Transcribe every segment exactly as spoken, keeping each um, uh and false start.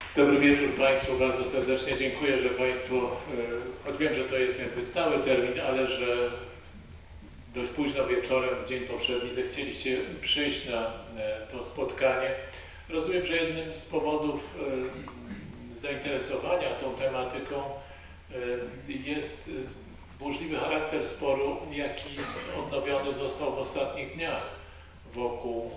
Dobry wieczór Państwu, bardzo serdecznie dziękuję, że Państwo, choć wiem, że to jest jakby stały termin, ale że dość późno wieczorem, w dzień poprzedni, zechcieliście przyjść na to spotkanie. Rozumiem, że jednym z powodów zainteresowania tą tematyką jest burzliwy charakter sporu, jaki odnowiony został w ostatnich dniach wokół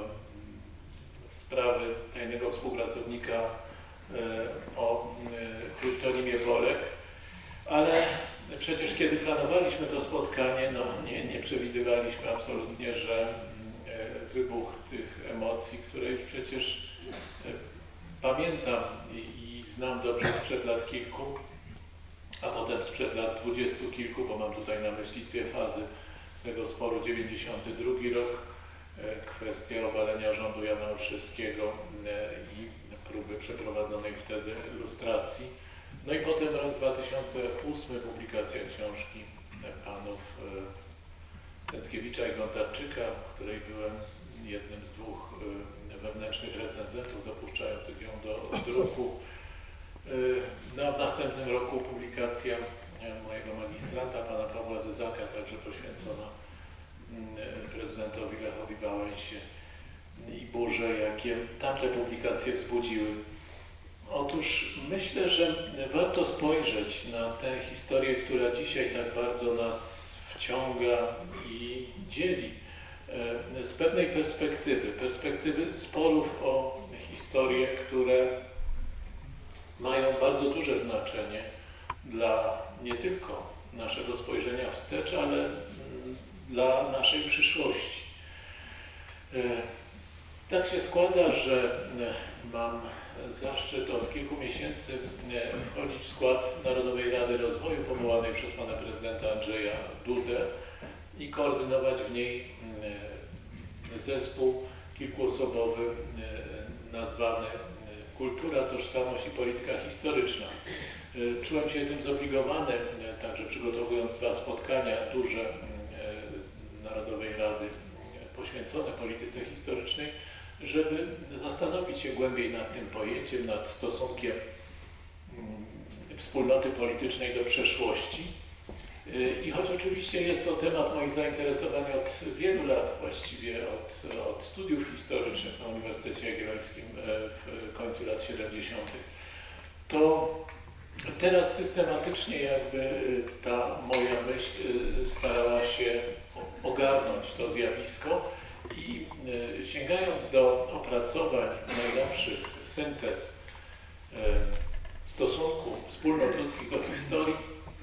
sprawy tajnego współpracownika o kryptonimie Bolek. Ale przecież kiedy planowaliśmy to spotkanie, no nie, nie przewidywaliśmy absolutnie, że wybuch tych emocji, które już przecież pamiętam i, i znam dobrze sprzed lat kilku, a potem sprzed lat dwudziestu kilku, bo mam tutaj na myśli dwie fazy tego sporu, dziewięćdziesiąty drugi rok, kwestia obalenia rządu Jana Olszewskiego i próby przeprowadzonej wtedy lustracji. No i potem rok dwa tysiące ósmy, publikacja książki panów Cęckiewicza i Gontarczyka, w której byłem jednym z dwóch wewnętrznych recenzentów dopuszczających ją do druku. No, w następnym roku publikacja mojego magistranta, pana Pawła Zyzaka, także poświęcona prezydentowi Lechowi Wałęsie i burze, jakie tamte publikacje wzbudziły. Otóż myślę, że warto spojrzeć na tę historię, która dzisiaj tak bardzo nas wciąga i dzieli, z pewnej perspektywy, perspektywy sporów o historię, które mają bardzo duże znaczenie dla nie tylko naszego spojrzenia wstecz, ale dla naszej przyszłości. Tak się składa, że mam zaszczyt od kilku miesięcy wchodzić w skład Narodowej Rady Rozwoju powołanej przez pana prezydenta Andrzeja Dudę i koordynować w niej zespół kilkuosobowy nazwany Kultura, Tożsamość i Polityka Historyczna. Czułem się tym zobligowany, także przygotowując dwa spotkania duże Narodowej Rady poświęcone polityce historycznej, żeby zastanowić się głębiej nad tym pojęciem, nad stosunkiem wspólnoty politycznej do przeszłości. I choć oczywiście jest to temat moich zainteresowań od wielu lat, właściwie od, od studiów historycznych na Uniwersytecie Jagiellońskim w końcu lat siedemdziesiątych, to teraz systematycznie jakby ta moja myśl starała się ogarnąć to zjawisko i sięgając do opracowań najnowszych syntez stosunku wspólnot ludzkich do historii,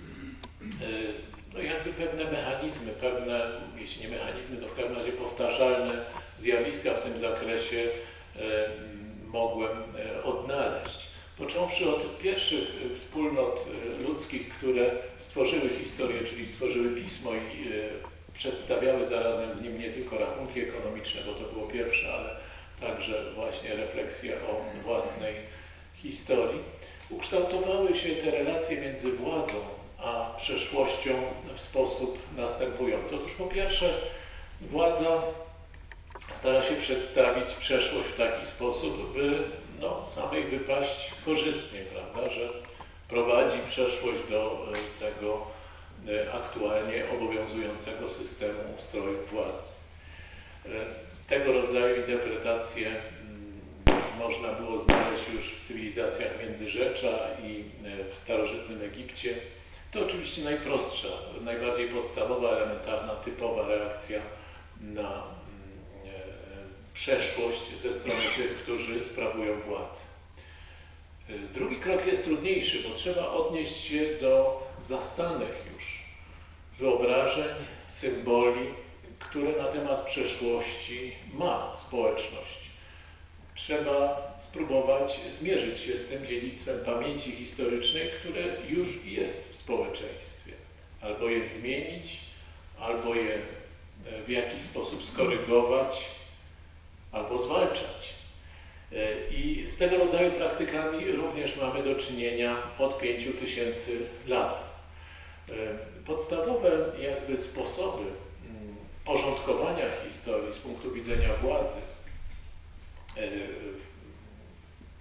no jakby pewne mechanizmy, pewne, jeśli nie mechanizmy, to w każdym razie powtarzalne zjawiska w tym zakresie mogłem odnaleźć. Począwszy od pierwszych wspólnot ludzkich, które stworzyły historię, czyli stworzyły pismo i przedstawiały zarazem w nim nie tylko rachunki ekonomiczne, bo to było pierwsze, ale także właśnie refleksja o własnej historii. Ukształtowały się te relacje między władzą a przeszłością w sposób następujący. Otóż po pierwsze, władza stara się przedstawić przeszłość w taki sposób, by no, samej wypaść korzystnie, prawda, że prowadzi przeszłość do tego aktualnie obowiązującego systemu ustroju władz. Tego rodzaju interpretacje można było znaleźć już w cywilizacjach Międzyrzecza i w starożytnym Egipcie. To oczywiście najprostsza, najbardziej podstawowa, elementarna, typowa reakcja na przeszłość ze strony tych, którzy sprawują władzę. Drugi krok jest trudniejszy, bo trzeba odnieść się do zastanych już wyobrażeń, symboli, które na temat przeszłości ma społeczność. Trzeba spróbować zmierzyć się z tym dziedzictwem pamięci historycznej, które już jest w społeczeństwie. Albo je zmienić, albo je w jakiś sposób skorygować, albo zwalczać. I z tego rodzaju praktykami również mamy do czynienia od pięciu tysięcy lat. Podstawowe jakby sposoby porządkowania historii z punktu widzenia władzy w takim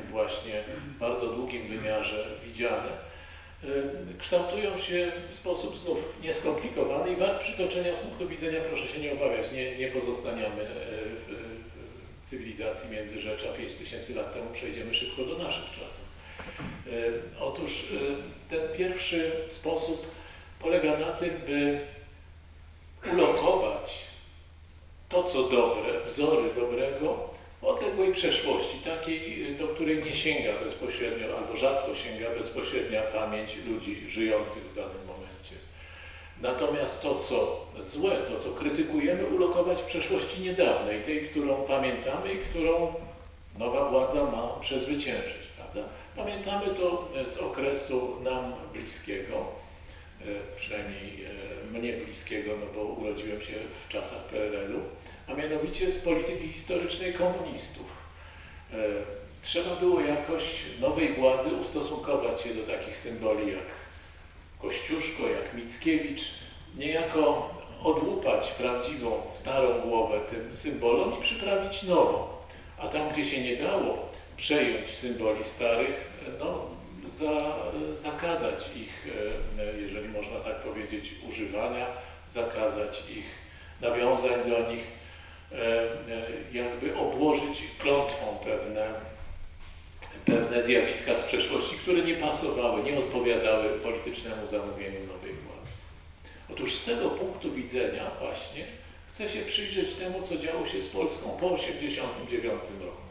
właśnie w bardzo długim wymiarze widziane, kształtują się w sposób znów nieskomplikowany i wart przytoczenia z punktu widzenia, proszę się nie obawiać, nie, nie pozostaniamy w cywilizacji Międzyrzecza pięć tysięcy lat temu, przejdziemy szybko do naszych czasów. Otóż ten pierwszy sposób polega na tym, by ulokować to, co dobre, wzory dobrego w odległej przeszłości, takiej, do której nie sięga bezpośrednio, albo rzadko sięga bezpośrednia pamięć ludzi żyjących w danym momencie. Natomiast to, co złe, to, co krytykujemy, ulokować w przeszłości niedawnej, tej, którą pamiętamy i którą nowa władza ma przezwyciężyć, prawda? Pamiętamy to z okresu nam bliskiego, przynajmniej mnie bliskiego, no bo urodziłem się w czasach P R L u, a mianowicie z polityki historycznej komunistów. Trzeba było jakoś nowej władzy ustosunkować się do takich symboli jak Kościuszko, jak Mickiewicz, niejako odłupać prawdziwą, starą głowę tym symbolom i przyprawić nową. A tam, gdzie się nie dało przejąć symboli starych, no, za, zakazać ich, jeżeli można tak powiedzieć, używania, zakazać ich nawiązań do nich, jakby obłożyć klątwą pewne, pewne zjawiska z przeszłości, które nie pasowały, nie odpowiadały politycznemu zamówieniu nowej władzy. Otóż z tego punktu widzenia właśnie chcę się przyjrzeć temu, co działo się z Polską po tysiąc dziewięćset osiemdziesiątym dziewiątym roku.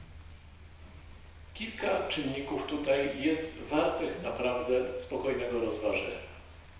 Kilka czynników tutaj jest wartych naprawdę spokojnego rozważenia.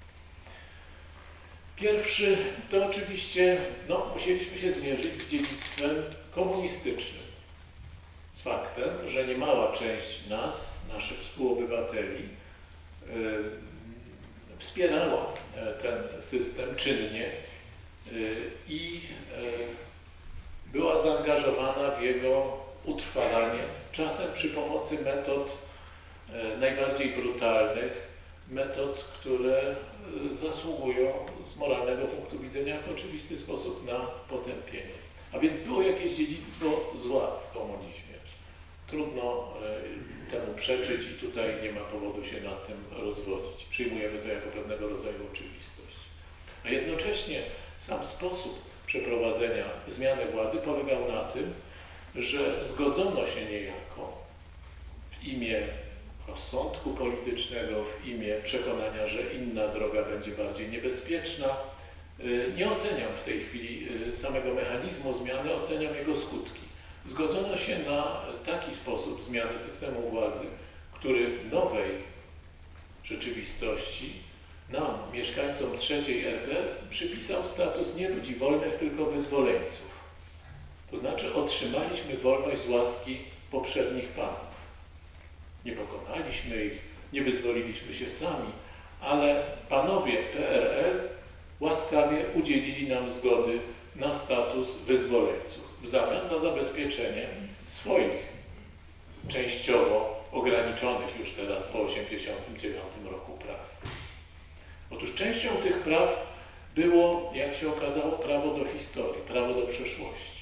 Pierwszy to oczywiście, no, musieliśmy się zmierzyć z dziedzictwem komunistycznym. Z faktem, że niemała część nas, naszych współobywateli, yy, wspierała ten system czynnie yy, i yy, była zaangażowana w jego utrwalanie, czasem przy pomocy metod yy, najbardziej brutalnych, metod, które zasługują z moralnego punktu widzenia w oczywisty sposób na potępienie. A więc było jakieś dziedzictwo zła w komunizmie. Trudno temu przeczyć i tutaj nie ma powodu się nad tym rozwodzić. Przyjmujemy to jako pewnego rodzaju oczywistość. A jednocześnie sam sposób przeprowadzenia zmiany władzy polegał na tym, że zgodzono się niejako w imię rozsądku politycznego, w imię przekonania, że inna droga będzie bardziej niebezpieczna. Nie oceniam w tej chwili samego mechanizmu zmiany, oceniam jego skutki. Zgodzono się na taki sposób zmiany systemu władzy, który nowej rzeczywistości, nam, mieszkańcom trzeciej R P, przypisał status nie ludzi wolnych, tylko wyzwoleńców. To znaczy otrzymaliśmy wolność z łaski poprzednich panów. Nie pokonaliśmy ich, nie wyzwoliliśmy się sami, ale panowie P R L łaskawie udzielili nam zgody na status wyzwoleńców w zamian za zabezpieczenie swoich częściowo ograniczonych już teraz po tysiąc dziewięćset osiemdziesiątym dziewiątym roku praw. Otóż częścią tych praw było, jak się okazało, prawo do historii, prawo do przeszłości.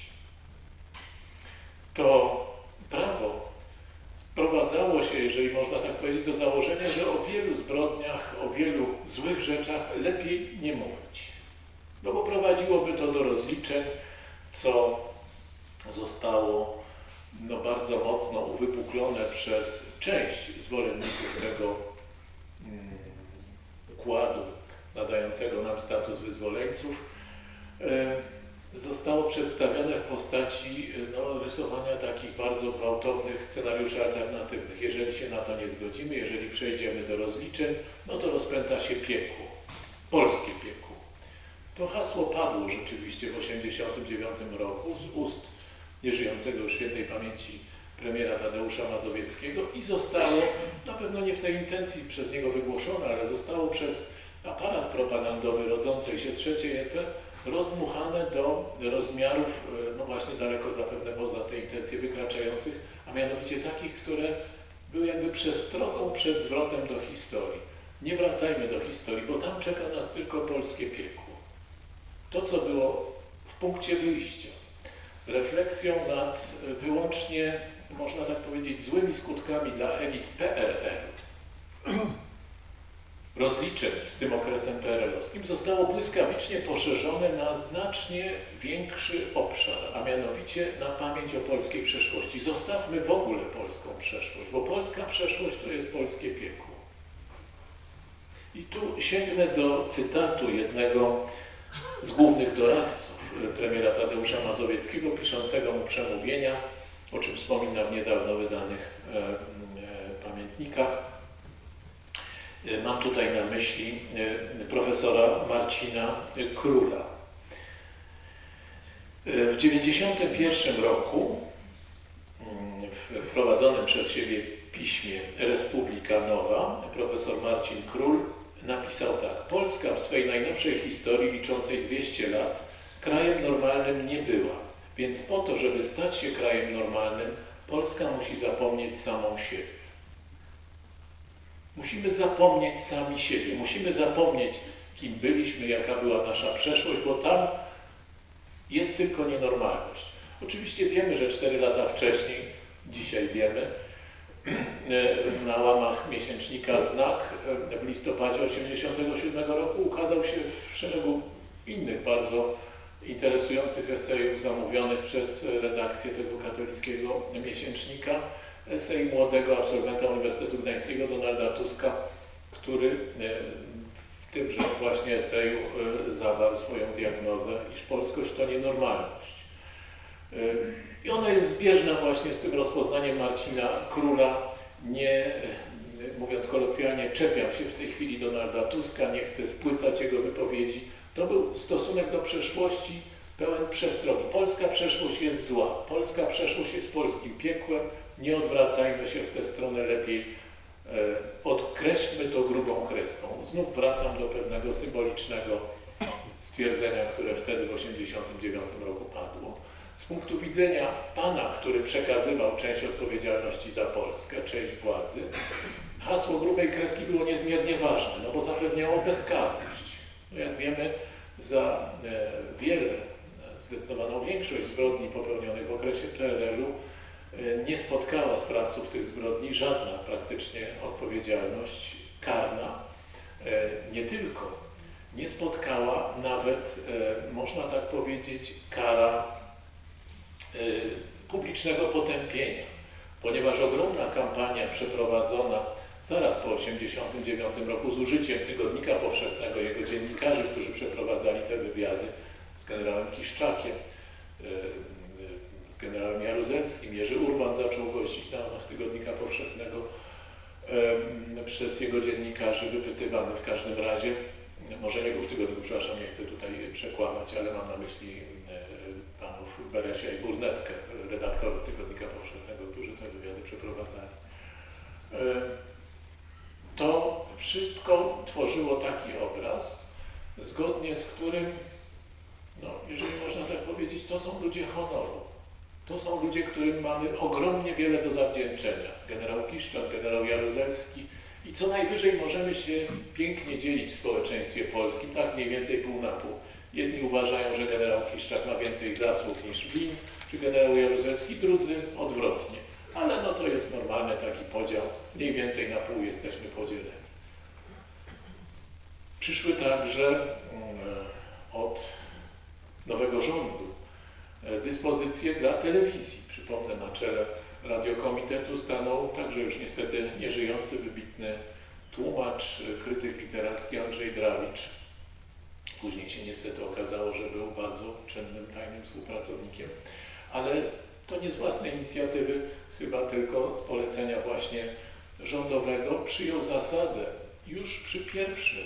To prawo sprowadzało się, jeżeli można tak powiedzieć, do założenia, że o wielu zbrodniach, o wielu złych rzeczach lepiej nie mówić. No bo prowadziłoby to do rozliczeń, co zostało no, bardzo mocno uwypuklone przez część zwolenników tego um, układu nadającego nam status wyzwoleńców. E, zostało przedstawione w postaci no, rysowania takich bardzo gwałtownych scenariuszy alternatywnych. Jeżeli się na to nie zgodzimy, jeżeli przejdziemy do rozliczeń, no to rozpęta się piekło, polskie piekło. To hasło padło rzeczywiście w tysiąc dziewięćset osiemdziesiątym dziewiątym roku z ust nieżyjącego już świętej pamięci premiera Tadeusza Mazowieckiego i zostało, na pewno nie w tej intencji przez niego wygłoszone, ale zostało przez aparat propagandowy rodzącej się trzeciej R P rozdmuchane do rozmiarów, no właśnie daleko zapewne poza te intencje wykraczających, a mianowicie takich, które były jakby przestrogą przed zwrotem do historii. Nie wracajmy do historii, bo tam czeka nas tylko polskie piekło. To, co było w punkcie wyjścia, refleksją nad wyłącznie można tak powiedzieć, złymi skutkami dla elit P R L, rozliczeń z tym okresem P R L-owskim, zostało błyskawicznie poszerzone na znacznie większy obszar, a mianowicie na pamięć o polskiej przeszłości. Zostawmy w ogóle polską przeszłość, bo polska przeszłość to jest polskie piekło. I tu sięgnę do cytatu jednego z głównych doradców premiera Tadeusza Mazowieckiego, piszącego mu przemówienia, o czym wspomina w niedawno wydanych e, e, pamiętnikach. E, mam tutaj na myśli e, profesora Marcina Króla. E, w dziewięćdziesiątym pierwszym roku w prowadzonym przez siebie piśmie Republika Nowa profesor Marcin Król napisał tak: Polska w swej najnowszej historii liczącej dwieście lat krajem normalnym nie była, więc po to, żeby stać się krajem normalnym, Polska musi zapomnieć samą siebie. Musimy zapomnieć sami siebie, musimy zapomnieć, kim byliśmy, jaka była nasza przeszłość, bo tam jest tylko nienormalność. Oczywiście wiemy, że cztery lata wcześniej, dzisiaj wiemy, na łamach miesięcznika Znak w listopadzie tysiąc dziewięćset osiemdziesiątego siódmego roku ukazał się w szeregu innych bardzo interesujących esejów zamówionych przez redakcję tego katolickiego miesięcznika, esej młodego absolwenta Uniwersytetu Gdańskiego Donalda Tuska, który w tymże właśnie eseju zawarł swoją diagnozę, iż polskość to nienormalność. I ona jest zbieżna właśnie z tym rozpoznaniem Marcina Króla. Nie, mówiąc kolokwialnie, czepiam się w tej chwili Donalda Tuska, nie chcę spłycać jego wypowiedzi. To był stosunek do przeszłości pełen przestrogi. Polska przeszłość jest zła. Polska przeszłość jest polskim piekłem. Nie odwracajmy się w tę stronę, lepiej e, odkreślmy to grubą kreską. Znów wracam do pewnego symbolicznego stwierdzenia, które wtedy w tysiąc dziewięćset osiemdziesiątym dziewiątym roku padło. Z punktu widzenia pana, który przekazywał część odpowiedzialności za Polskę, część władzy, hasło grubej kreski było niezmiernie ważne, no bo zapewniało bezkarność. No jak wiemy, za e, wiele, zdecydowaną większość zbrodni popełnionych w okresie P R L-u e, nie spotkała sprawców tych zbrodni żadna praktycznie odpowiedzialność karna. E, nie tylko nie spotkała nawet, e, można tak powiedzieć, kara e, publicznego potępienia, ponieważ ogromna kampania przeprowadzona zaraz po tysiąc dziewięćset osiemdziesiątym dziewiątym roku z użyciem Tygodnika Powszechnego, jego dziennikarzy, którzy przeprowadzali te wywiady z generałem Kiszczakiem, z generałem Jaruzelskim. Jerzy Urban zaczął gościć na łamach Tygodnika Powszechnego przez jego dziennikarzy wypytywany w każdym razie, może nie był w tygodniku, przepraszam, nie chcę tutaj przekłamać, ale mam na myśli panów Beresia i Burnetkę, redaktorów Tygodnika Powszechnego, którzy te wywiady przeprowadzali. To wszystko tworzyło taki obraz, zgodnie z którym, no, jeżeli można tak powiedzieć, to są ludzie honoru. To są ludzie, którym mamy ogromnie wiele do zawdzięczenia. Generał Kiszczak, generał Jaruzelski i co najwyżej możemy się pięknie dzielić w społeczeństwie polskim, tak mniej więcej pół na pół. Jedni uważają, że generał Kiszczak ma więcej zasług niż win, czy generał Jaruzelski, drudzy odwrotnie. Ale no to jest normalny taki podział, mniej więcej na pół jesteśmy podzieleni. Przyszły także od nowego rządu dyspozycje dla telewizji. Przypomnę, na czele Radiokomitetu stanął także już niestety nieżyjący, wybitny tłumacz, krytyk literacki Andrzej Drawicz. Później się niestety okazało, że był bardzo czynnym, tajnym współpracownikiem, ale to nie z własnej inicjatywy, chyba tylko z polecenia właśnie rządowego, przyjął zasadę już przy pierwszym,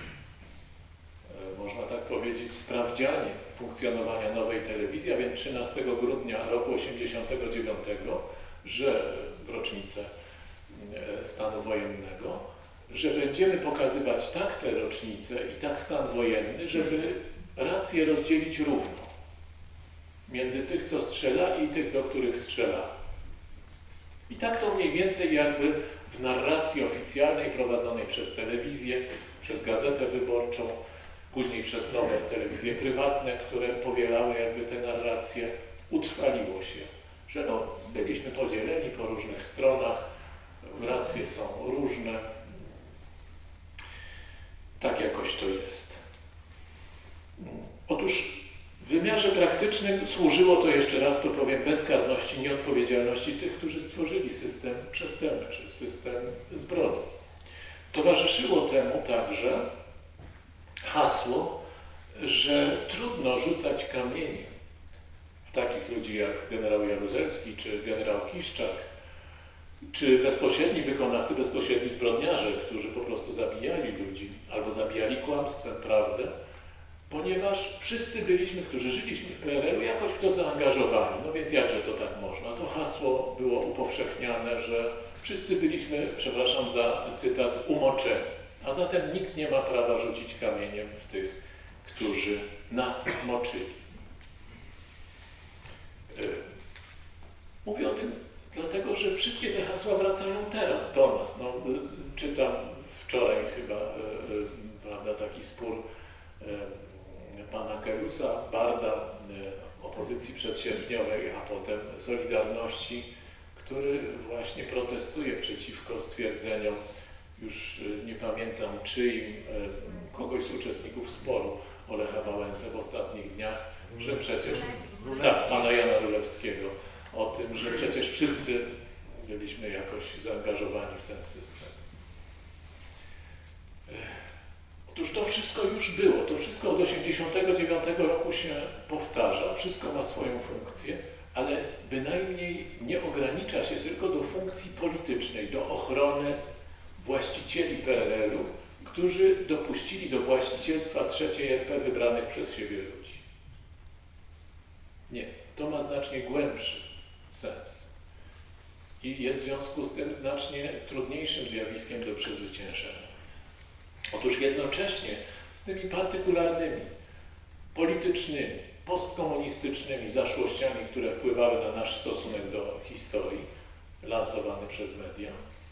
można tak powiedzieć, sprawdzianie funkcjonowania nowej telewizji, a więc trzynastego grudnia roku osiemdziesiątego dziewiątego, że w rocznicę stanu wojennego, że będziemy pokazywać tak tę rocznicę i tak stan wojenny, żeby rację rozdzielić równo między tych, co strzela, i tych, do których strzela. I tak to mniej więcej jakby w narracji oficjalnej prowadzonej przez telewizję, przez Gazetę Wyborczą, później przez nowe telewizje prywatne, które powielały jakby tę narrację, utrwaliło się. że no, byliśmy podzieleni po różnych stronach, racje są różne. Tak jakoś to jest. Otóż w wymiarze praktycznym służyło to, jeszcze raz to powiem, bezkarności, nieodpowiedzialności tych, którzy stworzyli system przestępczy, system zbrodni. Towarzyszyło temu także hasło, że trudno rzucać kamieniem w takich ludzi jak generał Jaruzelski czy generał Kiszczak, czy bezpośredni wykonawcy, bezpośredni zbrodniarze, którzy po prostu zabijali ludzi albo zabijali kłamstwem prawdę, ponieważ wszyscy byliśmy, którzy żyliśmy w P R L u, jakoś w to zaangażowani. No więc jakże to tak można? To hasło było upowszechniane, że wszyscy byliśmy, przepraszam za cytat, umoczeni. A zatem nikt nie ma prawa rzucić kamieniem w tych, którzy nas moczyli. Mówię o tym dlatego, że wszystkie te hasła wracają teraz do nas. No, czytam wczoraj chyba, prawda, taki spór pana Kerusa, Barda, opozycji przedsierpniowej, a potem Solidarności, który właśnie protestuje przeciwko stwierdzeniom, już nie pamiętam czyim, kogoś z uczestników sporu o Lecha Wałęsę w ostatnich dniach, że przecież, tak, pana Jana Rulewskiego, o tym, że przecież wszyscy byliśmy jakoś zaangażowani w ten system. Otóż to wszystko już było, to wszystko od osiemdziesiątego dziewiątego roku się powtarza, wszystko ma swoją funkcję, ale bynajmniej nie ogranicza się tylko do funkcji politycznej, do ochrony właścicieli P R L u, którzy dopuścili do właścicielstwa trzeciej R P wybranych przez siebie ludzi. Nie, to ma znacznie głębszy sens i jest w związku z tym znacznie trudniejszym zjawiskiem do przezwyciężenia. Otóż jednocześnie z tymi partykularnymi, politycznymi, postkomunistycznymi zaszłościami, które wpływały na nasz stosunek do historii, lansowany przez media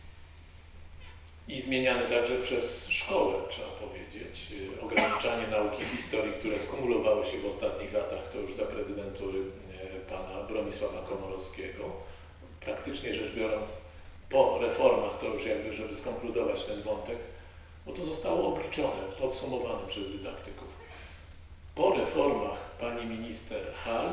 i zmieniany także przez szkołę, trzeba powiedzieć, ograniczanie nauki historii, które skumulowały się w ostatnich latach, to już za prezydentury pana Bronisława Komorowskiego. Praktycznie rzecz biorąc, po reformach, to już jakby, żeby skonkludować ten wątek, bo to zostało obliczone, podsumowane przez dydaktyków. Po reformach pani minister Hall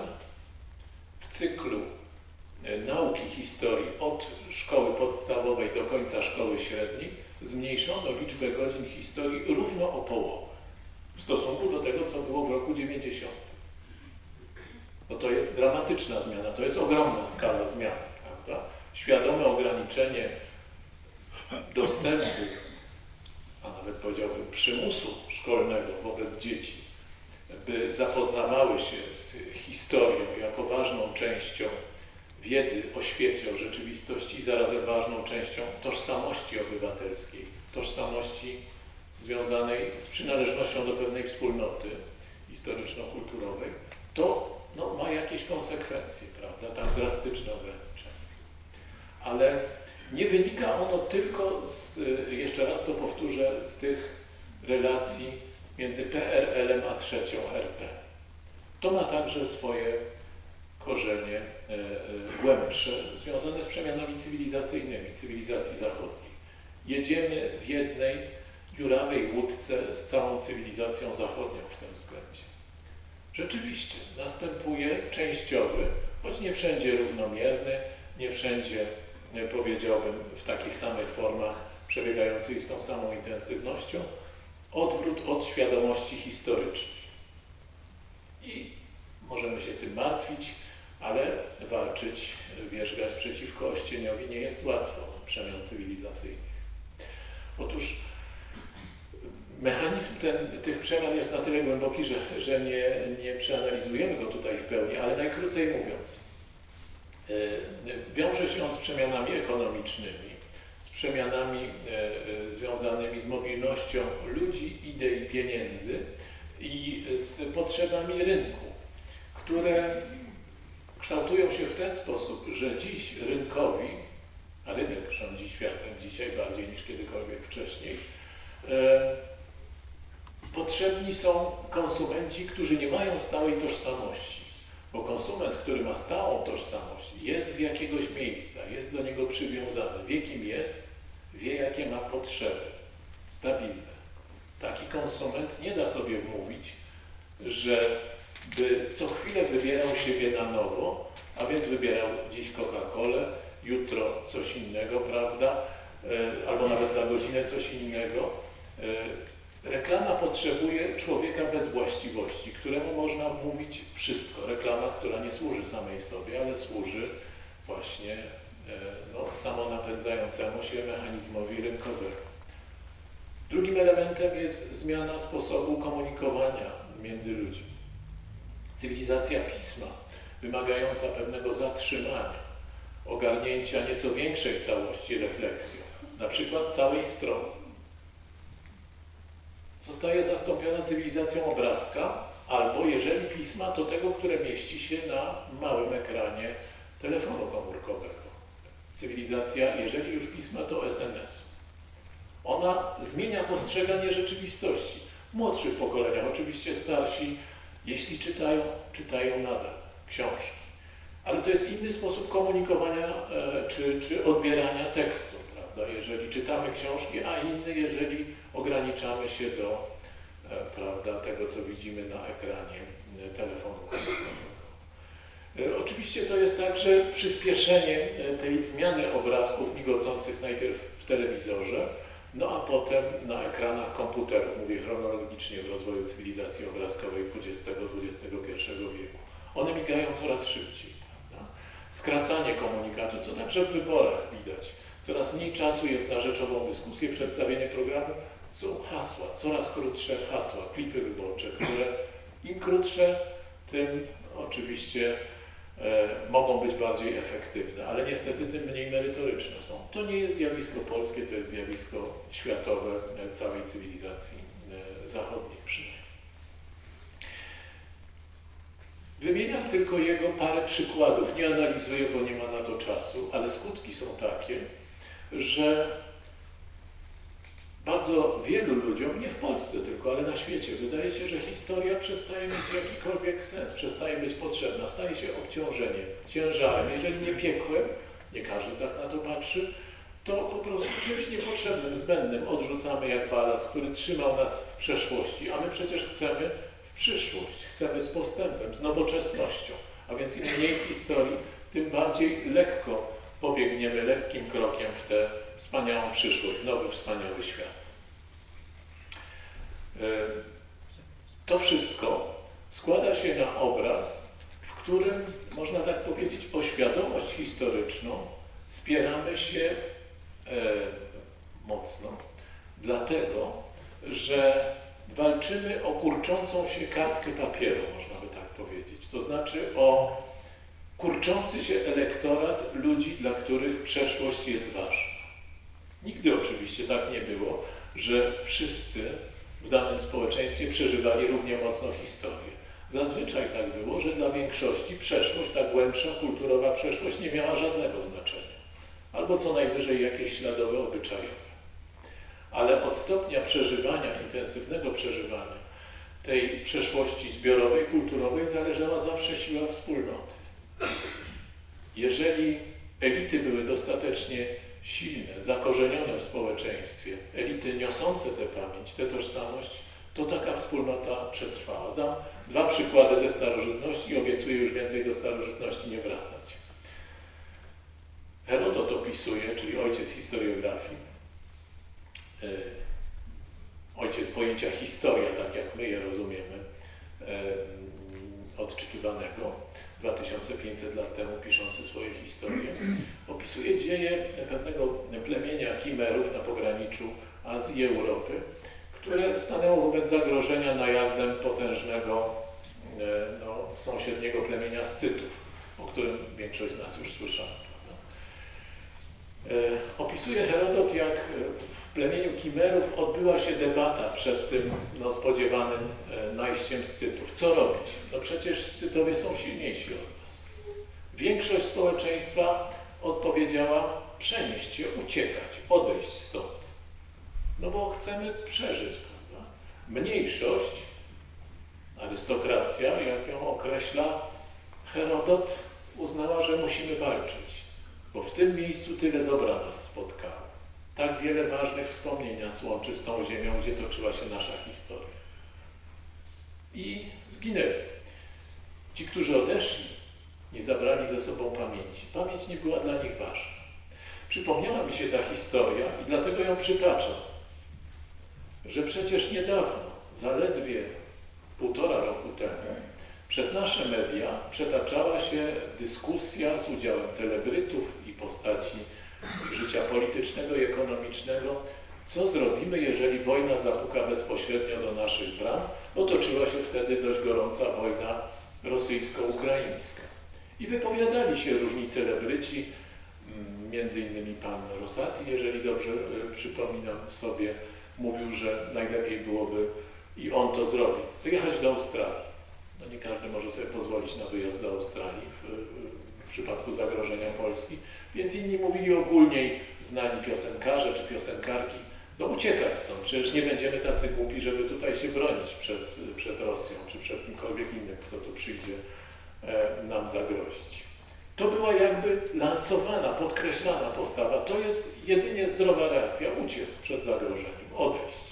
w cyklu nauki historii od szkoły podstawowej do końca szkoły średniej zmniejszono liczbę godzin historii równo o połowę w stosunku do tego, co było w roku dziewięćdziesiątym. No to jest dramatyczna zmiana, to jest ogromna skala zmian, prawda? Świadome ograniczenie dostępu, a nawet powiedziałbym przymusu szkolnego wobec dzieci, by zapoznawały się z historią jako ważną częścią wiedzy o świecie, o rzeczywistości i zarazem ważną częścią tożsamości obywatelskiej, tożsamości związanej z przynależnością do pewnej wspólnoty historyczno-kulturowej, to no, ma jakieś konsekwencje, prawda, tak drastyczne ograniczenie. Ale nie wynika ono tylko z, jeszcze raz to powtórzę, z tych relacji między P R L em a trzecią R P. To ma także swoje korzenie e, e, głębsze, związane z przemianami cywilizacyjnymi, cywilizacji zachodniej. Jedziemy w jednej dziurawej łódce z całą cywilizacją zachodnią w tym względzie. Rzeczywiście następuje częściowy, choć nie wszędzie równomierny, nie wszędzie, powiedziałbym, w takich samych formach przebiegających z tą samą intensywnością, odwrót od świadomości historycznej. I możemy się tym martwić, ale walczyć, wierzgać przeciwko ościeniowi nie jest łatwo, przemian cywilizacyjnych. Otóż mechanizm ten, tych przemian jest na tyle głęboki, że, że nie, nie przeanalizujemy go tutaj w pełni, ale najkrócej mówiąc, wiąże się on z przemianami ekonomicznymi, z przemianami związanymi z mobilnością ludzi, idei, pieniędzy i z potrzebami rynku, które kształtują się w ten sposób, że dziś rynkowi, a rynek rządzi światem dzisiaj bardziej niż kiedykolwiek wcześniej, e, potrzebni są konsumenci, którzy nie mają stałej tożsamości. Bo konsument, który ma stałą tożsamość, jest z jakiegoś miejsca, jest do niego przywiązany, wie kim jest, wie jakie ma potrzeby, stabilne. Taki konsument nie da sobie wmówić, że by co chwilę wybierał siebie na nowo, a więc wybierał dziś Coca-Colę, jutro coś innego, prawda? Albo nawet za godzinę coś innego. Reklama potrzebuje człowieka bez właściwości, któremu można wmówić wszystko. Reklama, która nie służy samej sobie, ale służy właśnie no, samonapędzającemu się mechanizmowi rynkowemu. Drugim elementem jest zmiana sposobu komunikowania między ludźmi. Cywilizacja pisma, wymagająca pewnego zatrzymania, ogarnięcia nieco większej całości refleksją, na przykład całej strony, zostaje zastąpiona cywilizacją obrazka, albo jeżeli pisma, to tego, które mieści się na małym ekranie telefonu komórkowego. Cywilizacja, jeżeli już pisma, to es en es. Ona zmienia postrzeganie rzeczywistości. W młodszych pokoleniach, oczywiście starsi, jeśli czytają, czytają nadal książki. Ale to jest inny sposób komunikowania e, czy, czy odbierania tekstu, prawda? Jeżeli czytamy książki, a inny, jeżeli ograniczamy się do e, prawda, tego, co widzimy na ekranie e, telefonu komórkowego. E, oczywiście to jest także przyspieszenie e, tej zmiany obrazków migocących najpierw w telewizorze, no a potem na ekranach komputerów, mówię chronologicznie w rozwoju cywilizacji obrazkowej dwudziestego do dwudziestego pierwszego wieku. One migają coraz szybciej, prawda? Skracanie komunikatu, co także w wyborach widać. Coraz mniej czasu jest na rzeczową dyskusję, przedstawienie programu. Są hasła, coraz krótsze hasła, klipy wyborcze, które im krótsze, tym oczywiście e, mogą być bardziej efektywne, ale niestety tym mniej merytoryczne są. To nie jest zjawisko polskie, to jest zjawisko światowe e, całej cywilizacji e, zachodniej przynajmniej. Wymieniam tylko jego parę przykładów, nie analizuję, bo nie ma na to czasu, ale skutki są takie, że bardzo wielu ludziom, nie w Polsce tylko, ale na świecie, wydaje się, że historia przestaje mieć jakikolwiek sens, przestaje być potrzebna, staje się obciążeniem, ciężarem, jeżeli nie piekłem, nie każdy tak na to patrzy, to po prostu czymś niepotrzebnym, zbędnym odrzucamy jak balast, który trzymał nas w przeszłości, a my przecież chcemy w przyszłość, chcemy z postępem, z nowoczesnością, a więc im mniej historii, tym bardziej lekko pobiegniemy lekkim krokiem w tę wspaniałą przyszłość, nowy, wspaniały świat. To wszystko składa się na obraz, w którym, można tak powiedzieć, o świadomość historyczną spieramy się e, mocno, dlatego, że walczymy o kurczącą się kartkę papieru, można by tak powiedzieć. To znaczy o kurczący się elektorat ludzi, dla których przeszłość jest ważna. Nigdy oczywiście tak nie było, że wszyscy w danym społeczeństwie przeżywali równie mocno historię. Zazwyczaj tak było, że dla większości przeszłość, ta głębsza, kulturowa przeszłość nie miała żadnego znaczenia. Albo co najwyżej jakieś śladowe obyczajowe. Ale od stopnia przeżywania, intensywnego przeżywania tej przeszłości zbiorowej, kulturowej zależała zawsze siła wspólnoty. Jeżeli elity były dostatecznie silne, zakorzenione w społeczeństwie, elity niosące tę pamięć, tę tożsamość, to taka wspólnota przetrwała. Dam dwa przykłady ze starożytności i obiecuję już więcej do starożytności nie wracać. Herodot opisuje, czyli ojciec historiografii, e, ojciec pojęcia historia, tak jak my je rozumiemy, e, odczytywanego, dwa tysiące pięćset lat temu piszący swoje historie, opisuje dzieje pewnego plemienia Kimerów na pograniczu Azji i Europy, które stanęło wobec zagrożenia najazdem potężnego no, sąsiedniego plemienia Scytów, o którym większość z nas już słyszała. Opisuje Herodot, jak w plemieniu Kimerów odbyła się debata przed tym no, spodziewanym najściem Scytów. Co robić? No przecież Scytowie są silniejsi od nas. Większość społeczeństwa odpowiedziała przenieść się, uciekać, odejść stąd. No bo chcemy przeżyć, prawda? Mniejszość, arystokracja, jak ją określa Herodot uznała, że musimy walczyć, bo w tym miejscu tyle dobra nas spotkało. Tak wiele ważnych wspomnień nas łączy z tą ziemią, gdzie toczyła się nasza historia. I zginęli. Ci, którzy odeszli, nie zabrali ze sobą pamięci. Pamięć nie była dla nich ważna. Przypomniała mi się ta historia i dlatego ją przytaczam, że przecież niedawno, zaledwie półtora roku temu, przez nasze media przetaczała się dyskusja z udziałem celebrytów i postaci życia politycznego i ekonomicznego, co zrobimy, jeżeli wojna zapuka bezpośrednio do naszych bram, bo toczyła się wtedy dość gorąca wojna rosyjsko-ukraińska. I wypowiadali się różni celebryci, między innymi pan Rosati, jeżeli dobrze przypominam sobie, mówił, że najlepiej byłoby, i on to zrobi, wyjechać do Australii. No nie każdy może sobie pozwolić na wyjazd do Australii w, w przypadku zagrożenia Polski, więc inni mówili ogólniej, znani piosenkarze czy piosenkarki, no uciekać stąd, przecież nie będziemy tacy głupi, żeby tutaj się bronić przed, przed Rosją czy przed kimkolwiek innym, kto tu przyjdzie e, nam zagrozić. To była jakby lansowana, podkreślana postawa. To jest jedynie zdrowa reakcja, uciec przed zagrożeniem, odejść.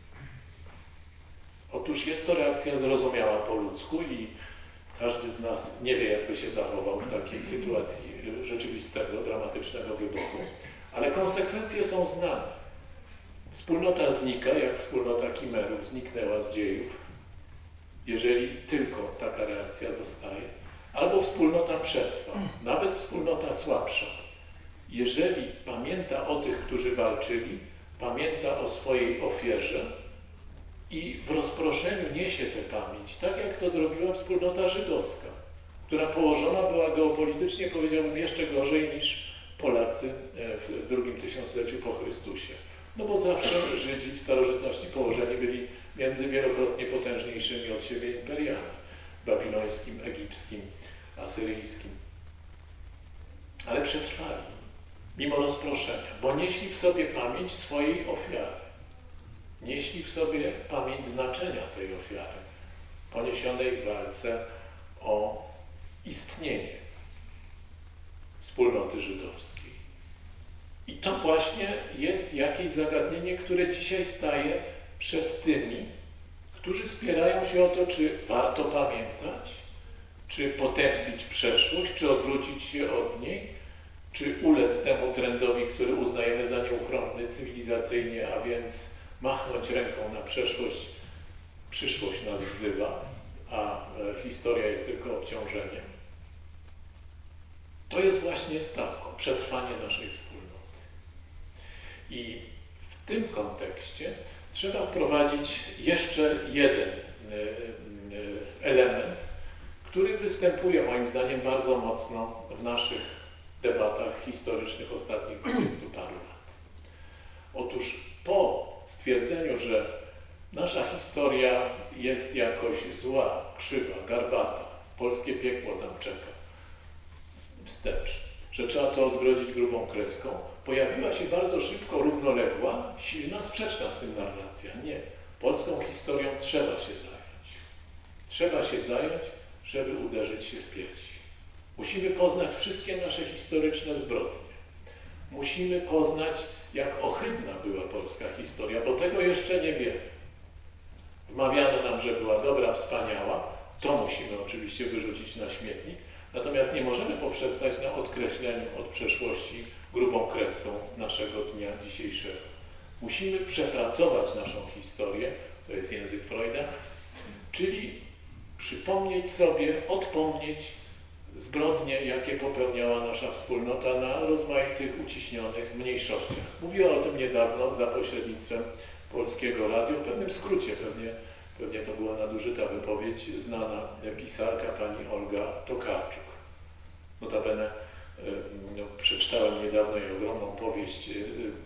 Otóż jest to reakcja zrozumiała po ludzku i każdy z nas nie wie, jakby się zachował w takiej sytuacji rzeczywistego, dramatycznego wybuchu, ale konsekwencje są znane. Wspólnota znika, jak wspólnota Kimerów zniknęła z dziejów, jeżeli tylko taka reakcja zostaje, albo wspólnota przetrwa, nawet wspólnota słabsza. Jeżeli pamięta o tych, którzy walczyli, pamięta o swojej ofierze i w rozproszeniu niesie tę pamięć, tak jak to zrobiła wspólnota żydowska, która położona była geopolitycznie, powiedziałbym, jeszcze gorzej niż Polacy w drugim tysiącleciu po Chrystusie. No bo zawsze Żydzi w starożytności położeni byli między wielokrotnie potężniejszymi od siebie imperiami, babilońskim, egipskim, asyryjskim. Ale przetrwali, mimo rozproszenia, bo nieśli w sobie pamięć swojej ofiary. Nieśli w sobie pamięć znaczenia tej ofiary, poniesionej w walce o istnienie wspólnoty żydowskiej. I to właśnie jest jakieś zagadnienie, które dzisiaj staje przed tymi, którzy spierają się o to, czy warto pamiętać, czy potępić przeszłość, czy odwrócić się od niej, czy ulec temu trendowi, który uznajemy za nieuchronny cywilizacyjnie, a więc machnąć ręką na przeszłość. Przyszłość nas wzywa, a historia jest tylko obciążeniem. To jest właśnie stawką, przetrwanie naszej wspólnoty. I w tym kontekście trzeba wprowadzić jeszcze jeden element, który występuje moim zdaniem bardzo mocno w naszych debatach historycznych ostatnich dwudziestu paru lat. Otóż po stwierdzeniu, że nasza historia jest jakoś zła, krzywa, garbata, polskie piekło tam czeka, wstecz, że trzeba to odgrodzić grubą kreską, pojawiła się bardzo szybko równoległa, silna, sprzeczna z tym narracja. Nie. Polską historią trzeba się zająć. Trzeba się zająć, żeby uderzyć się w piersi. Musimy poznać wszystkie nasze historyczne zbrodnie. Musimy poznać, jak ohydna była polska historia, bo tego jeszcze nie wiemy. Wmawiano nam, że była dobra, wspaniała. To musimy oczywiście wyrzucić na śmietnik. Natomiast nie możemy poprzestać na odkreśleniu od przeszłości grubą kreską naszego dnia dzisiejszego. Musimy przepracować naszą historię, to jest język Freuda, czyli przypomnieć sobie, odpomnieć zbrodnie, jakie popełniała nasza wspólnota na rozmaitych uciśnionych mniejszościach. Mówiła o tym niedawno za pośrednictwem Polskiego Radia, w pewnym skrócie, pewnie, pewnie to była nadużyta wypowiedź, znana pisarka pani Olga Tokarczuk. Notabene no, przeczytałem niedawno jej ogromną powieść y, y,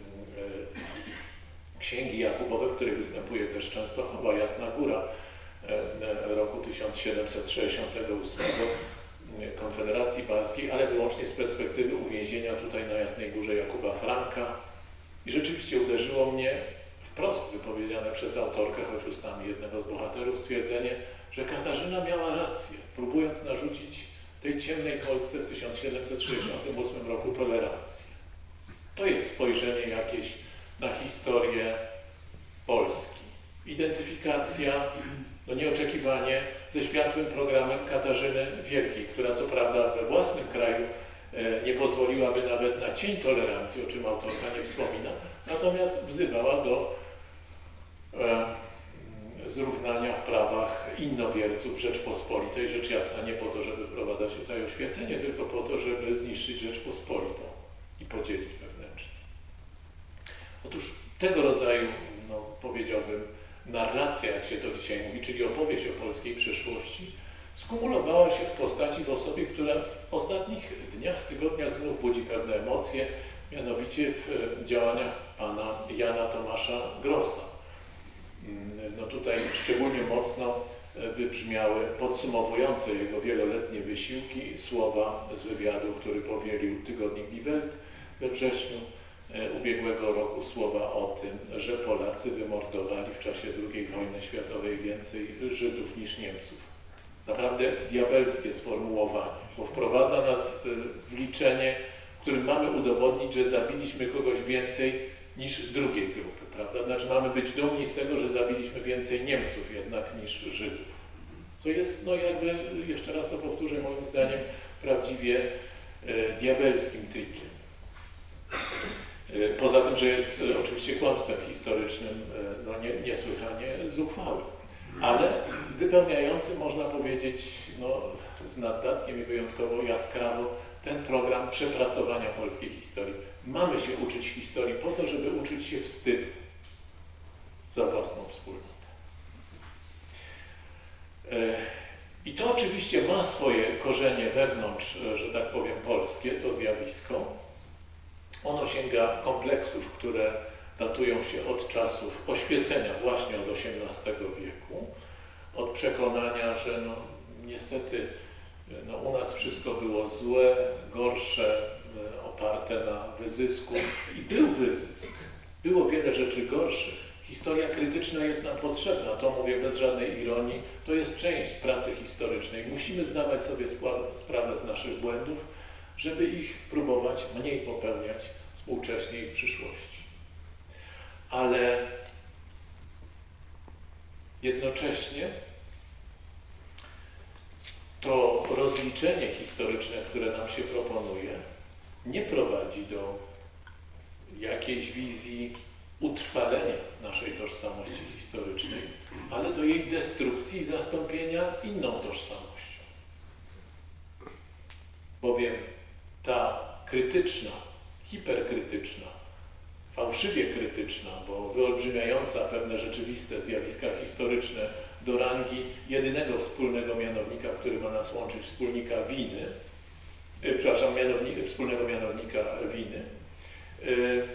y, Księgi Jakubowe, w której występuje też Częstochowa, Jasna Góra y, roku tysiąc siedemset sześćdziesiątego ósmego Konfederacji Barskiej, ale wyłącznie z perspektywy uwięzienia tutaj na Jasnej Górze Jakuba Franka. I rzeczywiście uderzyło mnie wprost wypowiedziane przez autorkę, choć ustami jednego z bohaterów, stwierdzenie, że Katarzyna miała rację, próbując narzucić tej ciemnej Polsce w tysiąc siedemset sześćdziesiątym ósmym roku tolerancji. To jest spojrzenie jakieś na historię Polski. Identyfikacja, no nieoczekiwanie ze światłym programem Katarzyny Wielkiej, która co prawda we własnym kraju nie pozwoliłaby nawet na cień tolerancji, o czym autorka nie wspomina, natomiast wzywała do e, zrównania w prawach innowierców Rzeczpospolitej. Rzecz jasna nie po to, żeby wprowadzać tutaj oświecenie, tylko po to, żeby zniszczyć Rzeczpospolitą i podzielić wewnętrznie. Otóż tego rodzaju, no, powiedziałbym, narracja, jak się to dzisiaj mówi, czyli opowieść o polskiej przeszłości, skumulowała się w postaci, w osobie, która w ostatnich dniach, tygodniach znów budzi pewne emocje, mianowicie w działaniach pana Jana Tomasza Grossa. No tutaj szczególnie mocno wybrzmiały podsumowujące jego wieloletnie wysiłki słowa z wywiadu, który powielił tygodnik Die Welt we wrześniu ubiegłego roku, słowa o tym, że Polacy wymordowali w czasie drugiej wojny światowej więcej Żydów niż Niemców. Naprawdę diabelskie sformułowanie, bo wprowadza nas w liczenie, w którym mamy udowodnić, że zabiliśmy kogoś więcej niż drugiej grupy, prawda? Znaczy mamy być dumni z tego, że zabiliśmy więcej Niemców jednak niż Żydów. Co jest, no jakby, jeszcze raz to powtórzę, moim zdaniem prawdziwie e, diabelskim trikiem. E, poza tym, że jest e, oczywiście kłamstwem historycznym, e, no nie, niesłychanie zuchwałym, ale wypełniający, można powiedzieć, no, z naddatkiem i wyjątkowo jaskrawo ten program przepracowania polskiej historii. Mamy się uczyć historii po to, żeby uczyć się wstydu za własną wspólnotę. I to oczywiście ma swoje korzenie wewnątrz, że tak powiem, polskie, to zjawisko. Ono sięga kompleksów, które datują się od czasów oświecenia, właśnie od osiemnastego wieku, od przekonania, że no, niestety no, u nas wszystko było złe, gorsze, oparte na wyzysku. I był wyzysk. Było wiele rzeczy gorszych. Historia krytyczna jest nam potrzebna, to mówię bez żadnej ironii. To jest część pracy historycznej. Musimy zdawać sobie sprawę z naszych błędów, żeby ich próbować mniej popełniać współcześnie i w przyszłości. Ale jednocześnie to rozliczenie historyczne, które nam się proponuje, nie prowadzi do jakiejś wizji utrwalenia naszej tożsamości historycznej, ale do jej destrukcji i zastąpienia inną tożsamością. Bowiem ta krytyczna, hiperkrytyczna, fałszywie krytyczna, bo wyolbrzymiająca pewne rzeczywiste zjawiska historyczne do rangi jedynego wspólnego mianownika, który ma nas łączyć, wspólnika winy, e, przepraszam, mianownika, wspólnego mianownika winy. E,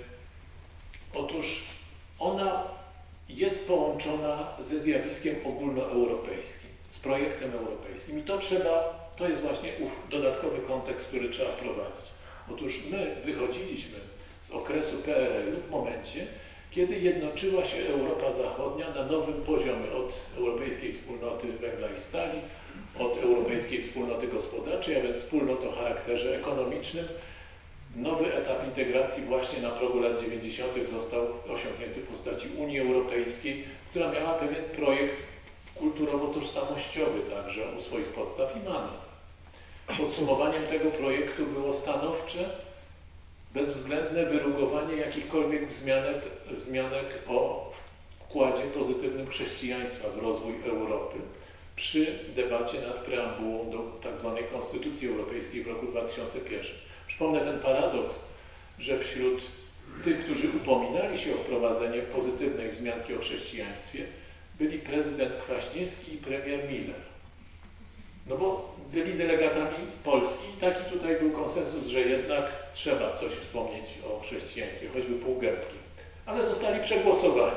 otóż ona jest połączona ze zjawiskiem ogólnoeuropejskim, z projektem europejskim i to trzeba, to jest właśnie ów dodatkowy kontekst, który trzeba wprowadzić. Otóż my wychodziliśmy z okresu P R L-u w momencie, kiedy jednoczyła się Europa Zachodnia na nowym poziomie od Europejskiej Wspólnoty Węgla i Stali, od Europejskiej Wspólnoty Gospodarczej, a więc wspólnot o charakterze ekonomicznym. Nowy etap integracji właśnie na progu lat dziewięćdziesiątych został osiągnięty w postaci Unii Europejskiej, która miała pewien projekt kulturowo-tożsamościowy także u swoich podstaw i mandat. Podsumowaniem tego projektu było stanowcze, bezwzględne wyrugowanie jakichkolwiek wzmianek, wzmianek o wkładzie pozytywnym chrześcijaństwa w rozwój Europy przy debacie nad preambułą do tzw. Konstytucji Europejskiej w roku dwa tysiące pierwszym. Przypomnę ten paradoks, że wśród tych, którzy upominali się o wprowadzenie pozytywnej wzmianki o chrześcijaństwie, byli prezydent Kwaśniewski i premier Miller. No bo byli delegatami Polski i taki tutaj był konsensus, że jednak trzeba coś wspomnieć o chrześcijaństwie, choćby pół gębki. Ale zostali przegłosowani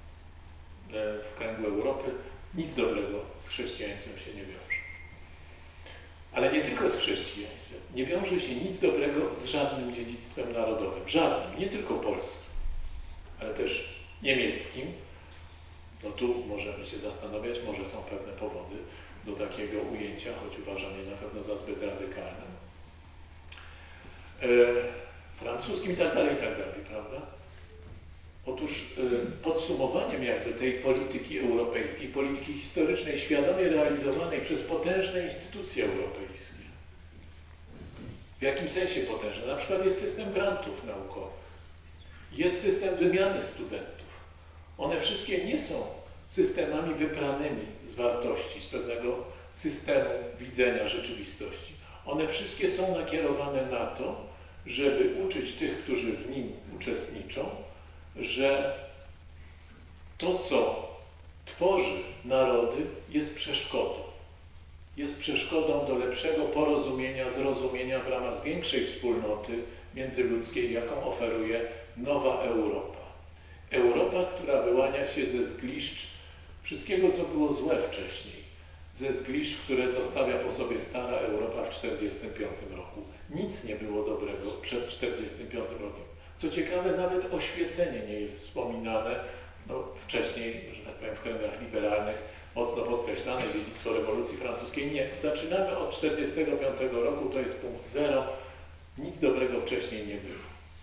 w kręgu Europy. Nic dobrego z chrześcijaństwem się nie wiąże. Ale nie tylko z chrześcijaństwem. Nie wiąże się nic dobrego z żadnym dziedzictwem narodowym. Żadnym. Nie tylko polskim, ale też niemieckim. No tu możemy się zastanawiać, może są pewne powody, do takiego ujęcia, choć uważam je na pewno za zbyt radykalne. E, francuskim i tak dalej, i tak dalej, prawda? Otóż e, podsumowaniem jakby tej polityki europejskiej, polityki historycznej, świadomie realizowanej przez potężne instytucje europejskie. W jakim sensie potężne? Na przykład jest system grantów naukowych, jest system wymiany studentów. One wszystkie nie są systemami wybranymi z wartości, z pewnego systemu widzenia rzeczywistości. One wszystkie są nakierowane na to, żeby uczyć tych, którzy w nim uczestniczą, że to, co tworzy narody, jest przeszkodą. Jest przeszkodą do lepszego porozumienia, zrozumienia w ramach większej wspólnoty międzyludzkiej, jaką oferuje nowa Europa. Europa, która wyłania się ze zgliszcz wszystkiego, co było złe wcześniej, ze zgliszcz, które zostawia po sobie stara Europa w tysiąc dziewięćset czterdziestym piątym roku. Nic nie było dobrego przed tysiąc dziewięćset czterdziestym piątym rokiem. Co ciekawe, nawet oświecenie nie jest wspominane, no, wcześniej, że tak powiem, w kręgach liberalnych, mocno podkreślane, dziedzictwo rewolucji francuskiej. Nie, zaczynamy od tysiąc dziewięćset czterdziestego piątego roku, to jest punkt zero, nic dobrego wcześniej nie było.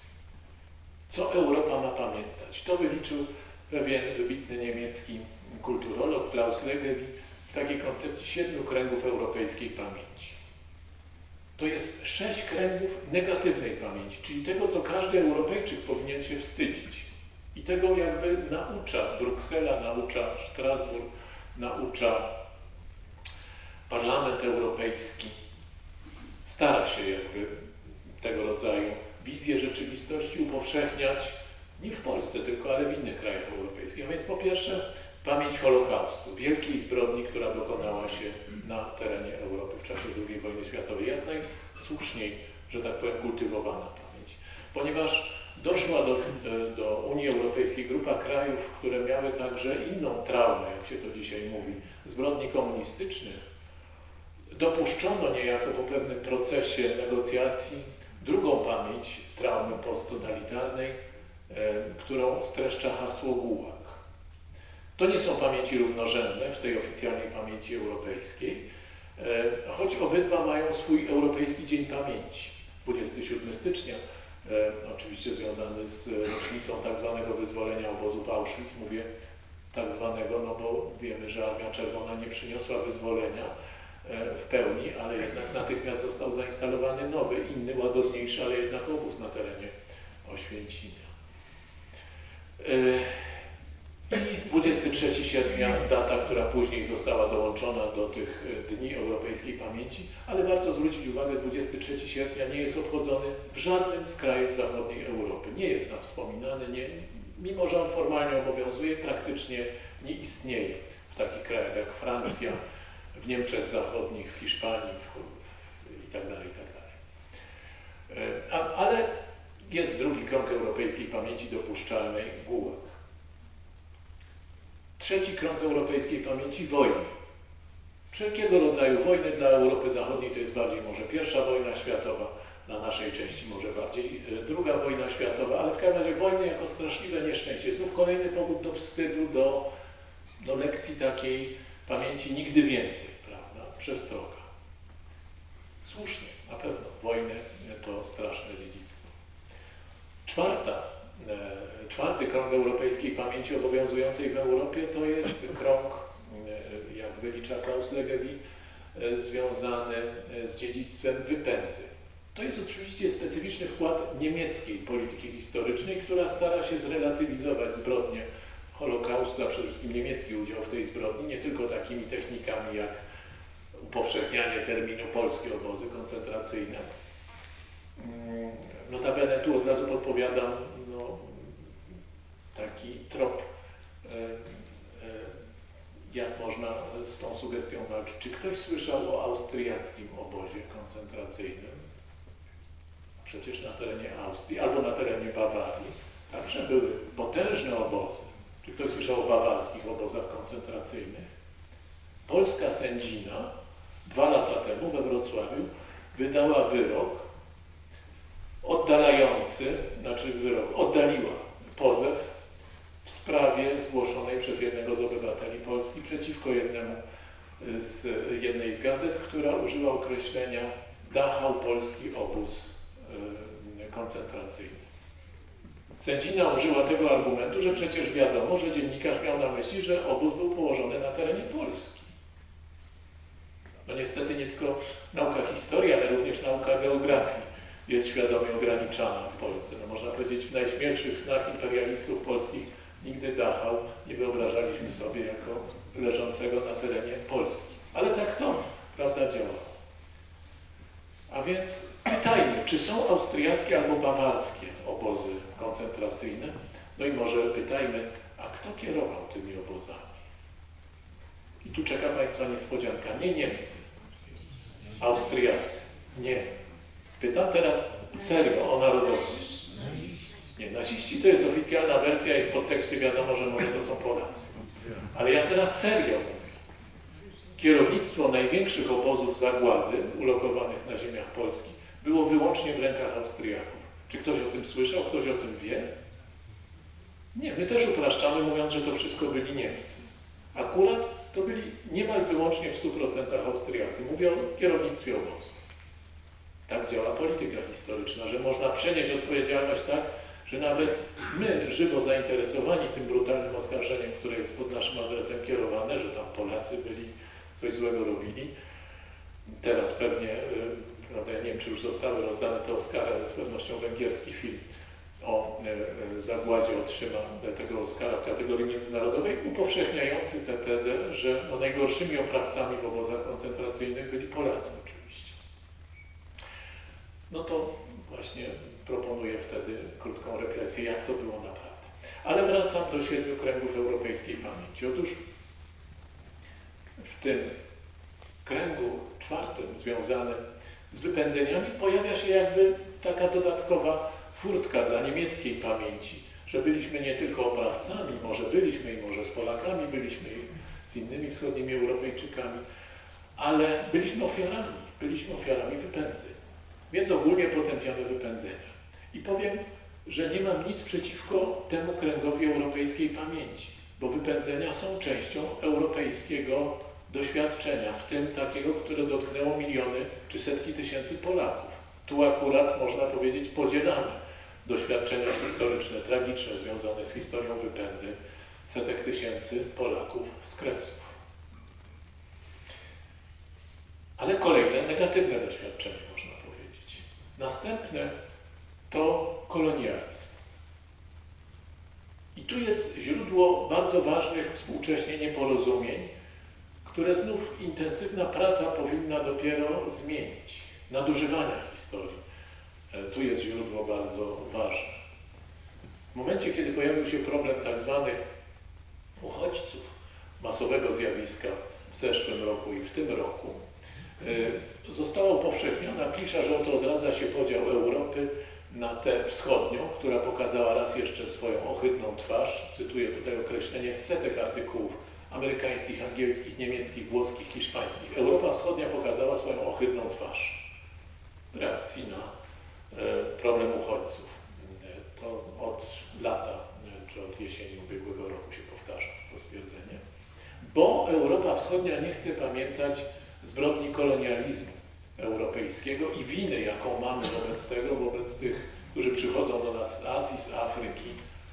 Co Europa ma pamiętać? To wyliczył pewien wybitny niemiecki kulturolog Klaus Legewi w takiej koncepcji siedmiu kręgów europejskiej pamięci. To jest sześć kręgów negatywnej pamięci, czyli tego, co każdy Europejczyk powinien się wstydzić. I tego jakby naucza Bruksela, naucza Strasburg, naucza Parlament Europejski. Stara się jakby tego rodzaju wizję rzeczywistości upowszechniać nie w Polsce tylko, ale w innych krajach europejskich. A więc po pierwsze pamięć Holokaustu, wielkiej zbrodni, która dokonała się na terenie Europy w czasie drugiej wojny światowej. Jak najsłuszniej, że tak powiem, kultywowana pamięć. Ponieważ doszła do, do Unii Europejskiej grupa krajów, które miały także inną traumę, jak się to dzisiaj mówi, zbrodni komunistycznych, dopuszczono niejako po pewnym procesie negocjacji drugą pamięć traumy posttotalitarnej, e, którą streszcza hasło Gułag. To nie są pamięci równorzędne w tej oficjalnej pamięci europejskiej, e, choć obydwa mają swój Europejski Dzień Pamięci. dwudziestego siódmego stycznia, e, oczywiście związany z rocznicą tak zwanego wyzwolenia obozu Auschwitz, mówię tak zwanego, no bo wiemy, że Armia Czerwona nie przyniosła wyzwolenia w pełni, ale jednak natychmiast został zainstalowany nowy, inny, łagodniejszy, ale jednak obóz na terenie Oświęcimia. I dwudziestego trzeciego sierpnia, data, która później została dołączona do tych Dni Europejskiej Pamięci, ale warto zwrócić uwagę, dwudziestego trzeciego sierpnia nie jest obchodzony w żadnym z krajów zachodniej Europy. Nie jest tam wspominany, nie, mimo że on formalnie obowiązuje, praktycznie nie istnieje w takich krajach jak Francja, w Niemczech Zachodnich, w Hiszpanii w, i tak dalej, i tak dalej. A, ale jest drugi krąg europejskiej pamięci dopuszczalnej, Gułag. Trzeci krąg europejskiej pamięci, wojny. Wszelkiego rodzaju wojny dla Europy Zachodniej to jest bardziej może pierwsza wojna światowa, dla naszej części może bardziej druga wojna światowa, ale w każdym razie wojny jako straszliwe nieszczęście. Znów kolejny powód do wstydu, do, do lekcji takiej pamięci nigdy więcej, prawda? Przestroga. Słusznie, na pewno. Wojny to straszne dziedzictwo. Czwarta, e, czwarty krąg europejskiej pamięci obowiązującej w Europie to jest krąg, e, jak wylicza Klaus Legewi, e, związany z dziedzictwem wypędzeń. To jest oczywiście specyficzny wkład niemieckiej polityki historycznej, która stara się zrelatywizować zbrodnie Holokaustu, a przede wszystkim niemiecki udział w tej zbrodni, nie tylko takimi technikami jak upowszechnianie terminu polskie obozy koncentracyjne. Notabene tu od razu podpowiadam no, taki trop, e, e, jak można z tą sugestią walczyć. Czy ktoś słyszał o austriackim obozie koncentracyjnym? Przecież na terenie Austrii albo na terenie Bawarii także były potężne obozy. Czy ktoś słyszał o bawarskich obozach koncentracyjnych? Polska sędzina dwa lata temu we Wrocławiu wydała wyrok oddalający, znaczy wyrok, oddaliła pozew w sprawie zgłoszonej przez jednego z obywateli Polski przeciwko jednemu z jednej z gazet, która użyła określenia Dachau polski obóz koncentracyjny. Sędzina użyła tego argumentu, że przecież wiadomo, że dziennikarz miał na myśli, że obóz był położony na terenie Polski. No niestety nie tylko nauka historii, ale również nauka geografii jest świadomie ograniczana w Polsce. No można powiedzieć, w najśmielszych snach imperialistów polskich nigdy Dachau nie wyobrażaliśmy sobie jako leżącego na terenie Polski. Ale tak to, prawda, działa. A więc pytajmy, czy są austriackie albo bawarskie obozy koncentracyjne? No i może pytajmy, a kto kierował tymi obozami? I tu czeka Państwa niespodzianka. Nie Niemcy, Austriacy. Nie. Pytam teraz serio o narodowość. Nie, naziści to jest oficjalna wersja i w podtekście wiadomo, że może to są Polacy. Ale ja teraz serio mówię. Kierownictwo największych obozów zagłady ulokowanych na ziemiach polskich było wyłącznie w rękach Austriaków. Czy ktoś o tym słyszał? Ktoś o tym wie? Nie, my też upraszczamy, mówiąc, że to wszystko byli Niemcy. Akurat to byli niemal wyłącznie w stu procentach Austriacy. Mówię o kierownictwie obozów. Tak działa polityka historyczna, że można przenieść odpowiedzialność tak, że nawet my, żywo zainteresowani tym brutalnym oskarżeniem, które jest pod naszym adresem kierowane, że tam Polacy byli, coś złego robili. Teraz pewnie, prawda, ja nie wiem, czy już zostały rozdane te Oscary, ale z pewnością węgierski film o zagładzie otrzyma tego Oscara w kategorii międzynarodowej, upowszechniający tę tezę, że no, najgorszymi oprawcami w obozach koncentracyjnych byli Polacy oczywiście. No to właśnie proponuję wtedy krótką refleksję, jak to było naprawdę. Ale wracam do siedmiu kręgów europejskiej pamięci. Otóż w tym kręgu czwartym związanym z wypędzeniami pojawia się jakby taka dodatkowa furtka dla niemieckiej pamięci, że byliśmy nie tylko oprawcami, może byliśmy i może z Polakami, byliśmy i z innymi wschodnimi Europejczykami, ale byliśmy ofiarami, byliśmy ofiarami wypędzeń. Więc ogólnie potępiamy wypędzenia. I powiem, że nie mam nic przeciwko temu kręgowi europejskiej pamięci, bo wypędzenia są częścią europejskiego doświadczenia, w tym takiego, które dotknęło miliony czy setki tysięcy Polaków. Tu akurat można powiedzieć podzielamy doświadczenia historyczne, tragiczne związane z historią wypędzeń setek tysięcy Polaków z Kresów. Ale kolejne negatywne doświadczenie można powiedzieć. Następne to kolonializm. I tu jest źródło bardzo ważnych współcześnie nieporozumień, które znów intensywna praca powinna dopiero zmienić. Nadużywania historii. Tu jest źródło bardzo ważne. W momencie, kiedy pojawił się problem tak zwanych uchodźców, masowego zjawiska w zeszłym roku i w tym roku, została upowszechniona klisza, że oto odradza się podział Europy na tę wschodnią, która pokazała raz jeszcze swoją ohydną twarz. Cytuję tutaj określenie z setek artykułów amerykańskich, angielskich, niemieckich, włoskich, hiszpańskich. Europa Wschodnia pokazała swoją ohydną twarz w reakcji na problem uchodźców. To od lata, czy od jesieni ubiegłego roku się powtarza to stwierdzenie. Bo Europa Wschodnia nie chce pamiętać zbrodni kolonializmu europejskiego i winy, jaką mamy wobec tego, wobec tych, którzy przychodzą do nas z Azji, z Afryki.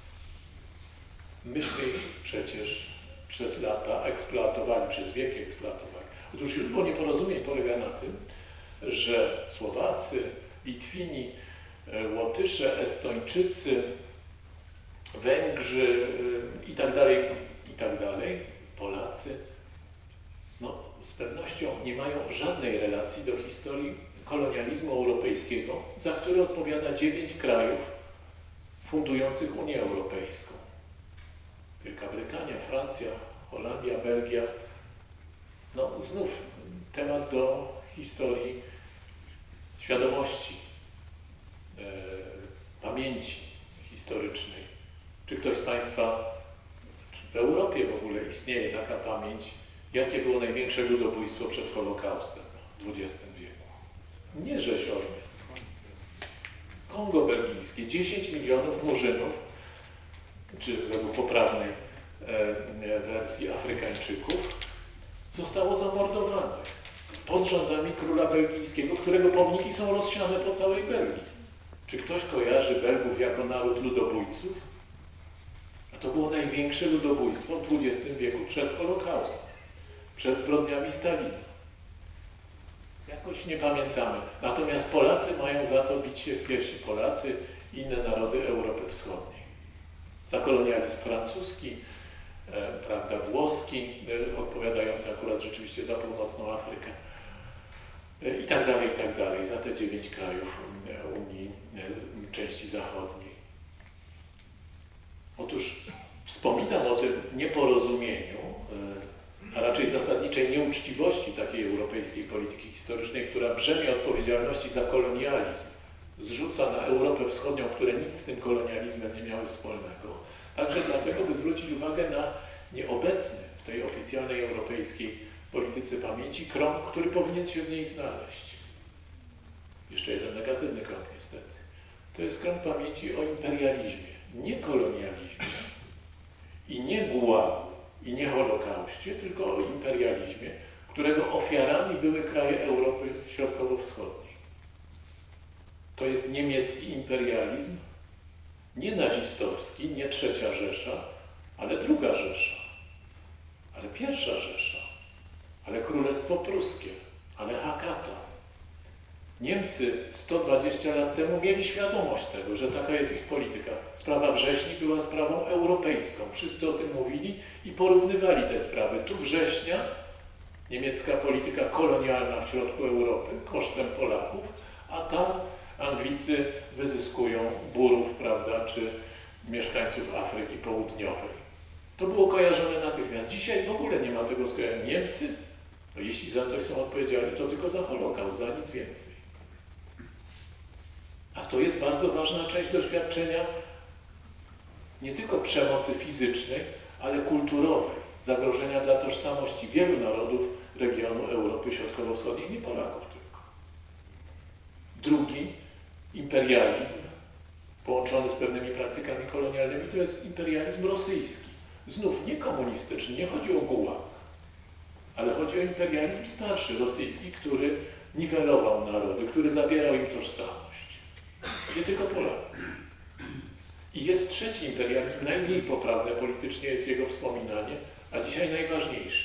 Myśmy ich przecież przez lata eksploatowali, przez wieki eksploatowali. Otóż źródło nieporozumień polega na tym, że Słowacy, Litwini, Łotysze, Estończycy, Węgrzy i tak dalej, i tak dalej, Polacy, no z pewnością nie mają żadnej relacji do historii kolonializmu europejskiego, za który odpowiada dziewięć krajów fundujących Unię Europejską. Wielka Brytania, Francja, Holandia, Belgia. No znów temat do historii świadomości, e, pamięci historycznej. Czy ktoś z Państwa, czy w Europie w ogóle istnieje taka pamięć, jakie było największe ludobójstwo przed Holokaustem w dwudziestym wieku? Nie Rzeszowie. Kongo belgijskie, dziesięć milionów murzynów, czy według poprawnej e, wersji Afrykańczyków, zostało zamordowanych pod rządami króla belgijskiego, którego pomniki są rozsiane po całej Belgii. Czy ktoś kojarzy Belgów jako naród ludobójców? A to było największe ludobójstwo w dwudziestym wieku przed Holokaustem, przed zbrodniami Stalina. Jakoś nie pamiętamy. Natomiast Polacy mają za to bić się w piersi. Polacy i inne narody Europy Wschodniej. Za kolonializm francuski, e, prawda, włoski, e, odpowiadający akurat rzeczywiście za północną Afrykę. E, I tak dalej, i tak dalej. Za te dziewięć krajów e, Unii, e, części zachodniej. Otóż wspominam o tym nieporozumieniu, e, a raczej zasadniczej nieuczciwości takiej europejskiej polityki historycznej, która brzemię odpowiedzialności za kolonializm zrzuca na Europę Wschodnią, które nic z tym kolonializmem nie miały wspólnego. Także dlatego, by zwrócić uwagę na nieobecny w tej oficjalnej europejskiej polityce pamięci krąg, który powinien się w niej znaleźć. Jeszcze jeden negatywny krąg niestety. To jest krąg pamięci o imperializmie, nie kolonializmie i nie gułagu, i nie Holokauście, tylko o imperializmie, którego ofiarami były kraje Europy Środkowo-Wschodniej. To jest niemiecki imperializm, nie nazistowski, nie trzecia Rzesza, ale druga Rzesza, ale pierwsza Rzesza, ale Królestwo Pruskie, ale Hakata. Niemcy sto dwadzieścia lat temu mieli świadomość tego, że taka jest ich polityka. Sprawa Wrześni była sprawą europejską. Wszyscy o tym mówili i porównywali te sprawy. Tu Września, niemiecka polityka kolonialna w środku Europy, kosztem Polaków, a tam Anglicy wyzyskują Burów, prawda, czy mieszkańców Afryki Południowej. To było kojarzone natychmiast. Dzisiaj w ogóle nie ma tego skojarzenia. Niemcy, no jeśli za coś są odpowiedzialni, to tylko za Holokaust, za nic więcej. A to jest bardzo ważna część doświadczenia nie tylko przemocy fizycznej, ale kulturowej, zagrożenia dla tożsamości wielu narodów regionu Europy Środkowo-Wschodniej, nie Polaków tylko. Drugi, imperializm, połączony z pewnymi praktykami kolonialnymi, to jest imperializm rosyjski. Znów nie komunistyczny, nie chodzi o gułag, ale chodzi o imperializm starszy, rosyjski, który niwelował narody, który zabierał im tożsamość. Nie tylko Polaków. I jest trzeci imperializm, najmniej poprawne politycznie jest jego wspominanie, a dzisiaj najważniejszy.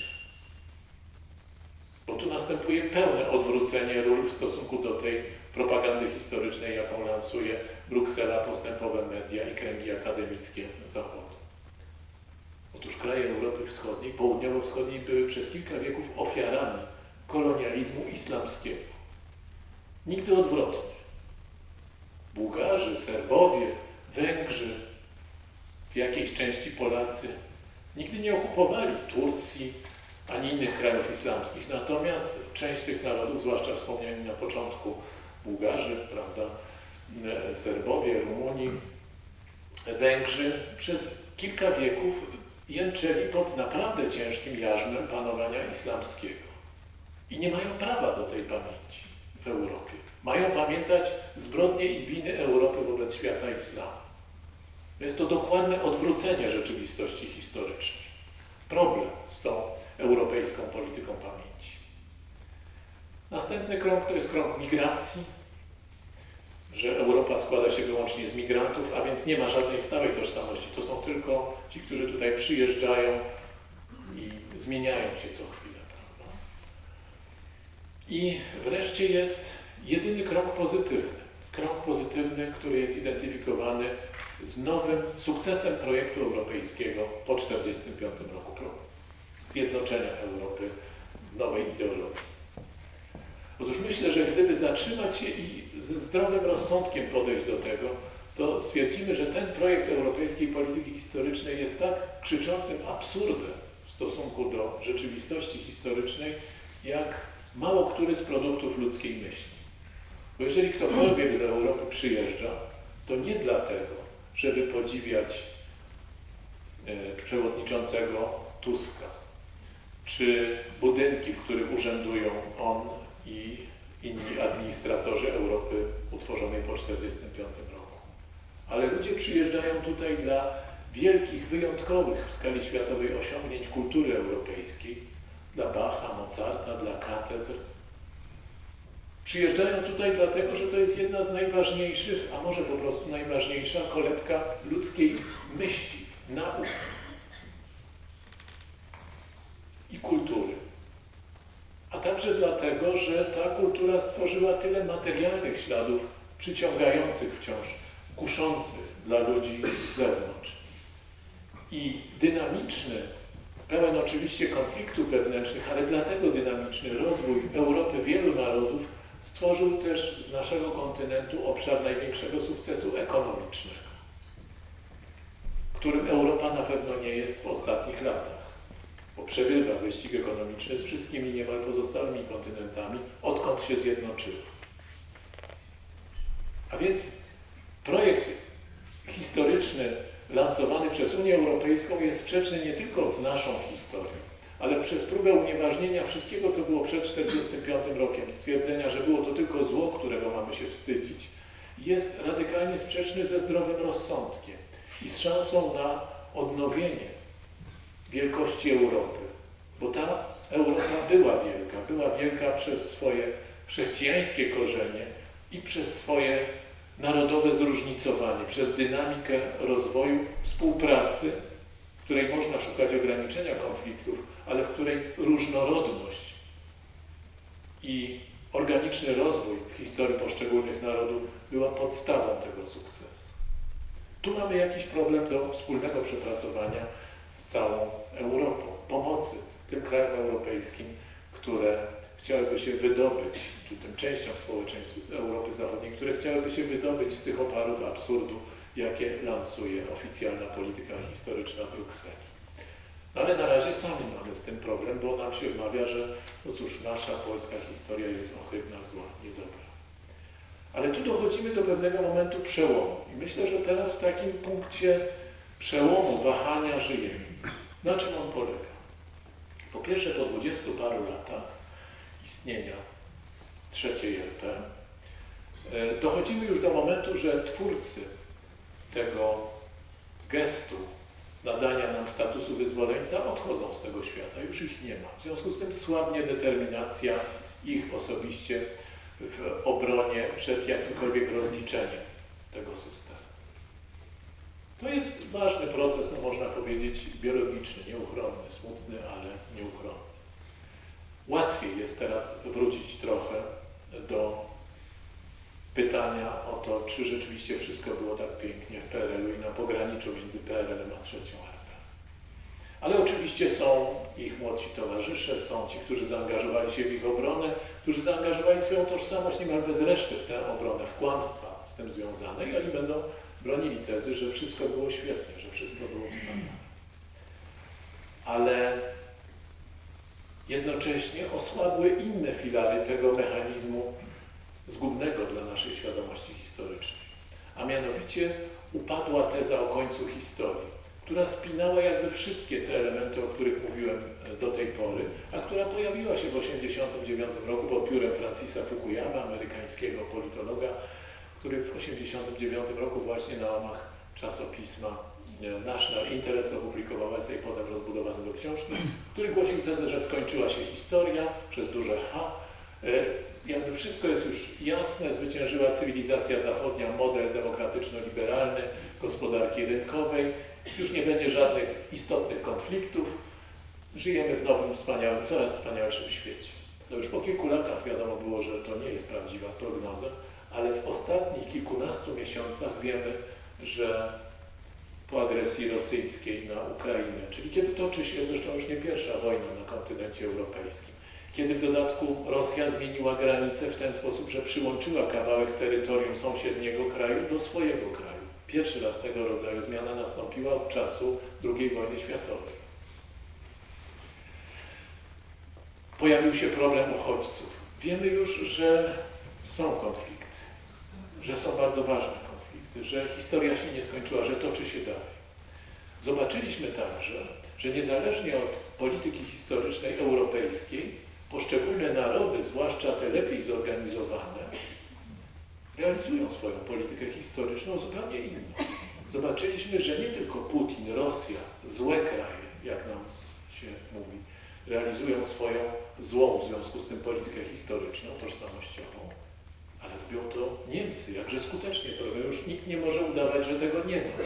Bo tu następuje pełne odwrócenie ról w stosunku do tej propagandy historycznej, jaką lansuje Bruksela, postępowe media i kręgi akademickie Zachodu. Otóż kraje Europy Wschodniej, południowo-wschodniej były przez kilka wieków ofiarami kolonializmu islamskiego. Nigdy odwrotnie. Bułgarzy, Serbowie, Węgrzy, w jakiejś części Polacy nigdy nie okupowali Turcji ani innych krajów islamskich. Natomiast część tych narodów, zwłaszcza wspomniani na początku Bułgarzy, prawda, Serbowie, Rumuni, Węgrzy przez kilka wieków jęczeli pod naprawdę ciężkim jarzmem panowania islamskiego. I nie mają prawa do tej pamięci w Europie. Mają pamiętać zbrodnie i winy Europy wobec świata islamu. Jest to dokładne odwrócenie rzeczywistości historycznej. Problem z tą europejską polityką pamięci. Następny krąg to jest krąg migracji, że Europa składa się wyłącznie z migrantów, a więc nie ma żadnej stałej tożsamości. To są tylko ci, którzy tutaj przyjeżdżają i zmieniają się co chwilę. Prawda? I wreszcie jest jedyny krąg pozytywny. Krąg pozytywny, który jest identyfikowany z nowym sukcesem projektu europejskiego po tysiąc dziewięćset czterdziestym piątym roku. Zjednoczenia Europy w nowej ideologii. Otóż myślę, że gdyby zatrzymać się i ze zdrowym rozsądkiem podejść do tego, to stwierdzimy, że ten projekt europejskiej polityki historycznej jest tak krzyczącym absurdem w stosunku do rzeczywistości historycznej, jak mało który z produktów ludzkiej myśli. Bo jeżeli ktokolwiek do Europy przyjeżdża, to nie dlatego, żeby podziwiać e, przewodniczącego Tuska, czy budynki, w których urzędują on i inni administratorzy Europy utworzonej po tysiąc dziewięćset czterdziestym piątym roku. Ale ludzie przyjeżdżają tutaj dla wielkich, wyjątkowych w skali światowej osiągnięć kultury europejskiej, dla Bacha, Mozarta, dla katedr. Przyjeżdżają tutaj dlatego, że to jest jedna z najważniejszych, a może po prostu najważniejsza kolebka ludzkiej myśli, nauk i kultury. A także dlatego, że ta kultura stworzyła tyle materialnych śladów przyciągających wciąż, kuszących dla ludzi z zewnątrz. I dynamiczny, pełen oczywiście konfliktów wewnętrznych, ale dlatego dynamiczny rozwój Europy wielu narodów stworzył też z naszego kontynentu obszar największego sukcesu ekonomicznego, którym Europa na pewno nie jest w ostatnich latach, bo przegrywa wyścig ekonomiczny z wszystkimi niemal pozostałymi kontynentami, odkąd się zjednoczyła. A więc projekt historyczny lansowany przez Unię Europejską jest sprzeczny nie tylko z naszą historią, ale przez próbę unieważnienia wszystkiego, co było przed tysiąc dziewięćset czterdziestym piątym rokiem, stwierdzenia, że było to tylko zło, którego mamy się wstydzić, jest radykalnie sprzeczny ze zdrowym rozsądkiem i z szansą na odnowienie wielkości Europy. Bo ta Europa była wielka, była wielka przez swoje chrześcijańskie korzenie i przez swoje narodowe zróżnicowanie, przez dynamikę rozwoju, współpracy, w której można szukać ograniczenia konfliktów, ale w której różnorodność i organiczny rozwój w historii poszczególnych narodów była podstawą tego sukcesu. Tu mamy jakiś problem do wspólnego przepracowania z całą Europą, pomocy tym krajom europejskim, które chciałyby się wydobyć, czy tym częściom społeczeństw Europy Zachodniej, które chciałyby się wydobyć z tych oparów absurdu, jakie lansuje oficjalna polityka historyczna Brukseli. No ale na razie sami mamy z tym problem, bo nam się wmawia, że no cóż, nasza polska historia jest ohydna, zła, niedobra. Ale tu dochodzimy do pewnego momentu przełomu. I myślę, że teraz w takim punkcie przełomu, wahania żyjemy. Na czym on polega? Po pierwsze, po dwudziestu paru latach istnienia trzeciej R P dochodzimy już do momentu, że twórcy tego gestu nadania nam statusu wyzwoleńca odchodzą z tego świata, już ich nie ma. W związku z tym słabnie determinacja ich osobiście w obronie przed jakimkolwiek rozliczeniem tego systemu. To jest ważny proces, no można powiedzieć, biologiczny, nieuchronny, smutny, ale nieuchronny. Łatwiej jest teraz wrócić trochę do pytania o to, czy rzeczywiście wszystko było tak pięknie w P R L u i na pograniczu między P R L em a trzecią R P. Ale oczywiście są ich młodsi towarzysze, są ci, którzy zaangażowali się w ich obronę, którzy zaangażowali swoją tożsamość niemal bez reszty w tę obronę, w kłamstwa z tym związane i oni będą bronili tezy, że wszystko było świetnie, że wszystko było wspaniałe. Ale jednocześnie osłabły inne filary tego mechanizmu zgubnego dla naszej świadomości historycznej. A mianowicie upadła teza o końcu historii, która spinała jakby wszystkie te elementy, o których mówiłem do tej pory, a która pojawiła się w tysiąc dziewięćset osiemdziesiątym dziewiątym roku pod piórem Francisa Fukuyama, amerykańskiego politologa, który w tysiąc dziewięćset osiemdziesiątym dziewiątym roku właśnie na łamach czasopisma National Interest opublikował esej potem rozbudowany do książki, który głosił tezę, że skończyła się historia przez duże H. Jakby wszystko jest już jasne, zwyciężyła cywilizacja zachodnia, model demokratyczno-liberalny, gospodarki rynkowej, już nie będzie żadnych istotnych konfliktów, żyjemy w nowym, wspaniałym, coraz wspanialszym świecie. No już po kilku latach wiadomo było, że to nie jest prawdziwa prognoza, ale w ostatnich kilkunastu miesiącach wiemy, że po agresji rosyjskiej na Ukrainę, czyli kiedy toczy się zresztą już nie pierwsza wojna na kontynencie europejskim, kiedy w dodatku Rosja zmieniła granice w ten sposób, że przyłączyła kawałek terytorium sąsiedniego kraju do swojego kraju. Pierwszy raz tego rodzaju zmiana nastąpiła od czasu drugiej wojny światowej. Pojawił się problem uchodźców. Wiemy już, że są konflikty, że są bardzo ważne konflikty, że historia się nie skończyła, że toczy się dalej. Zobaczyliśmy także, że niezależnie od polityki historycznej europejskiej, poszczególne narody, zwłaszcza te lepiej zorganizowane, realizują swoją politykę historyczną zupełnie inną. Zobaczyliśmy, że nie tylko Putin, Rosja, złe kraje, jak nam się mówi, realizują swoją złą w związku z tym politykę historyczną, tożsamościową, ale robią to Niemcy, jakże skutecznie to robią. Już nikt nie może udawać, że tego nie ma.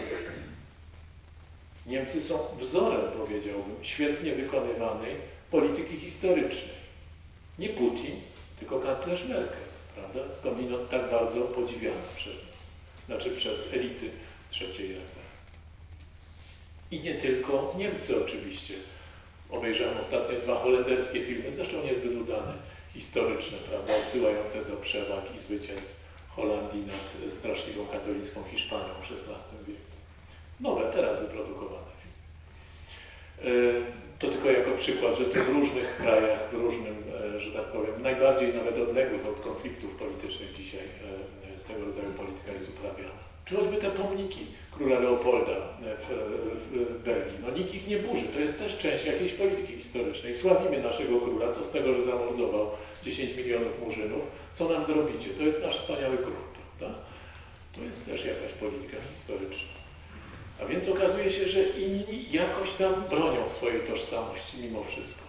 Niemcy są wzorem, powiedziałbym, świetnie wykonywanej polityki historycznej. Nie Putin, tylko kanclerz Merkel, prawda? Skądinąd tak bardzo podziwiana przez nas, znaczy przez elity trzeciej R P. I nie tylko Niemcy oczywiście. Obejrzałem ostatnio dwa holenderskie filmy, zresztą niezbyt udane, historyczne, prawda, odsyłające do przewag i zwycięstw Holandii nad straszliwą katolicką Hiszpanią w szesnastym wieku. Nowe, teraz wyprodukowane filmy. To tylko jako przykład, że to w różnych krajach, w różnym, że tak powiem, najbardziej nawet odległych od konfliktów politycznych dzisiaj tego rodzaju polityka jest uprawiana. Czy choćby te pomniki króla Leopolda w, w, w Belgii. No nikt ich nie burzy, to jest też część jakiejś polityki historycznej. Sławimy naszego króla, co z tego, że zamordował dziesięć milionów murzynów. Co nam zrobicie? To jest nasz wspaniały król, prawda? To jest też jakaś polityka historyczna. A więc okazuje się, że inni jakoś tam bronią swojej tożsamości mimo wszystko.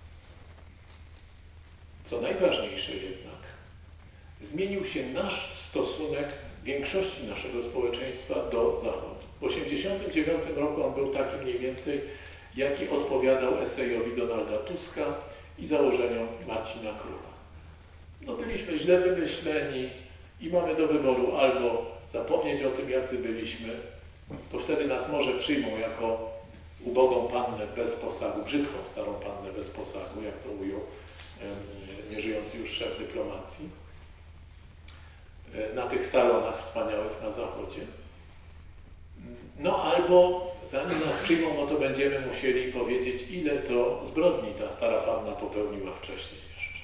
Co najważniejsze jednak, zmienił się nasz stosunek większości naszego społeczeństwa do Zachodu. W tysiąc dziewięćset osiemdziesiątym dziewiątym roku on był taki mniej więcej, jaki odpowiadał esejowi Donalda Tuska i założeniom Marcina Króla. No byliśmy źle wymyśleni i mamy do wyboru albo zapomnieć o tym, jacy byliśmy, to wtedy nas może przyjmą jako ubogą pannę bez posagu, brzydką starą pannę bez posagu, jak to ujął nieżyjący już szef dyplomacji, na tych salonach wspaniałych na Zachodzie. No albo zanim nas przyjmą, no to będziemy musieli powiedzieć, ile to zbrodni ta stara panna popełniła wcześniej jeszcze.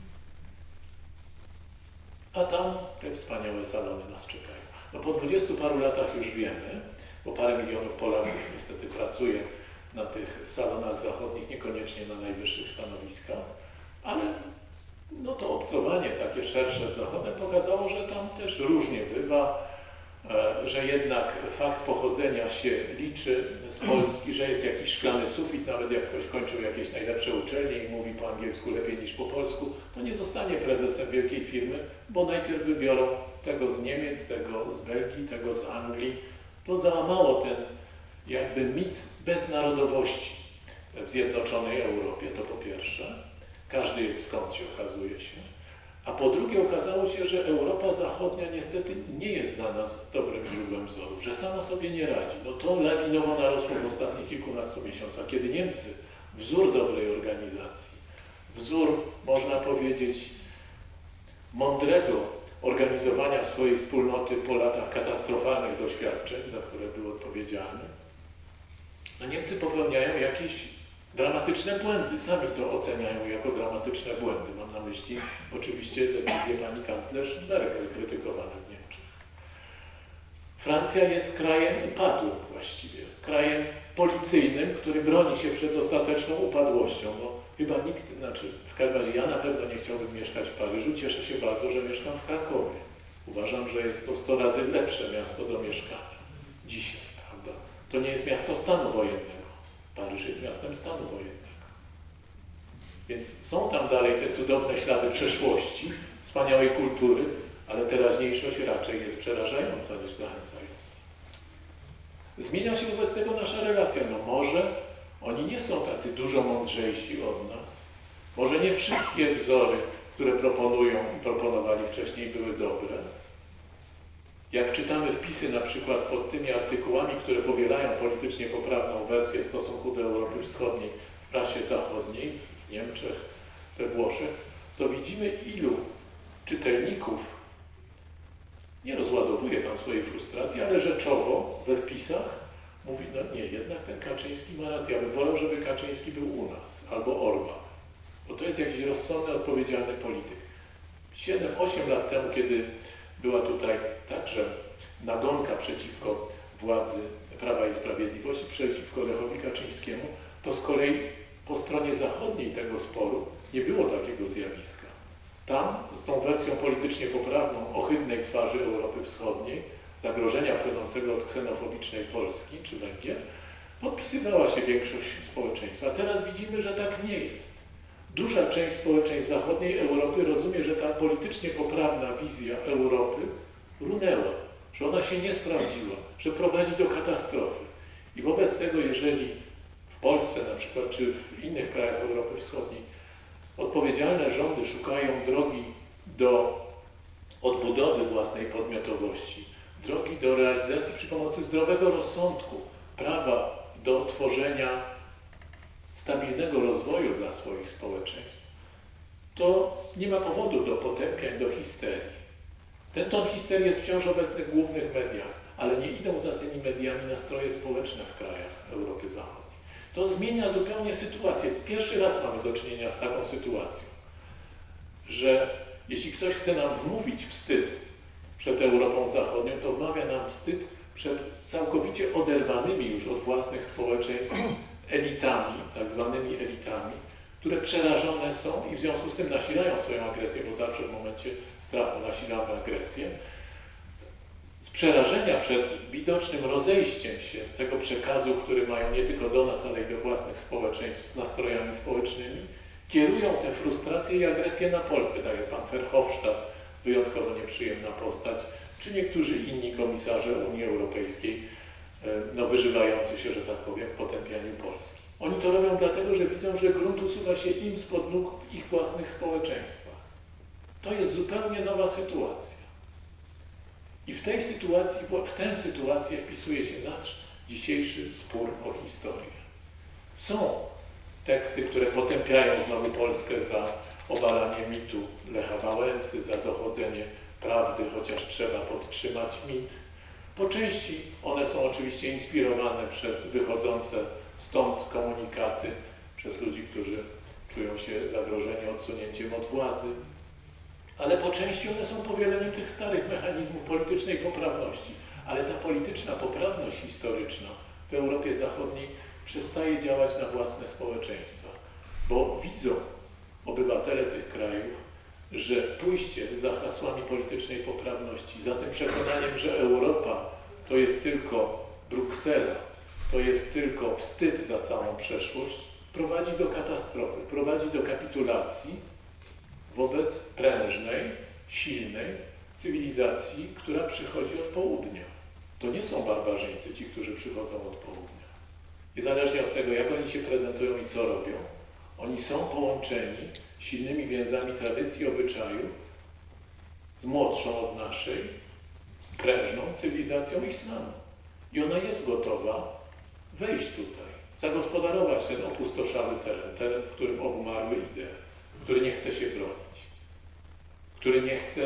A tam te wspaniałe salony nas czekają. No po dwudziestu paru latach już wiemy, bo parę milionów Polaków niestety pracuje na tych salonach zachodnich, niekoniecznie na najwyższych stanowiskach, ale no to obcowanie takie szersze z Zachodem pokazało, że tam też różnie bywa, że jednak fakt pochodzenia się liczy z Polski, że jest jakiś szklany sufit, nawet jak ktoś kończył jakieś najlepsze uczelnie i mówi po angielsku lepiej niż po polsku, to nie zostanie prezesem wielkiej firmy, bo najpierw wybiorą tego z Niemiec, tego z Belgii, tego z Anglii. To załamało ten jakby mit beznarodowości w zjednoczonej Europie, to po pierwsze. Każdy jest skądś, okazuje się. A po drugie okazało się, że Europa Zachodnia niestety nie jest dla nas dobrym źródłem wzorów, że sama sobie nie radzi. No to lawinowo narosło w ostatnich kilkunastu miesiącach, kiedy Niemcy, wzór dobrej organizacji, wzór, można powiedzieć, mądrego organizowania swojej wspólnoty po latach katastrofalnych doświadczeń, za które był odpowiedzialny, no Niemcy popełniają jakieś dramatyczne błędy. Sami to oceniają jako dramatyczne błędy. Mam na myśli oczywiście decyzję pani kanclerz Merkel krytykowaną w Niemczech. Francja jest krajem upadłym właściwie. Krajem policyjnym, który broni się przed ostateczną upadłością. No, chyba nikt, znaczy w każdym razie ja na pewno nie chciałbym mieszkać w Paryżu. Cieszę się bardzo, że mieszkam w Krakowie. Uważam, że jest to sto razy lepsze miasto do mieszkania. Dzisiaj, prawda? To nie jest miasto stanu wojennego. Paryż jest miastem stanu wojennego. Więc są tam dalej te cudowne ślady przeszłości, wspaniałej kultury, ale teraźniejszość raczej jest przerażająca niż zachęcająca. Zmienia się wobec tego nasza relacja. No może oni nie są tacy dużo mądrzejsi od nas. Może nie wszystkie wzory, które proponują i proponowali wcześniej, były dobre. Jak czytamy wpisy na przykład pod tymi artykułami, które powielają politycznie poprawną wersję stosunku do Europy Wschodniej w prasie zachodniej, w Niemczech, we Włoszech, to widzimy, ilu czytelników nie rozładowuje tam swojej frustracji, ale rzeczowo we wpisach mówi, no nie, jednak ten Kaczyński ma rację, ja bym wolał, żeby Kaczyński był u nas, albo Orban, bo to jest jakiś rozsądny, odpowiedzialny polityk. siedem osiem lat temu, kiedy była tutaj także nagonka przeciwko władzy Prawa i Sprawiedliwości, przeciwko Lechowi Kaczyńskiemu, to z kolei po stronie zachodniej tego sporu nie było takiego zjawiska. Tam z tą wersją politycznie poprawną, ohydnej twarzy Europy Wschodniej, zagrożenia płynącego od ksenofobicznej Polski czy Węgier, podpisywała się większość społeczeństwa. Teraz widzimy, że tak nie jest. Duża część społeczeństw zachodniej Europy rozumie, że ta politycznie poprawna wizja Europy runęła, że ona się nie sprawdziła, że prowadzi do katastrofy. I wobec tego, jeżeli w Polsce na przykład, czy w innych krajach Europy Wschodniej odpowiedzialne rządy szukają drogi do odbudowy własnej podmiotowości, drogi do realizacji przy pomocy zdrowego rozsądku, prawa do tworzenia stabilnego rozwoju dla swoich społeczeństw, to nie ma powodu do potępiań, do histerii. Ten ton histerii jest wciąż obecny w głównych mediach, ale nie idą za tymi mediami nastroje społeczne w krajach Europy Zachodniej. To zmienia zupełnie sytuację. Pierwszy raz mamy do czynienia z taką sytuacją, że jeśli ktoś chce nam wmówić wstyd przed Europą Zachodnią, to wmawia nam wstyd przed całkowicie oderwanymi już od własnych społeczeństw elitami, tak zwanymi elitami, które przerażone są i w związku z tym nasilają swoją agresję, bo zawsze w momencie strachu nasilamy agresję, z przerażenia przed widocznym rozejściem się tego przekazu, który mają nie tylko do nas, ale i do własnych społeczeństw z nastrojami społecznymi, kierują tę frustrację i agresję na Polskę, tak jak pan Verhofstadt, wyjątkowo nieprzyjemna postać, czy niektórzy inni komisarze Unii Europejskiej, no wyżywający się, że tak powiem, w potępianiu Polski. Oni to robią dlatego, że widzą, że grunt usuwa się im spod nóg w ich własnych społeczeństwach. To jest zupełnie nowa sytuacja. I w tej sytuacji, w tę sytuację wpisuje się nasz dzisiejszy spór o historię. Są teksty, które potępiają znowu Polskę za obalanie mitu Lecha Wałęsy, za dochodzenie prawdy, chociaż trzeba podtrzymać mit. Po części one są oczywiście inspirowane przez wychodzące stąd komunikaty, przez ludzi, którzy czują się zagrożeni odsunięciem od władzy, ale po części one są powieleniem tych starych mechanizmów politycznej poprawności. Ale ta polityczna poprawność historyczna w Europie Zachodniej przestaje działać na własne społeczeństwa, bo widzą obywatele tych krajów, że pójście za hasłami politycznej poprawności, za tym przekonaniem, że Europa to jest tylko Bruksela, to jest tylko wstyd za całą przeszłość, prowadzi do katastrofy, prowadzi do kapitulacji wobec prężnej, silnej cywilizacji, która przychodzi od południa. To nie są barbarzyńcy, ci, którzy przychodzą od południa. I zależnie od tego, jak oni się prezentują i co robią, oni są połączeni silnymi więzami tradycji, obyczaju z młodszą od naszej, prężną cywilizacją islamu. I ona jest gotowa wejść tutaj, zagospodarować ten opustoszały teren, teren, w którym obumarły idee, który nie chce się bronić, który nie chce,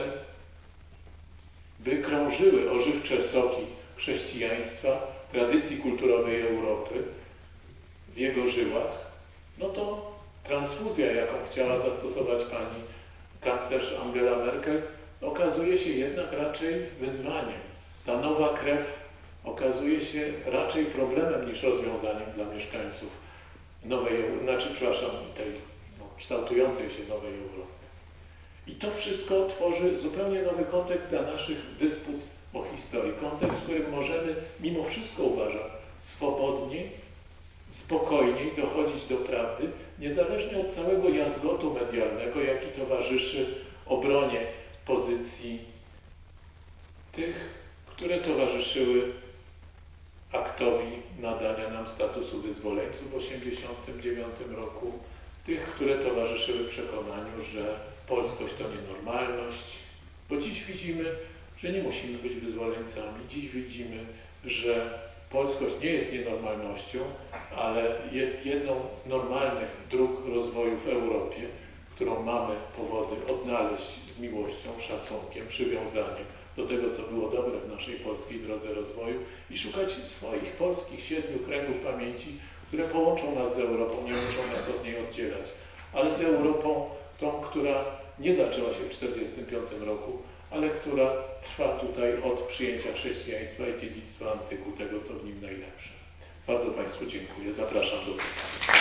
by krążyły ożywcze soki chrześcijaństwa, tradycji kulturowej Europy w jego żyłach, no to transfuzja, jaką chciała zastosować pani kanclerz Angela Merkel, okazuje się jednak raczej wyzwaniem. Ta nowa krew okazuje się raczej problemem niż rozwiązaniem dla mieszkańców nowej, znaczy, przepraszam, tej no, kształtującej się nowej Europy. I to wszystko tworzy zupełnie nowy kontekst dla naszych dysput o historii. Kontekst, w którym możemy, mimo wszystko uważam, swobodnie, spokojniej dochodzić do prawdy, niezależnie od całego jazgotu medialnego, jaki towarzyszy obronie pozycji tych, które towarzyszyły aktowi nadania nam statusu wyzwoleńców w tysiąc dziewięćset osiemdziesiątym dziewiątym roku, tych, które towarzyszyły przekonaniu, że polskość to nienormalność, bo dziś widzimy, że nie musimy być wyzwoleńcami. Dziś widzimy, że polskość nie jest nienormalnością, ale jest jedną z normalnych dróg rozwoju w Europie, którą mamy powody odnaleźć z miłością, szacunkiem, przywiązaniem do tego, co było dobre w naszej polskiej drodze rozwoju i szukać swoich polskich siedmiu kręgów pamięci, które połączą nas z Europą, nie muszą nas od niej oddzielać, ale z Europą tą, która nie zaczęła się w tysiąc dziewięćset czterdziestym piątym roku, ale która trwa tutaj od przyjęcia chrześcijaństwa i dziedzictwa antyku, tego, co w nim najlepsze. Bardzo Państwu dziękuję. Zapraszam do pytań.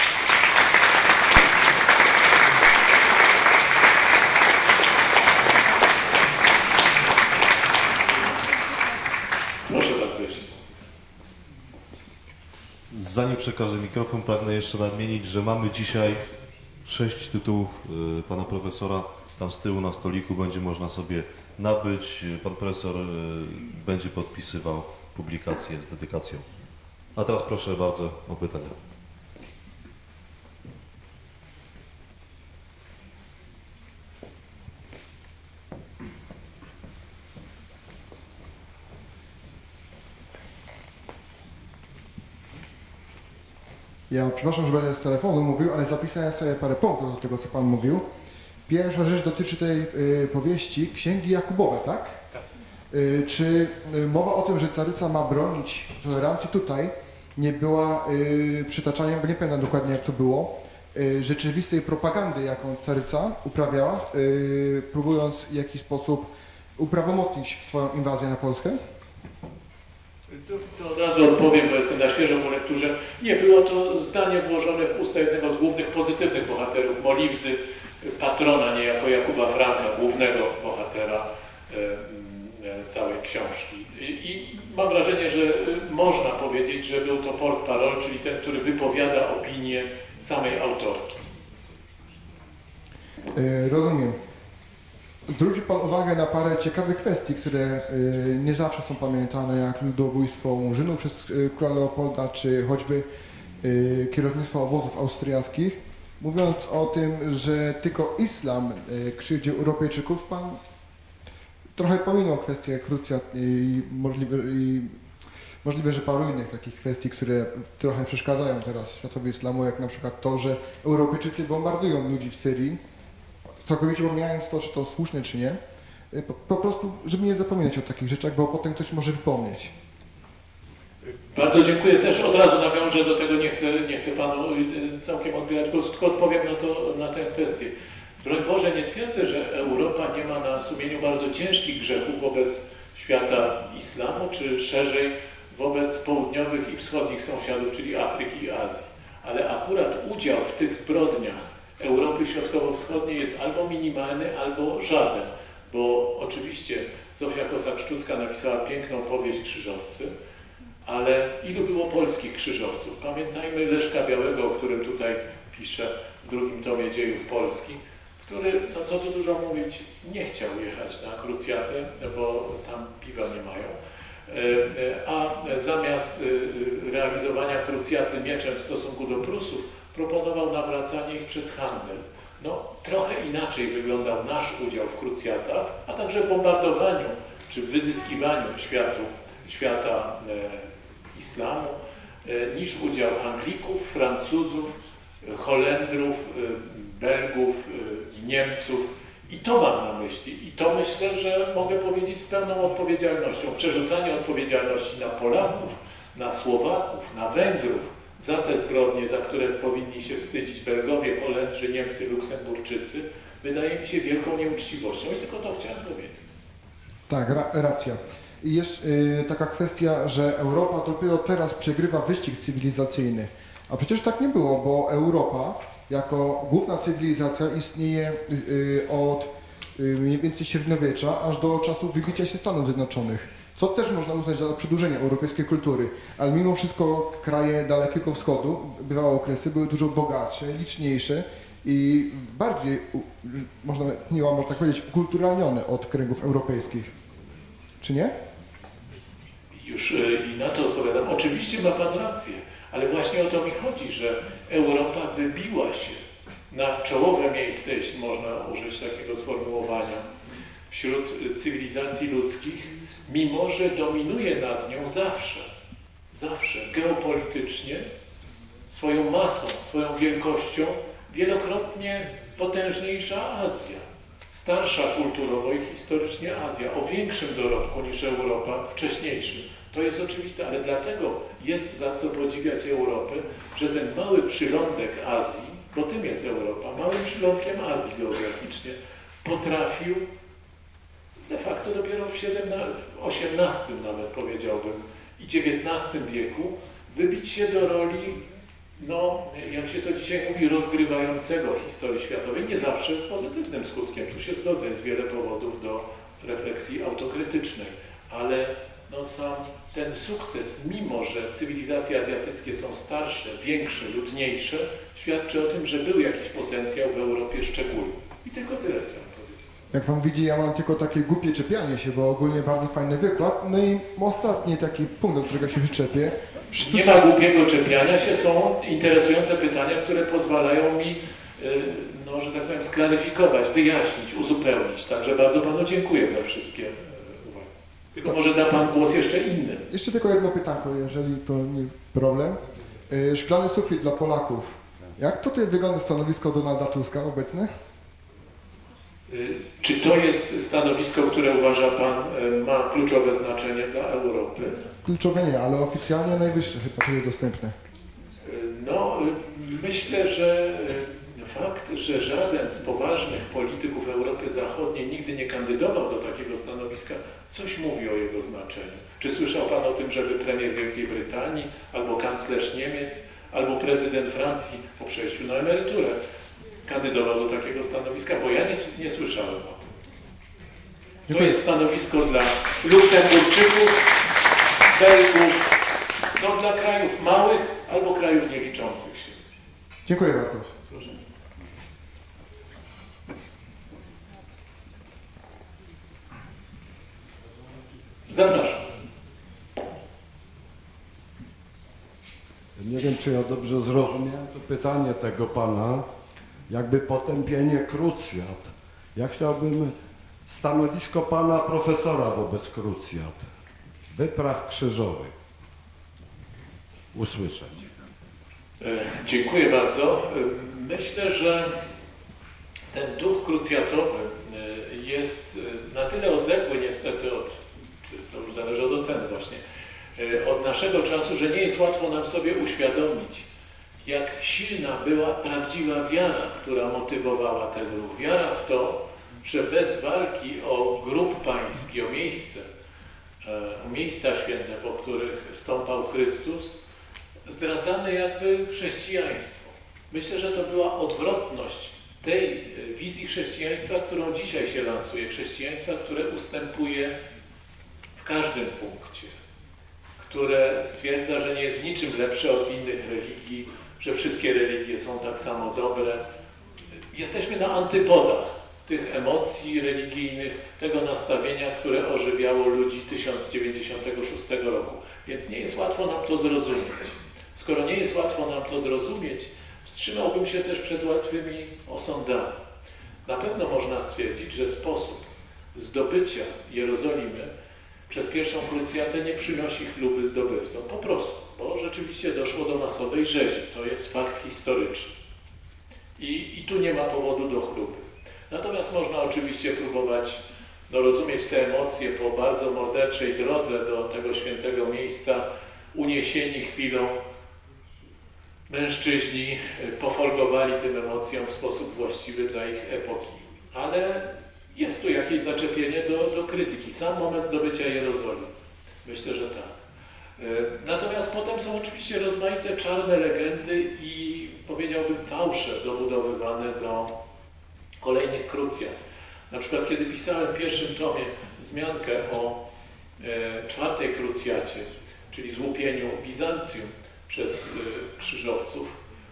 Proszę bardzo, jeśli są. Zanim przekażę mikrofon, pragnę jeszcze nadmienić, że mamy dzisiaj sześć tytułów y, pana profesora. Tam z tyłu na stoliku będzie można sobie nabyć. Pan profesor y, będzie podpisywał publikację z dedykacją. A teraz proszę bardzo o pytania. Ja przepraszam, że będę z telefonu mówił, ale zapisałem sobie parę punktów do tego, co Pan mówił. Pierwsza rzecz dotyczy tej y, powieści Księgi Jakubowe, tak? Tak. Y, czy y, mowa o tym, że caryca ma bronić tolerancji tutaj, nie była y, przytaczaniem, bo nie pamiętam dokładnie jak to było, y, rzeczywistej propagandy, jaką caryca uprawiała, y, próbując w jakiś sposób uprawomocnić swoją inwazję na Polskę? To, to od razu odpowiem, bo jestem na świeżo po lekturze. Nie, było to zdanie włożone w usta jednego z głównych pozytywnych bohaterów Moliwdy, patrona niejako Jakuba Franka, głównego bohatera e, e, całej książki. I, I mam wrażenie, że można powiedzieć, że był to porte-parole, czyli ten, który wypowiada opinię samej autorki. Y, rozumiem. Zwrócił Pan uwagę na parę ciekawych kwestii, które y, nie zawsze są pamiętane, jak ludobójstwo Murzynów przez y, króla Leopolda, czy choćby y, kierownictwo obozów austriackich. Mówiąc o tym, że tylko islam y, krzywdził Europejczyków, Pan trochę pominął kwestię krucjat i możliwe, i możliwe, że paru innych takich kwestii, które trochę przeszkadzają teraz światowi islamu, jak na przykład to, że Europejczycy bombardują ludzi w Syrii, całkowicie pomijając to, czy to słuszne, czy nie, po, po prostu, żeby nie zapominać o takich rzeczach, bo potem ktoś może wypomnieć. Bardzo dziękuję. Też od razu nawiążę do tego, nie chcę, nie chcę Panu całkiem odbierać głosu, tylko odpowiem na, to, na tę kwestię. Broń Boże, nie twierdzę, że Europa nie ma na sumieniu bardzo ciężkich grzechów wobec świata islamu, czy szerzej wobec południowych i wschodnich sąsiadów, czyli Afryki i Azji. Ale akurat udział w tych zbrodniach Europy Środkowo-Wschodniej jest albo minimalny, albo żaden, bo oczywiście Zofia Kosak-Szczucka napisała piękną powieść Krzyżowcy, ale ilu było polskich krzyżowców? Pamiętajmy Leszka Białego, o którym tutaj piszę w drugim tomie Dziejów Polski, który, no co tu dużo mówić, nie chciał jechać na krucjatę, bo tam piwa nie mają, a zamiast realizowania krucjaty mieczem w stosunku do Prusów, proponował nawracanie ich przez handel. No, trochę inaczej wyglądał nasz udział w krucjatach, a także w bombardowaniu czy w wyzyskiwaniu światu, świata e, islamu, e, niż udział Anglików, Francuzów, Holendrów, e, Belgów i e, Niemców. I to mam na myśli. I to myślę, że mogę powiedzieć z pełną odpowiedzialnością. Przerzucanie odpowiedzialności na Polaków, na Słowaków, na Węgrów, za te zbrodnie, za które powinni się wstydzić Belgowie, Holendrzy, Niemcy, Luksemburczycy, wydaje mi się wielką nieuczciwością i tylko to chciałem powiedzieć. Tak, ra racja. I jeszcze yy, taka kwestia, że Europa dopiero teraz przegrywa wyścig cywilizacyjny. A przecież tak nie było, bo Europa jako główna cywilizacja istnieje yy, od yy, mniej więcej średniowiecza aż do czasów wybicia się Stanów Zjednoczonych. Co też można uznać za przedłużenie europejskiej kultury, ale mimo wszystko kraje Dalekiego Wschodu, bywały okresy, były dużo bogatsze, liczniejsze i bardziej, można, nie można tak powiedzieć, ukulturalnione od kręgów europejskich. Czy nie? Już i na to odpowiadam. Oczywiście ma Pan rację, ale właśnie o to mi chodzi, że Europa wybiła się na czołowe miejsce, jeśli można użyć takiego sformułowania, wśród cywilizacji ludzkich, mimo że dominuje nad nią zawsze, zawsze geopolitycznie, swoją masą, swoją wielkością, wielokrotnie potężniejsza Azja, starsza kulturowo i historycznie Azja, o większym dorobku niż Europa, wcześniejszym. To jest oczywiste, ale dlatego jest za co podziwiać Europę, że ten mały przylądek Azji, bo tym jest Europa, małym przylądkiem Azji geograficznie, potrafił de facto dopiero w osiemnastym nawet powiedziałbym i dziewiętnastym wieku wybić się do roli, no jak się to dzisiaj mówi, rozgrywającego historii światowej, nie zawsze z pozytywnym skutkiem. Tu się zgodzę, jest wiele powodów do refleksji autokrytycznej, ale no sam ten sukces, mimo że cywilizacje azjatyckie są starsze, większe, ludniejsze, świadczy o tym, że był jakiś potencjał w Europie szczególny. I tylko tyle chciałem powiedzieć. Jak pan widzi, ja mam tylko takie głupie czepianie się, bo ogólnie bardzo fajny wykład. No i ostatni taki punkt, do którego się wyczepię. Nie ma głupiego czepiania się, są interesujące pytania, które pozwalają mi, no, że tak powiem, sklaryfikować, wyjaśnić, uzupełnić. Także bardzo panu dziękuję za wszystkie uwagi. Tylko To... może da pan głos jeszcze innym. Jeszcze tylko jedno pytanko, jeżeli to nie problem. Szklany sufit dla Polaków. Jak tutaj wygląda stanowisko Donalda Tuska obecne? Czy to jest stanowisko, które uważa pan ma kluczowe znaczenie dla Europy? Kluczowe nie, ale oficjalnie najwyższe chyba to jest dostępne. No, myślę, że fakt, że żaden z poważnych polityków Europy Zachodniej nigdy nie kandydował do takiego stanowiska, coś mówi o jego znaczeniu. Czy słyszał pan o tym, żeby premier Wielkiej Brytanii, albo kanclerz Niemiec, albo prezydent Francji po przejściu na emeryturę kandydował do takiego stanowiska? Bo ja nie, nie słyszałem o tym. To Dziękuję. jest stanowisko dla Luksemburczyków, Belgów, no dla krajów małych albo krajów nieliczących się. Dziękuję bardzo. Proszę. Zapraszam. Nie wiem, czy ja dobrze zrozumiałem to pytanie tego pana, jakby potępienie krucjat. Ja chciałbym stanowisko pana profesora wobec krucjat, wypraw krzyżowych, usłyszeć. Dziękuję bardzo. Myślę, że ten duch krucjatowy jest na tyle odległy niestety od, to już zależy od oceny właśnie, od naszego czasu, że nie jest łatwo nam sobie uświadomić, jak silna była prawdziwa wiara, która motywowała ten ruch. Wiara w to, że bez walki o grób pański, o miejsce, o miejsca święte, po których stąpał Chrystus, zdradzamy jakby chrześcijaństwo. Myślę, że to była odwrotność tej wizji chrześcijaństwa, którą dzisiaj się lansuje. Chrześcijaństwa, które ustępuje w każdym punkcie, które stwierdza, że nie jest w niczym lepsze od innych religii, że wszystkie religie są tak samo dobre. Jesteśmy na antypodach tych emocji religijnych, tego nastawienia, które ożywiało ludzi tysiąc dziewięćdziesiątego szóstego roku. Więc nie jest łatwo nam to zrozumieć. Skoro nie jest łatwo nam to zrozumieć, wstrzymałbym się też przed łatwymi osądami. Na pewno można stwierdzić, że sposób zdobycia Jerozolimy przez pierwszą krucjatę nie przynosi chluby zdobywcom. Po prostu, bo rzeczywiście doszło do masowej rzezi. To jest fakt historyczny. I, i tu nie ma powodu do chluby. Natomiast można oczywiście próbować no, rozumieć te emocje po bardzo morderczej drodze do tego świętego miejsca, uniesieni chwilą. Mężczyźni pofolgowali tym emocjom w sposób właściwy dla ich epoki. Ale jest tu jakieś zaczepienie do, do krytyki. Sam moment zdobycia Jerozolimy. Myślę, że tak. Natomiast potem są oczywiście rozmaite czarne legendy i powiedziałbym fałsze dobudowywane do kolejnych krucjat. Na przykład kiedy pisałem w pierwszym tomie wzmiankę o e, czwartej krucjacie, czyli złupieniu Bizancjum przez e, krzyżowców,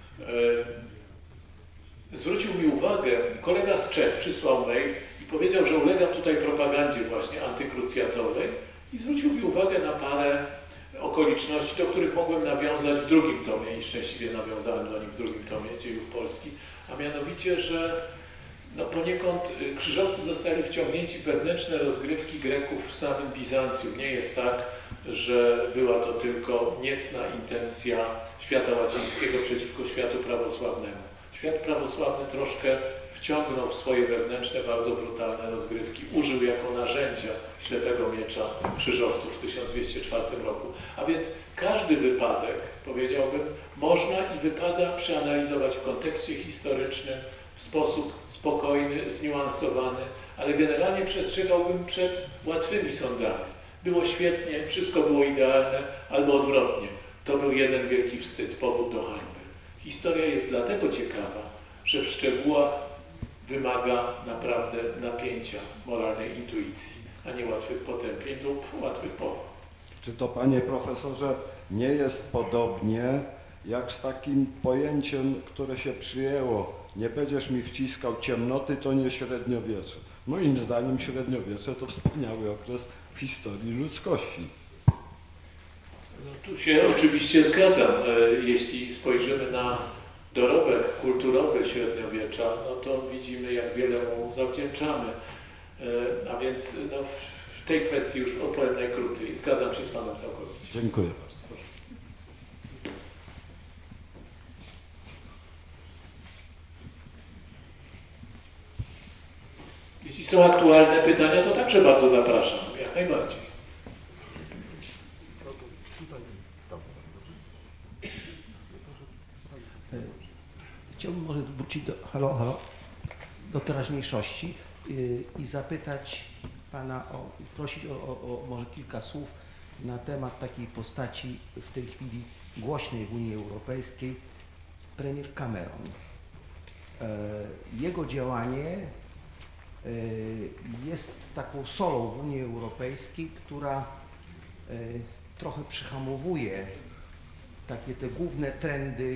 e, zwrócił mi uwagę, kolega z Czech przysłał mail i powiedział, że ulega tutaj propagandzie właśnie antykrucjatowej i zwrócił mi uwagę na parę okoliczności, do których mogłem nawiązać w drugim tomie i szczęśliwie nawiązałem do nich w drugim tomie Dziejów Polski, a mianowicie, że no poniekąd krzyżowcy zostali wciągnięci w wewnętrzne rozgrywki Greków w samym Bizancjum. Nie jest tak, że była to tylko niecna intencja świata łacińskiego przeciwko światu prawosławnemu. Świat prawosławny troszkę wciągnął w swoje wewnętrzne, bardzo brutalne rozgrywki. Użył jako narzędzia ślepego miecza krzyżowców w tysiąc dwieście czwartym roku. A więc każdy wypadek, powiedziałbym, można i wypada przeanalizować w kontekście historycznym, w sposób spokojny, zniuansowany, ale generalnie przestrzegałbym przed łatwymi sądami. Było świetnie, wszystko było idealne, albo odwrotnie. To był jeden wielki wstyd, powód do hańby. Historia jest dlatego ciekawa, że w szczegółach wymaga naprawdę napięcia moralnej intuicji, a nie łatwych potępień lub łatwych pochwał. Czy to, panie profesorze, nie jest podobnie jak z takim pojęciem, które się przyjęło? Nie będziesz mi wciskał ciemnoty, to nie średniowiecze. Moim zdaniem średniowiecze to wspaniały okres w historii ludzkości. No, tu się oczywiście zgadzam. Jeśli spojrzymy na dorobek kulturowy średniowiecza, no to widzimy, jak wiele mu zawdzięczamy. A więc no, w tej kwestii już opowiem najkrócej. Zgadzam się z Panem całkowicie. Dziękuję bardzo. Jeśli są aktualne pytania, to także bardzo zapraszam, jak najbardziej. Chciałbym może wrócić do, halo, halo, do teraźniejszości yy, i zapytać Pana, o, prosić o, o, o może kilka słów na temat takiej postaci w tej chwili głośnej w Unii Europejskiej, premier Cameron. Yy, jego działanie jest taką solą w Unii Europejskiej, która trochę przyhamowuje takie te główne trendy,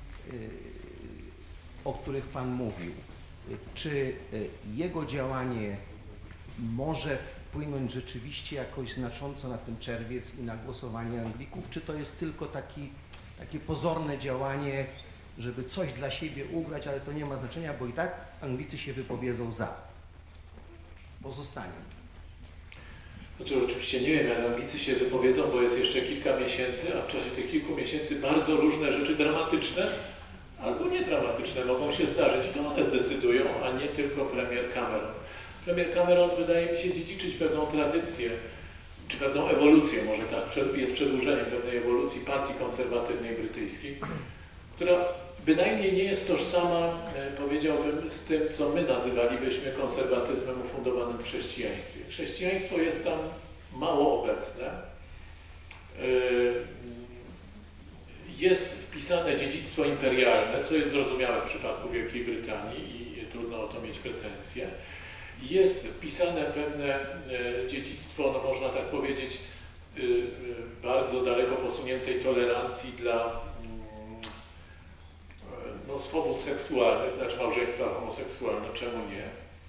o których Pan mówił. Czy jego działanie może wpłynąć rzeczywiście jakoś znacząco na ten czerwiec i na głosowanie Anglików, czy to jest tylko taki, takie pozorne działanie, żeby coś dla siebie ugrać, ale to nie ma znaczenia, bo i tak Anglicy się wypowiedzą za pozostaniem? Znaczy, oczywiście nie wiem, jak Anglicy się wypowiedzą, bo jest jeszcze kilka miesięcy, a w czasie tych kilku miesięcy bardzo różne rzeczy dramatyczne albo niedramatyczne mogą się zdarzyć i to one zdecydują, a nie tylko premier Cameron. Premier Cameron wydaje mi się dziedziczyć pewną tradycję, czy pewną ewolucję, może tak, jest przedłużeniem pewnej ewolucji partii konserwatywnej brytyjskiej, która bynajmniej nie jest tożsama, powiedziałbym, z tym, co my nazywalibyśmy konserwatyzmem ufundowanym w chrześcijaństwie. Chrześcijaństwo jest tam mało obecne. Jest wpisane dziedzictwo imperialne, co jest zrozumiałe w przypadku Wielkiej Brytanii i trudno o to mieć pretensje. Jest wpisane pewne dziedzictwo, no można tak powiedzieć, bardzo daleko posuniętej tolerancji dla no, swobód seksualnych, znaczy małżeństwa homoseksualne, czemu nie?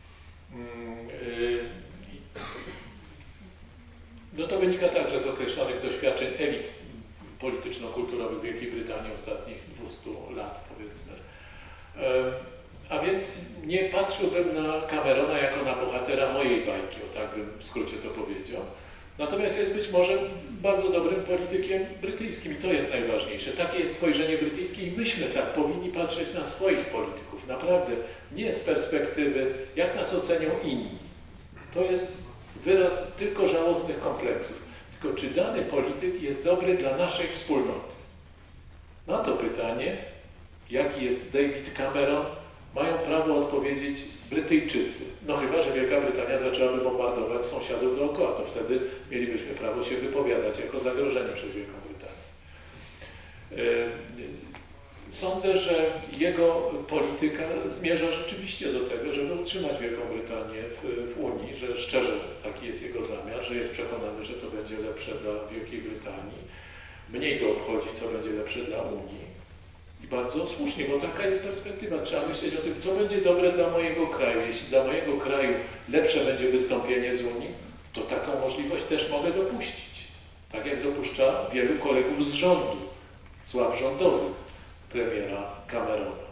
No to wynika także z określonych doświadczeń elit polityczno-kulturowych Wielkiej Brytanii ostatnich dwustu lat, powiedzmy. A więc nie patrzyłbym na Camerona jako na bohatera mojej bajki, o tak bym w skrócie to powiedział. Natomiast jest być może bardzo dobrym politykiem brytyjskim i to jest najważniejsze. Takie jest spojrzenie brytyjskie i myśmy tak powinni patrzeć na swoich polityków. Naprawdę nie z perspektywy, jak nas ocenią inni. To jest wyraz tylko żałosnych kompleksów. Tylko czy dany polityk jest dobry dla naszej wspólnoty? Na to pytanie, jaki jest David Cameron, mają prawo odpowiedzieć Brytyjczycy. No chyba, że Wielka Brytania zaczęłaby bombardować sąsiadów dookoła, to wtedy mielibyśmy prawo się wypowiadać jako zagrożenie przez Wielką Brytanię. Sądzę, że jego polityka zmierza rzeczywiście do tego, żeby utrzymać Wielką Brytanię w, w Unii, że szczerze taki jest jego zamiar, że jest przekonany, że to będzie lepsze dla Wielkiej Brytanii. Mniej go obchodzi, co będzie lepsze dla Unii. I bardzo słusznie, bo taka jest perspektywa. Trzeba myśleć o tym, co będzie dobre dla mojego kraju. Jeśli dla mojego kraju lepsze będzie wystąpienie z Unii, to taką możliwość też mogę dopuścić. Tak jak dopuszcza wielu kolegów z rządu, z ław rządowych premiera Camerona.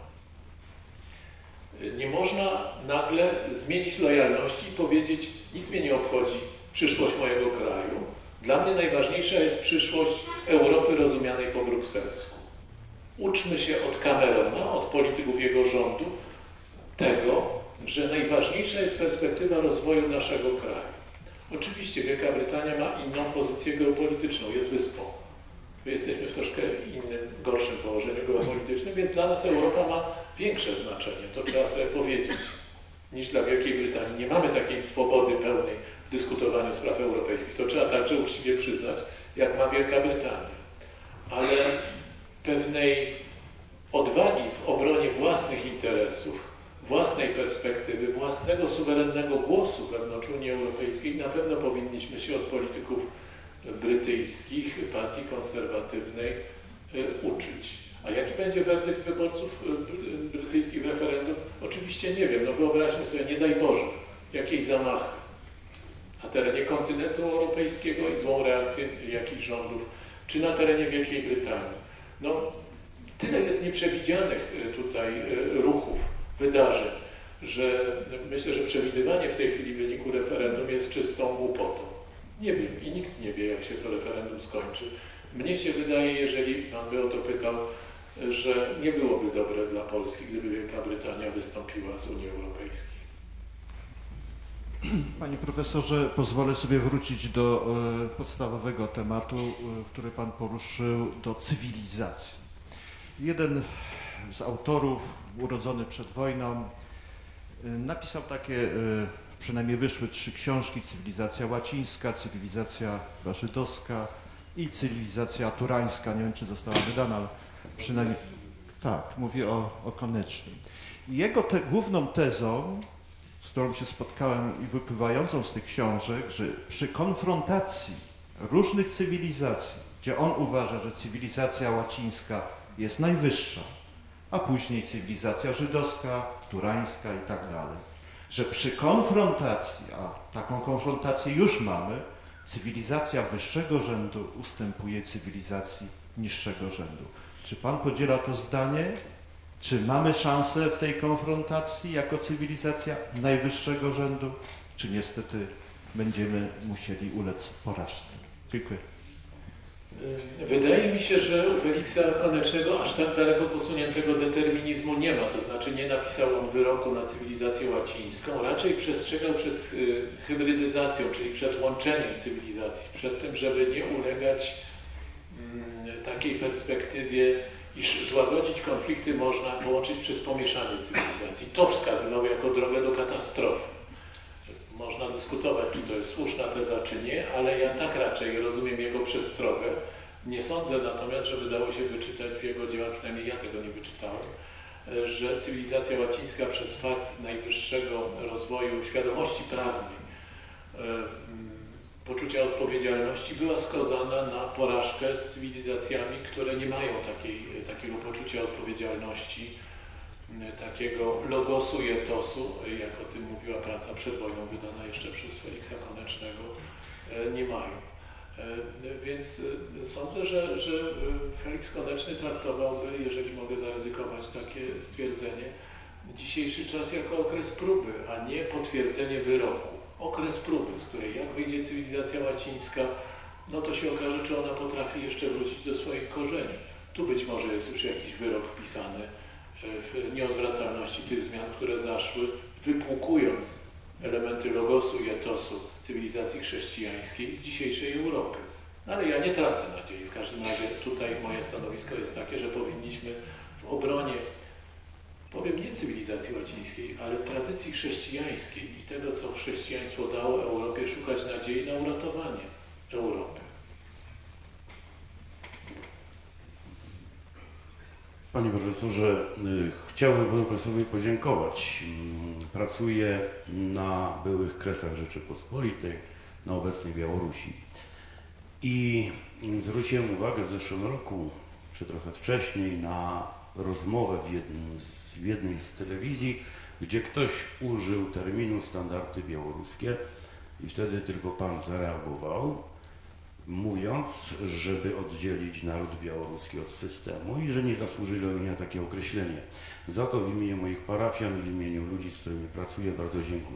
Nie można nagle zmienić lojalności i powiedzieć, nic mnie nie obchodzi przyszłość mojego kraju. Dla mnie najważniejsza jest przyszłość Europy rozumianej po brukselsku. Uczmy się od Camerona, od polityków jego rządu, tego, że najważniejsza jest perspektywa rozwoju naszego kraju. Oczywiście Wielka Brytania ma inną pozycję geopolityczną, jest wyspą. My jesteśmy w troszkę innym, gorszym położeniu geopolitycznym, więc dla nas Europa ma większe znaczenie, to trzeba sobie powiedzieć, niż dla Wielkiej Brytanii. Nie mamy takiej swobody pełnej w dyskutowaniu spraw europejskich. To trzeba także uczciwie przyznać, jak ma Wielka Brytania. Ale pewnej odwagi w obronie własnych interesów, własnej perspektywy, własnego suwerennego głosu wewnątrz Unii Europejskiej na pewno powinniśmy się od polityków brytyjskich, partii konserwatywnej uczyć. A jaki będzie werdykt wyborców brytyjskich w referendum? Oczywiście nie wiem. No wyobraźmy sobie, nie daj Boże, jakieś zamachy na terenie kontynentu europejskiego i złą reakcję jakichś rządów, czy na terenie Wielkiej Brytanii. No, tyle jest nieprzewidzianych tutaj ruchów, wydarzeń, że myślę, że przewidywanie w tej chwili wyniku referendum jest czystą głupotą. Nie wiem i nikt nie wie, jak się to referendum skończy. Mnie się wydaje, jeżeli Pan by o to pytał, że nie byłoby dobre dla Polski, gdyby Wielka Brytania wystąpiła z Unii Europejskiej. Panie profesorze, pozwolę sobie wrócić do e, podstawowego tematu, e, który Pan poruszył, do cywilizacji. Jeden z autorów, urodzony przed wojną, e, napisał takie, e, przynajmniej wyszły trzy książki: Cywilizacja łacińska, Cywilizacja żydowska i Cywilizacja turańska. Nie wiem, czy została wydana, ale przynajmniej tak, mówię o, o Konecznym. I jego te, główną tezą, z którą się spotkałem i wypływającą z tych książek, że przy konfrontacji różnych cywilizacji, gdzie on uważa, że cywilizacja łacińska jest najwyższa, a później cywilizacja żydowska, turańska i tak dalej, że przy konfrontacji, a taką konfrontację już mamy, cywilizacja wyższego rzędu ustępuje cywilizacji niższego rzędu. Czy Pan podziela to zdanie? Czy mamy szansę w tej konfrontacji jako cywilizacja najwyższego rzędu, czy niestety będziemy musieli ulec porażce? Dziękuję. Wydaje mi się, że u Feliksa Konecznego aż tak daleko posuniętego determinizmu nie ma, to znaczy nie napisał on wyroku na cywilizację łacińską, raczej przestrzegał przed hybrydyzacją, czyli przed łączeniem cywilizacji, przed tym, żeby nie ulegać mm, takiej perspektywie, iż złagodzić konflikty można połączyć przez pomieszanie cywilizacji. To wskazywał jako drogę do katastrofy. Można dyskutować, czy to jest słuszna teza, czy nie, ale ja tak raczej rozumiem jego przestrogę. Nie sądzę natomiast, żeby dało się wyczytać w jego dziełach, przynajmniej ja tego nie wyczytałem, że cywilizacja łacińska przez fakt najwyższego rozwoju świadomości prawnej, poczucia odpowiedzialności była skazana na porażkę z cywilizacjami, które nie mają takiej, takiego poczucia odpowiedzialności, takiego logosu i etosu, jak o tym mówiła praca przed wojną wydana jeszcze przez Feliksa Konecznego, nie mają. Więc sądzę, że, że Feliks Koneczny traktowałby, jeżeli mogę zaryzykować takie stwierdzenie, dzisiejszy czas jako okres próby, a nie potwierdzenie wyroku. Okres próby, z której jak wyjdzie cywilizacja łacińska, no to się okaże, czy ona potrafi jeszcze wrócić do swoich korzeni. Tu być może jest już jakiś wyrok wpisany w nieodwracalności tych zmian, które zaszły, wypłukując elementy logosu i etosu cywilizacji chrześcijańskiej z dzisiejszej Europy. Ale ja nie tracę nadziei. W każdym razie tutaj moje stanowisko jest takie, że powinniśmy w obronie, powiem nie cywilizacji łacińskiej, ale tradycji chrześcijańskiej i tego, co chrześcijaństwo dało Europie, szukać nadziei na uratowanie Europy. Panie profesorze, chciałbym panu profesorowi podziękować. Pracuję na byłych Kresach Rzeczypospolitej, na obecnej Białorusi. I zwróciłem uwagę w zeszłym roku, czy trochę wcześniej, na rozmowę w, jednym z, w jednej z telewizji, gdzie ktoś użył terminu standardy białoruskie i wtedy tylko pan zareagował, mówiąc, żeby oddzielić naród białoruski od systemu i że nie zasłużyli oni na takie określenie. Za to w imieniu moich parafian, w imieniu ludzi, z którymi pracuję, bardzo dziękuję.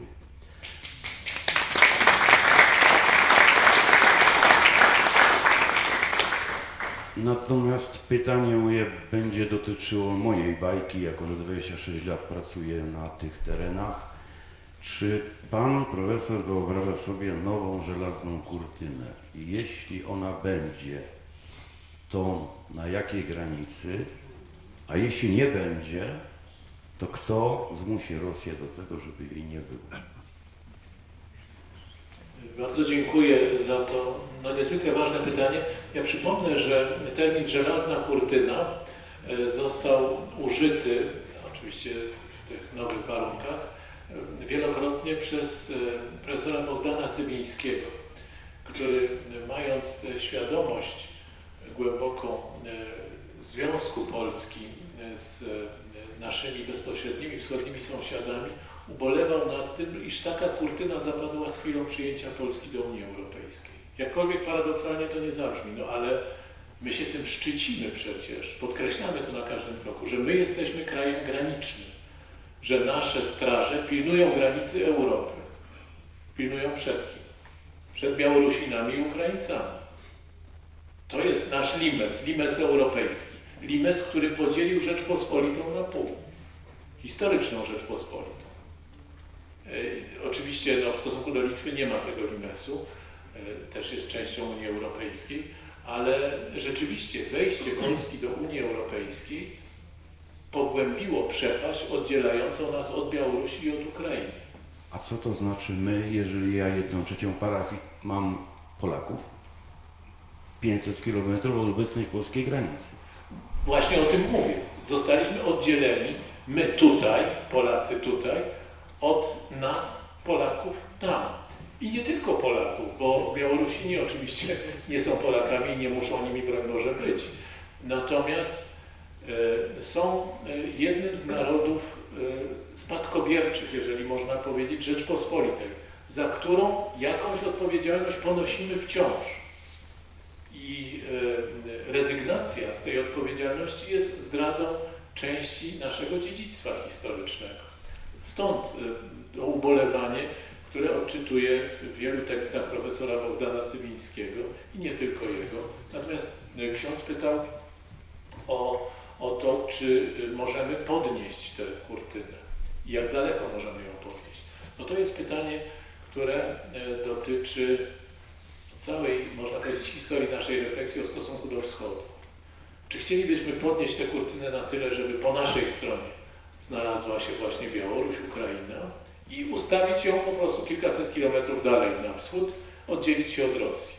Natomiast pytanie moje będzie dotyczyło mojej bajki, jako że dwadzieścia sześć lat pracuję na tych terenach. Czy pan profesor wyobraża sobie nową żelazną kurtynę? I jeśli ona będzie, to na jakiej granicy? A jeśli nie będzie, to kto zmusi Rosję do tego, żeby jej nie było? Bardzo dziękuję za to no, niezwykle ważne pytanie. Ja przypomnę, że termin żelazna kurtyna został użyty, oczywiście w tych nowych warunkach, wielokrotnie przez profesora Bogdana Cywińskiego, który mając świadomość głęboką związku Polski z naszymi bezpośrednimi wschodnimi sąsiadami, ubolewał nad tym, iż taka kurtyna zapadła z chwilą przyjęcia Polski do Unii Europejskiej. Jakkolwiek paradoksalnie to nie zabrzmi, no ale my się tym szczycimy przecież, podkreślamy to na każdym kroku, że my jesteśmy krajem granicznym, że nasze straże pilnują granicy Europy. Pilnują przed kim? Przed Białorusinami i Ukraińcami. To jest nasz limes, limes europejski. Limes, który podzielił Rzeczpospolitą na pół. Historyczną Rzeczpospolitą. E, oczywiście no, w stosunku do Litwy nie ma tego limesu, e, też jest częścią Unii Europejskiej, ale rzeczywiście wejście Polski do Unii Europejskiej pogłębiło przepaść oddzielającą nas od Białorusi i od Ukrainy. A co to znaczy my, jeżeli ja jedną trzecią parafii mam Polaków? pięćset kilometrów od obecnej polskiej granicy. Właśnie o tym mówię. Zostaliśmy oddzieleni, my tutaj, Polacy tutaj, od nas, Polaków tam. I nie tylko Polaków, bo Białorusini oczywiście nie są Polakami i nie muszą nimi, broń Boże, być. Natomiast e, są jednym z narodów e, spadkobierczych, jeżeli można powiedzieć, Rzeczpospolitej, za którą jakąś odpowiedzialność ponosimy wciąż. I e, rezygnacja z tej odpowiedzialności jest zdradą części naszego dziedzictwa historycznego. Stąd e, to ubolewanie, które odczytuję w wielu tekstach profesora Bogdana Cywińskiego i nie tylko jego. Natomiast e, ksiądz pytał o, o to, czy możemy podnieść tę kurtynę i jak daleko możemy ją podnieść. No to jest pytanie, które e, dotyczy całej, można powiedzieć, historii naszej refleksji o stosunku do wschodu. Czy chcielibyśmy podnieść tę kurtynę na tyle, żeby po naszej stronie znalazła się właśnie Białoruś, Ukraina i ustawić ją po prostu kilkaset kilometrów dalej na wschód, oddzielić się od Rosji?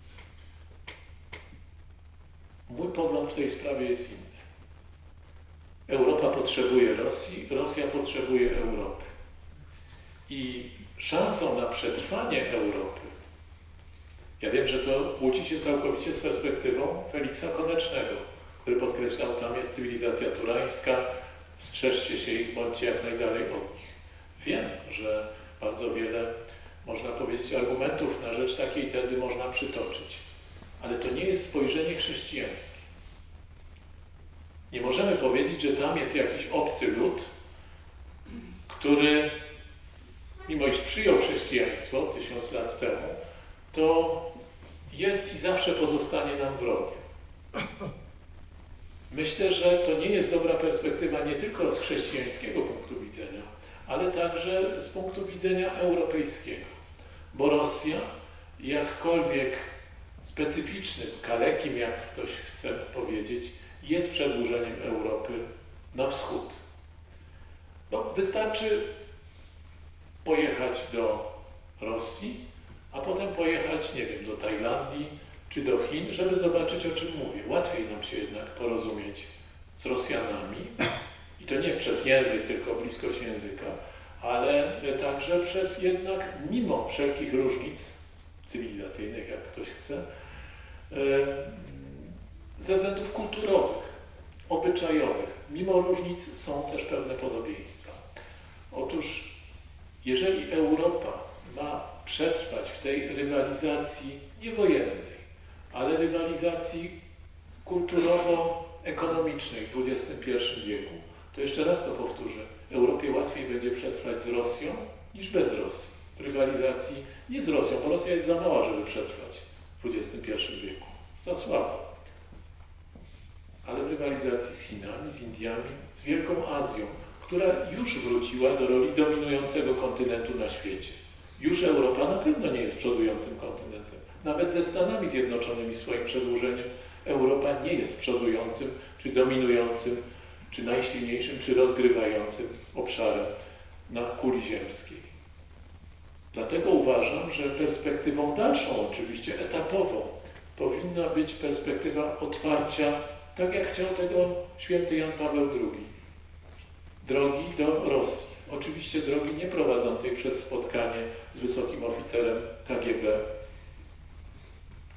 Mój pogląd w tej sprawie jest inny. Europa potrzebuje Rosji, Rosja potrzebuje Europy. I szansą na przetrwanie Europy, ja wiem, że to kłóci się całkowicie z perspektywą Feliksa Konecznego, który podkreślał, tam jest cywilizacja turańska, strzeżcie się ich, bądźcie jak najdalej od nich. Wiem, że bardzo wiele, można powiedzieć, argumentów na rzecz takiej tezy można przytoczyć, ale to nie jest spojrzenie chrześcijańskie. Nie możemy powiedzieć, że tam jest jakiś obcy lud, który, mimo iż przyjął chrześcijaństwo tysiąc lat temu, to jest i zawsze pozostanie nam wrogiem. Myślę, że to nie jest dobra perspektywa nie tylko z chrześcijańskiego punktu widzenia, ale także z punktu widzenia europejskiego. Bo Rosja, jakkolwiek specyficznym, kalekim, jak ktoś chce powiedzieć, jest przedłużeniem Europy na wschód. No, wystarczy pojechać do Rosji, a potem pojechać, nie wiem, do Tajlandii czy do Chin, żeby zobaczyć, o czym mówię. Łatwiej nam się jednak porozumieć z Rosjanami i to nie przez język, tylko bliskość języka, ale także przez jednak, mimo wszelkich różnic cywilizacyjnych, jak ktoś chce, ze względów kulturowych, obyczajowych, mimo różnic są też pewne podobieństwa. Otóż, jeżeli Europa ma przetrwać w tej rywalizacji nie wojennej, ale rywalizacji kulturowo-ekonomicznej w dwudziestym pierwszym wieku, to jeszcze raz to powtórzę, Europie łatwiej będzie przetrwać z Rosją niż bez Rosji. W rywalizacji nie z Rosją, bo Rosja jest za mała, żeby przetrwać w dwudziestym pierwszym wieku. Za słaba. Ale w rywalizacji z Chinami, z Indiami, z Wielką Azją, która już wróciła do roli dominującego kontynentu na świecie. Już Europa na pewno nie jest przodującym kontynentem. Nawet ze Stanami Zjednoczonymi swoim przedłużeniem Europa nie jest przodującym, czy dominującym, czy najsilniejszym, czy rozgrywającym obszarem na kuli ziemskiej. Dlatego uważam, że perspektywą dalszą, oczywiście etapową, powinna być perspektywa otwarcia, tak jak chciał tego święty Jan Paweł drugi, drogi do Rosji. Oczywiście drogi nie prowadzącej przez spotkanie z wysokim oficerem K G B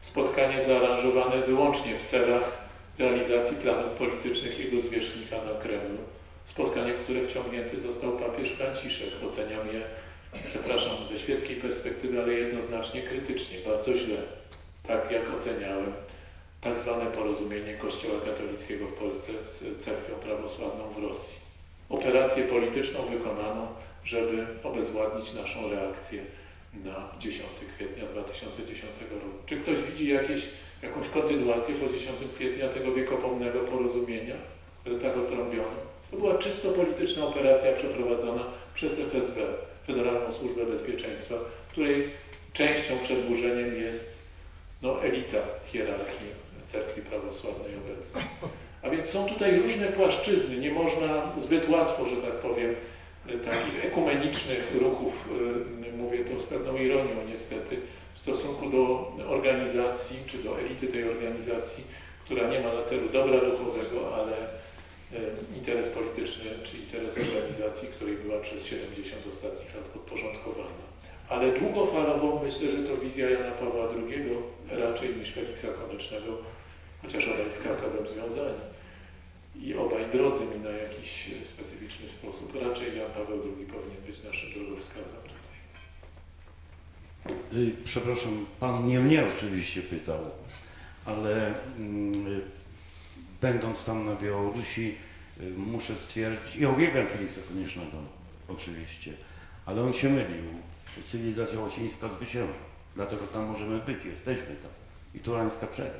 Spotkanie zaaranżowane wyłącznie w celach realizacji planów politycznych jego zwierzchnika na Kremlu. Spotkanie, w które wciągnięty został papież Franciszek. Oceniam je, przepraszam, ze świeckiej perspektywy, ale jednoznacznie krytycznie, bardzo źle. Tak jak oceniałem tak zwane porozumienie Kościoła katolickiego w Polsce z cerkwią prawosławną w Rosji. Operację polityczną wykonaną, żeby obezwładnić naszą reakcję na dziesiątego kwietnia dwa tysiące dziesiątego roku. Czy ktoś widzi jakieś, jakąś kontynuację po dziesiątego kwietnia tego wiekopomnego porozumienia, które tak otrąbiono? To była czysto polityczna operacja przeprowadzona przez F S B, Federalną Służbę Bezpieczeństwa, której częścią, przedłużeniem jest no, elita hierarchii cerkwi prawosławnej obecnej. A więc są tutaj różne płaszczyzny. Nie można zbyt łatwo, że tak powiem, takich ekumenicznych ruchów, mówię to z pewną ironią niestety, w stosunku do organizacji, czy do elity tej organizacji, która nie ma na celu dobra duchowego, ale interes polityczny, czy interes organizacji, której była przez siedemdziesiąt ostatnich lat podporządkowana. Ale długofalowo myślę, że to wizja Jana Pawła drugiego raczej niż Feliksa Konecznego, chociaż obaj z Krakowem związani. I obaj drodzy mi na jakiś specyficzny sposób. Raczej Jan Paweł drugi powinien być naszym drogowskazem tutaj. Przepraszam, pan nie mnie oczywiście pytał, ale mm, będąc tam na Białorusi muszę stwierdzić, i uwielbiam Feliksa Koniecznego oczywiście, ale on się mylił. Cywilizacja łacińska zwycięży. Dlatego tam możemy być, jesteśmy tam. I Turańska przegra.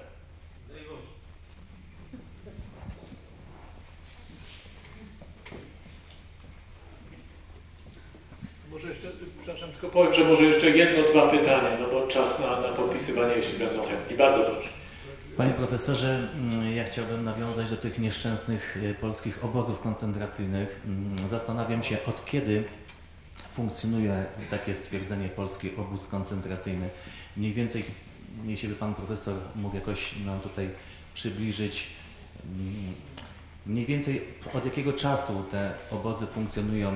Może jeszcze, przepraszam, tylko powiem, że może jeszcze jedno, dwa pytania, no bo czas na, na podpisywanie, jeśli będą chętni. Bardzo proszę. Panie profesorze, ja chciałbym nawiązać do tych nieszczęsnych polskich obozów koncentracyjnych. Zastanawiam się, od kiedy funkcjonuje takie stwierdzenie polski obóz koncentracyjny. Mniej więcej, jeśli by pan profesor mógł jakoś nam tutaj przybliżyć, mniej więcej od jakiego czasu te obozy funkcjonują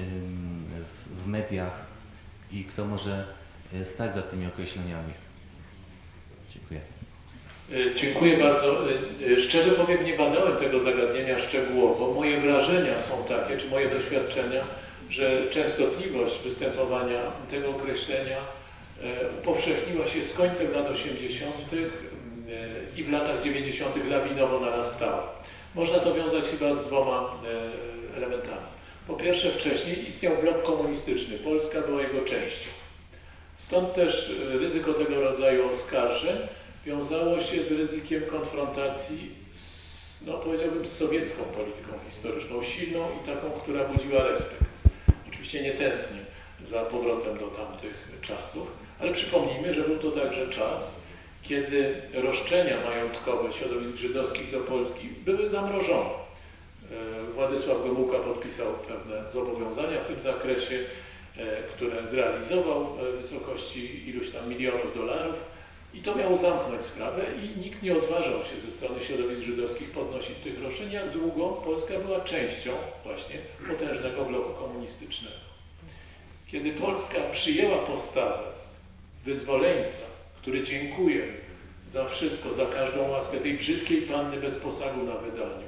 w mediach i kto może stać za tymi określeniami? Dziękuję. Dziękuję bardzo. Szczerze powiem, nie badałem tego zagadnienia szczegółowo. Moje wrażenia są takie, czy moje doświadczenia, że częstotliwość występowania tego określenia upowszechniła się z końcem lat osiemdziesiątych i w latach dziewięćdziesiątych lawinowo narastała. Można to wiązać chyba z dwoma elementami. Po pierwsze, wcześniej istniał blok komunistyczny. Polska była jego częścią. Stąd też ryzyko tego rodzaju oskarżeń wiązało się z ryzykiem konfrontacji z, no powiedziałbym, z sowiecką polityką historyczną, silną i taką, która budziła respekt. Oczywiście nie tęsknię za powrotem do tamtych czasów, ale przypomnijmy, że był to także czas, kiedy roszczenia majątkowe środowisk żydowskich do Polski były zamrożone. Władysław Gomułka podpisał pewne zobowiązania w tym zakresie, które zrealizował w wysokości iluś tam milionów dolarów i to miało zamknąć sprawę i nikt nie odważał się ze strony środowisk żydowskich podnosić tych roszczeń, jak długo Polska była częścią właśnie potężnego bloku komunistycznego. Kiedy Polska przyjęła postawę wyzwoleńca, który dziękuję za wszystko, za każdą łaskę tej brzydkiej panny bez posagu na wydaniu,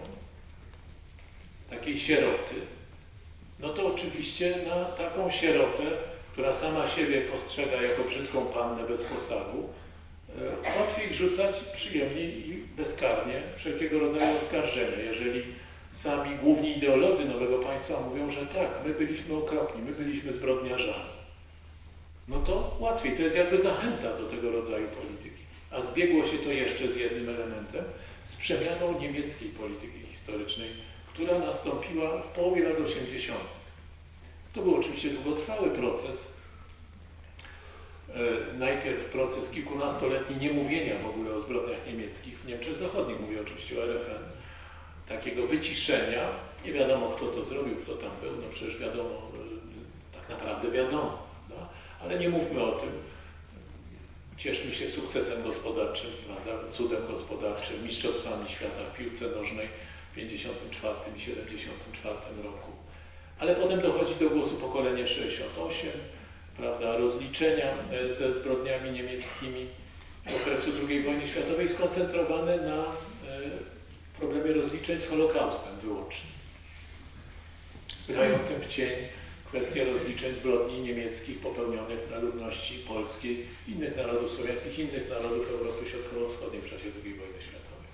takiej sieroty, no to oczywiście na taką sierotę, która sama siebie postrzega jako brzydką pannę bez posagu, łatwiej rzucać przyjemnie i bezkarnie wszelkiego rodzaju oskarżenia. Jeżeli sami główni ideolodzy nowego państwa mówią, że tak, my byliśmy okropni, my byliśmy zbrodniarzami, no to łatwiej. To jest jakby zachęta do tego rodzaju polityki. A zbiegło się to jeszcze z jednym elementem, z przemianą niemieckiej polityki historycznej, która nastąpiła w połowie lat osiemdziesiątych. To był oczywiście długotrwały proces. Najpierw proces kilkunastoletni niemówienia w ogóle o zbrodniach niemieckich w Niemczech Zachodnich, mówię oczywiście o R F N, takiego wyciszenia, nie wiadomo kto to zrobił, kto tam był, no przecież wiadomo, tak naprawdę wiadomo, no? Ale nie mówmy o tym, cieszmy się sukcesem gospodarczym, prawda? Cudem gospodarczym, mistrzostwami świata w piłce nożnej w pięćdziesiątym czwartym i siedemdziesiątym czwartym roku. Ale potem dochodzi do głosu pokolenie sześćdziesiąt osiem, prawda, rozliczenia ze zbrodniami niemieckimi okresu drugiej wojny światowej skoncentrowane na problemie rozliczeń z Holokaustem wyłącznie, spychającym w cień kwestię rozliczeń zbrodni niemieckich popełnionych na ludności polskiej, innych narodów słowiańskich, innych narodów Europy Środkowo-Wschodniej w czasie drugiej wojny światowej.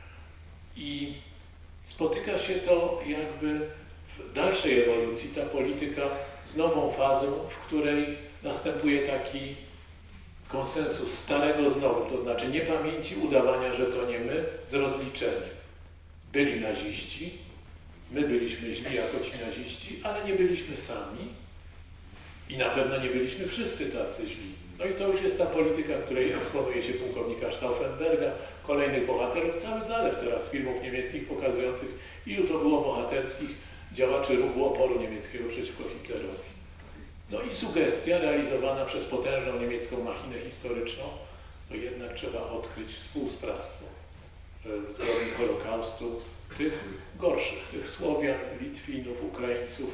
I spotyka się to jakby w dalszej ewolucji, ta polityka z nową fazą, w której następuje taki konsensus starego z nowym, to znaczy niepamięci, udawania, że to nie my, z rozliczeniem. Byli naziści, my byliśmy źli jako ci naziści, ale nie byliśmy sami i na pewno nie byliśmy wszyscy tacy źli. No i to już jest ta polityka, w której eksponuje się pułkownika Stauffenberga, kolejnych bohaterów, cały zalew teraz filmów niemieckich pokazujących, ilu to było bohaterskich działaczy ruchu oporu niemieckiego przeciwko Hitlerowi. No i sugestia realizowana przez potężną niemiecką machinę historyczną, to jednak trzeba odkryć współsprawstwo zbrodni Holokaustu, tych gorszych, tych Słowian, Litwinów, Ukraińców.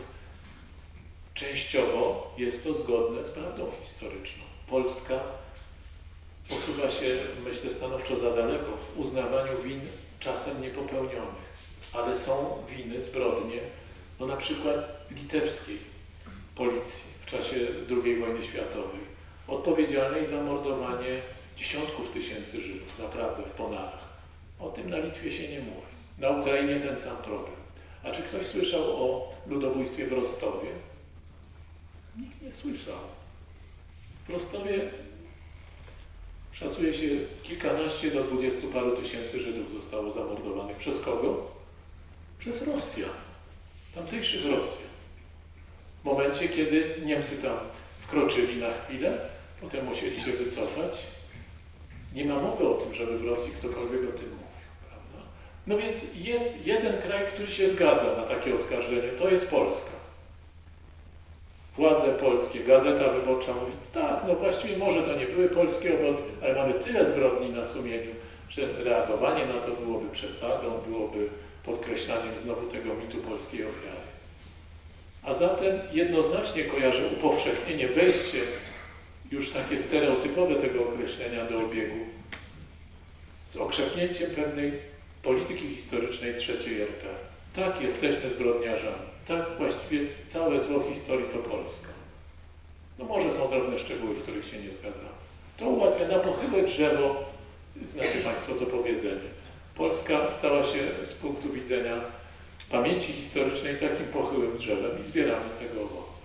Częściowo jest to zgodne z prawdą historyczną. Polska posuwa się, myślę, stanowczo za daleko w uznawaniu win czasem niepopełnionych, ale są winy, zbrodnie, no na przykład litewskiej policji w czasie drugiej wojny światowej, odpowiedzialnej za mordowanie dziesiątków tysięcy Żydów, naprawdę w ponarach. O tym na Litwie się nie mówi. Na Ukrainie ten sam problem. A czy ktoś słyszał o ludobójstwie w Rostowie? Nikt nie słyszał. W Rostowie szacuje się kilkanaście do dwudziestu paru tysięcy Żydów zostało zamordowanych. Przez kogo? Przez Rosjan. Tamtejszych Rosjan. W momencie, kiedy Niemcy tam wkroczyli na chwilę, potem musieli się wycofać. Nie ma mowy o tym, żeby w Rosji ktokolwiek o tym mówił, prawda? No więc jest jeden kraj, który się zgadza na takie oskarżenie, to jest Polska. Władze polskie, Gazeta Wyborcza mówi, tak, no właściwie może to nie były polskie obozy, ale mamy tyle zbrodni na sumieniu, że reagowanie na to byłoby przesadą, byłoby podkreślaniem znowu tego mitu polskiej ofiary. A zatem jednoznacznie kojarzę upowszechnienie, wejście już takie stereotypowe tego określenia do obiegu z okrzepnięciem pewnej polityki historycznej trzeciej R P. Tak, jesteśmy zbrodniarzami. Tak, właściwie całe zło historii to Polska. No może są drobne szczegóły, w których się nie zgadzamy. To ułatwia na pochyłe drzewo, znacie Państwo to powiedzenie. Polska stała się z punktu widzenia pamięci historycznej takim pochyłym drzewem i zbieramy tego owoce.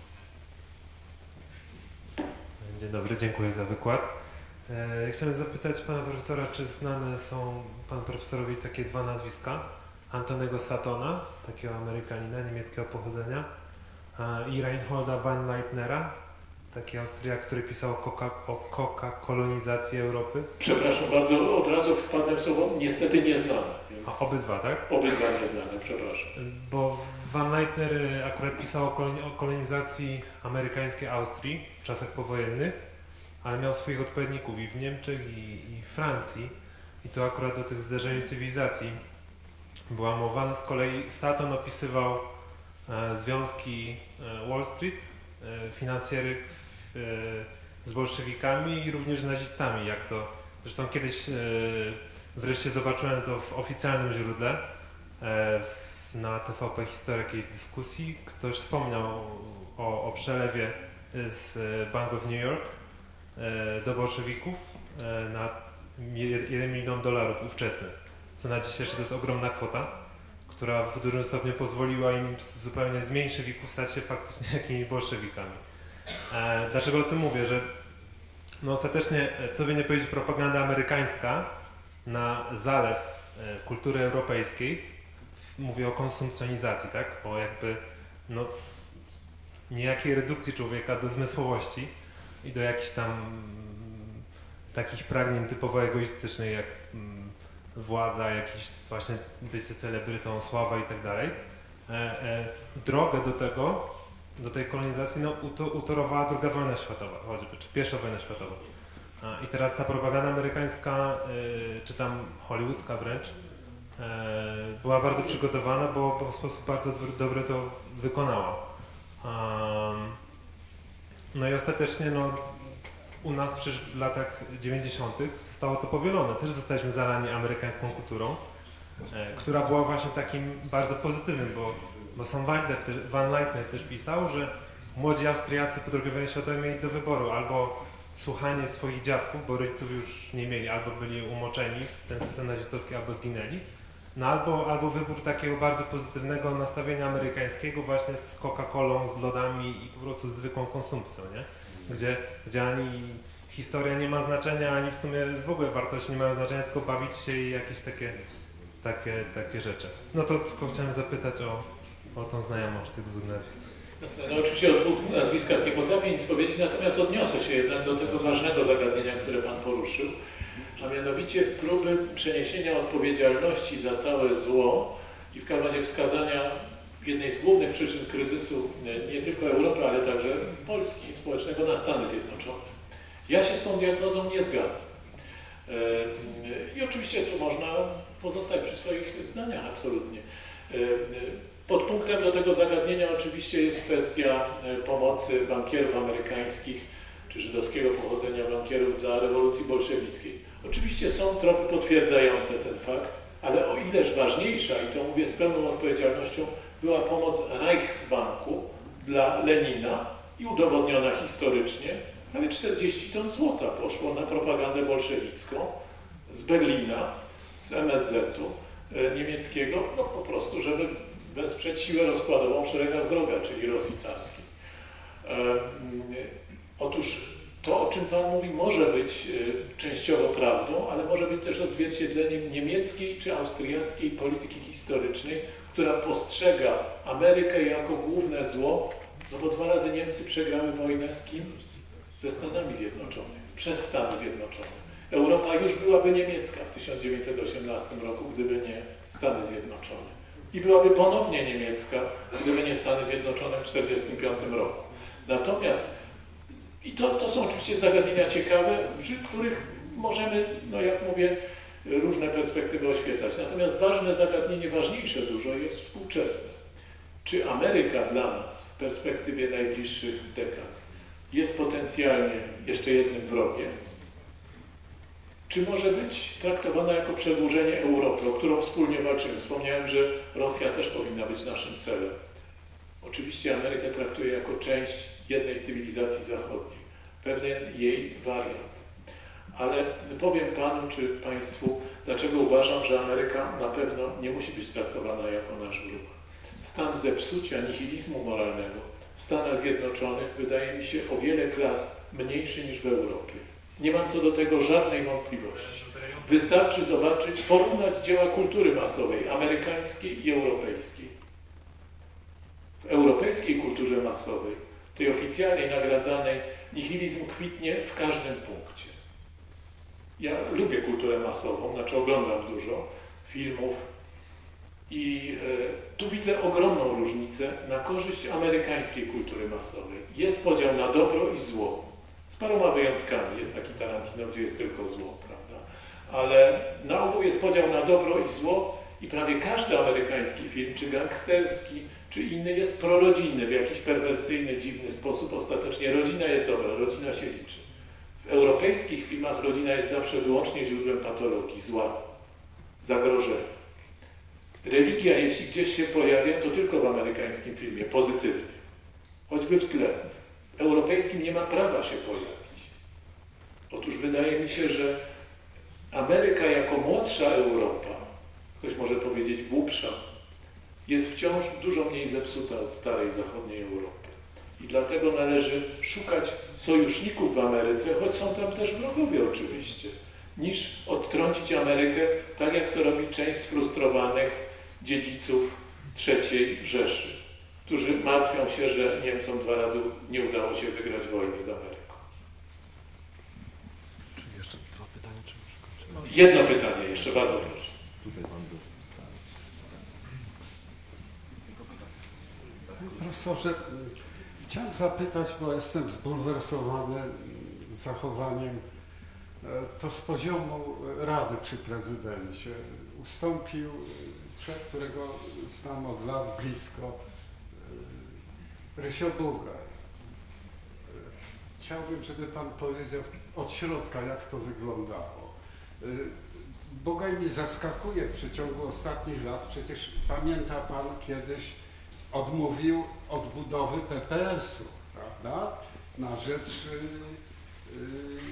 Dzień dobry, dziękuję za wykład. E, chciałem zapytać pana profesora, czy znane są panu profesorowi takie dwa nazwiska? Antonego Satona, takiego Amerykanina niemieckiego pochodzenia, a, i Reinholda van Leitnera, taki Austriak, który pisał o koka, o koka kolonizacji Europy. Przepraszam bardzo, od razu wpadłem słowo, niestety nieznane. Więc... A obydwa, tak? Obydwa nieznane, przepraszam. Bo van Leitner akurat pisał o, koloni o kolonizacji amerykańskiej Austrii w czasach powojennych, ale miał swoich odpowiedników i w Niemczech, i, i Francji. I to akurat do tych zderzeń cywilizacji była mowa. Z kolei Saton opisywał e, związki e, Wall Street, e, finansjery e, z bolszewikami i również z nazistami, jak to zresztą kiedyś e, wreszcie zobaczyłem to w oficjalnym źródle e, na T V P Historia jakiejś dyskusji. Ktoś wspomniał o, o przelewie z Bank of New York e, do bolszewików e, na jeden milion dolarów ówczesnych. Co na dzisiejszy to jest ogromna kwota, która w dużym stopniu pozwoliła im z zupełnie z mniejszewików stać się faktycznie jakimiś bolszewikami. E, dlaczego o tym mówię? Że no ostatecznie, co by nie powiedzieć, propaganda amerykańska na zalew e, kultury europejskiej, mówię o konsumpcjonizacji, tak? O jakby no, niejakiej redukcji człowieka do zmysłowości i do jakichś tam mm, takich pragnień typowo egoistycznych, jak mm, władza, jakieś właśnie bycie celebrytą, sława i tak dalej. E, e, drogę do tego, do tej kolonizacji no, uto, utorowała druga wojna światowa, choćby, czy pierwsza wojna światowa. A, I teraz ta propaganda amerykańska, e, czy tam hollywoodzka wręcz, e, była bardzo przygotowana, bo, bo w sposób bardzo dobry, dobry to wykonała. Um, no i ostatecznie no, u nas przecież w latach dziewięćdziesiątych zostało to powielone. Też zostaliśmy zalani amerykańską kulturą, e, która była właśnie takim bardzo pozytywnym, bo, bo sam Van Leitner, Van Leitner też pisał, że młodzi Austriacy po drugiej wojnie światowej mieli do wyboru albo słuchanie swoich dziadków, bo rodziców już nie mieli, albo byli umoczeni w ten system nazistowski, albo zginęli. No albo, albo wybór takiego bardzo pozytywnego nastawienia amerykańskiego właśnie z Coca-Colą, z lodami i po prostu zwykłą konsumpcją, nie? Gdzie, gdzie ani historia nie ma znaczenia, ani w sumie w ogóle wartości nie mają znaczenia, tylko bawić się i jakieś takie, takie, takie rzeczy. No to tylko chciałem zapytać o, o tą znajomość tych dwóch nazwisk. Jasne, no oczywiście o dwóch nazwiskach nie potrafię nic powiedzieć, natomiast odniosę się jednak do tego ważnego zagadnienia, które Pan poruszył, a mianowicie próby przeniesienia odpowiedzialności za całe zło i w każdym razie wskazania jednej z głównych przyczyn kryzysu nie tylko Europy, ale także Polski społecznego na Stany Zjednoczone. Ja się z tą diagnozą nie zgadzam. I oczywiście tu można pozostać przy swoich zdaniach absolutnie. Podpunktem do tego zagadnienia oczywiście jest kwestia pomocy bankierów amerykańskich czy żydowskiego pochodzenia bankierów dla rewolucji bolszewickiej. Oczywiście są tropy potwierdzające ten fakt, ale o ileż ważniejsza, i to mówię z pełną odpowiedzialnością, była pomoc Reichsbanku dla Lenina i udowodniona historycznie, prawie czterdzieści ton złota poszło na propagandę bolszewicką z Berlina, z M S Z-u niemieckiego, no po prostu, żeby wesprzeć siłę rozkładową w szeregach wroga, czyli Rosji Carskiej. E, otóż to, o czym Pan mówi, może być częściowo prawdą, ale może być też odzwierciedleniem niemieckiej czy austriackiej polityki historycznej, która postrzega Amerykę jako główne zło, no bo dwa razy Niemcy przegrały wojnę z kim? Ze Stanami Zjednoczonymi, przez Stany Zjednoczone. Europa już byłaby niemiecka w tysiąc dziewięćset osiemnastym roku, gdyby nie Stany Zjednoczone. I byłaby ponownie niemiecka, gdyby nie Stany Zjednoczone w tysiąc dziewięćset czterdziestym piątym roku. Natomiast, i to, to są oczywiście zagadnienia ciekawe, przy których możemy, no jak mówię, różne perspektywy oświetlać. Natomiast ważne zagadnienie, ważniejsze dużo, jest współczesne. Czy Ameryka dla nas w perspektywie najbliższych dekad jest potencjalnie jeszcze jednym wrogiem? Czy może być traktowana jako przedłużenie Europy, o którą wspólnie walczymy? Wspomniałem, że Rosja też powinna być naszym celem. Oczywiście Amerykę traktuję jako część jednej cywilizacji zachodniej, pewien jej wariant. Ale powiem Panu czy Państwu, dlaczego uważam, że Ameryka na pewno nie musi być traktowana jako nasz wróg. Stan zepsucia, nihilizmu moralnego w Stanach Zjednoczonych wydaje mi się o wiele klas mniejszy niż w Europie. Nie mam co do tego żadnej wątpliwości. Wystarczy zobaczyć, porównać dzieła kultury masowej, amerykańskiej i europejskiej. W europejskiej kulturze masowej, tej oficjalnej, nagradzanej, nihilizm kwitnie w każdym punkcie. Ja lubię kulturę masową, znaczy oglądam dużo filmów i e, tu widzę ogromną różnicę na korzyść amerykańskiej kultury masowej. Jest podział na dobro i zło. Z paroma wyjątkami. Jest taki Tarantino, gdzie jest tylko zło, prawda? Ale na ogół jest podział na dobro i zło i prawie każdy amerykański film, czy gangsterski, czy inny, jest prorodzinny w jakiś perwersyjny, dziwny sposób. Ostatecznie rodzina jest dobra, rodzina się liczy. W europejskich filmach rodzina jest zawsze wyłącznie źródłem patologii, zła, zagrożenia. Religia, jeśli gdzieś się pojawia, to tylko w amerykańskim filmie, pozytywnie. Choćby w tle. W europejskim nie ma prawa się pojawić. Otóż wydaje mi się, że Ameryka jako młodsza Europa, ktoś może powiedzieć głupsza, jest wciąż dużo mniej zepsuta od starej zachodniej Europy. I dlatego należy szukać sojuszników w Ameryce, choć są tam też wrogowie oczywiście, niż odtrącić Amerykę, tak jak to robi część sfrustrowanych dziedziców trzeciej Rzeszy, którzy martwią się, że Niemcom dwa razy nie udało się wygrać wojny z Ameryką. Czy jeszcze dwa pytania, czy już kończymy? Jedno pytanie jeszcze, bardzo proszę. Tutaj pan był. Profesorze, chciałem zapytać, bo jestem zbulwersowany zachowaniem, to z poziomu Rady przy prezydencie. Ustąpił człowiek, którego znam od lat blisko, Rysio Bulgar. chciałbym, żeby Pan powiedział od środka, jak to wyglądało. Bogaj mi zaskakuje w przeciągu ostatnich lat, przecież pamięta Pan kiedyś odmówił odbudowy P P S u, prawda, na rzecz yy,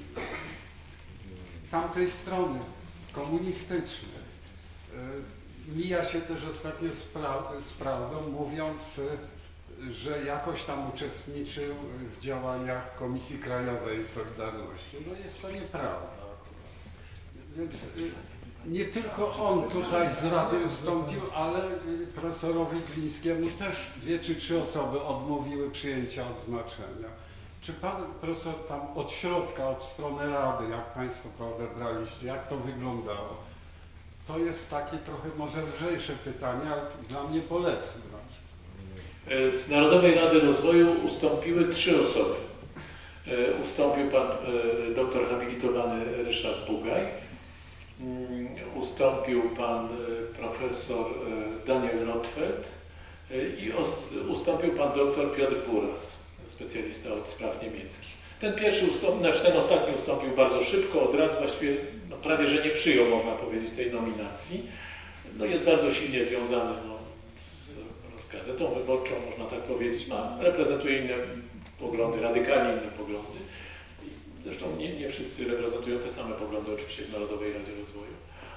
yy, tamtej strony komunistycznej. Yy, mija się też ostatnio z, pra z prawdą, mówiąc, yy, że jakoś tam uczestniczył w działaniach Komisji Krajowej Solidarności. No jest to nieprawda. Więc yy, nie tylko on tutaj z Rady ustąpił, ale profesorowi Glińskiemu też dwie czy trzy osoby odmówiły przyjęcia odznaczenia. Czy pan profesor tam od środka, od strony Rady, jak państwo to odebraliście, jak to wyglądało? To jest takie trochę może lżejsze pytanie, ale dla mnie bolesne. Z Narodowej Rady Rozwoju ustąpiły trzy osoby. Ustąpił pan doktor habilitowany Ryszard Bugaj, ustąpił pan profesor Daniel Rotfeld i ustąpił pan doktor Piotr Buras, specjalista od spraw niemieckich. Ten pierwszy ustąpił, znaczy ten ostatni ustąpił bardzo szybko, od razu właściwie no, prawie że nie przyjął, można powiedzieć, tej nominacji. No, jest bardzo silnie związany no, z, z Gazetą Wyborczą, można tak powiedzieć. Ma, reprezentuje inne poglądy, radykalnie inne poglądy. Zresztą nie, nie wszyscy reprezentują te same poglądy oczywiście w Narodowej Radzie Rozwoju.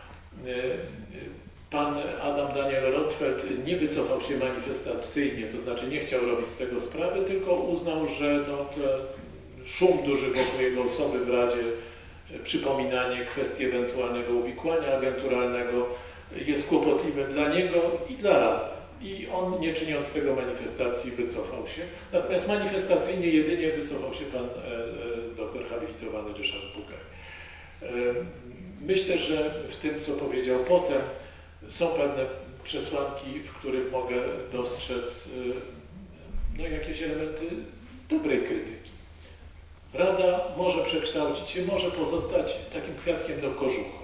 Pan Adam Daniel Rotfeld nie wycofał się manifestacyjnie, to znaczy nie chciał robić z tego sprawy, tylko uznał, że no, szum duży wokół jego osoby w Radzie, przypominanie kwestii ewentualnego uwikłania agenturalnego jest kłopotliwe dla niego i dla Rady. I on, nie czyniąc tego manifestacji, wycofał się. Natomiast manifestacyjnie jedynie wycofał się pan e, e, doktor habilitowany Ryszard Bugaj. E, myślę, że w tym, co powiedział potem, są pewne przesłanki, w których mogę dostrzec e, no, jakieś elementy dobrej krytyki. Rada może przekształcić się, może pozostać takim kwiatkiem do kożucha.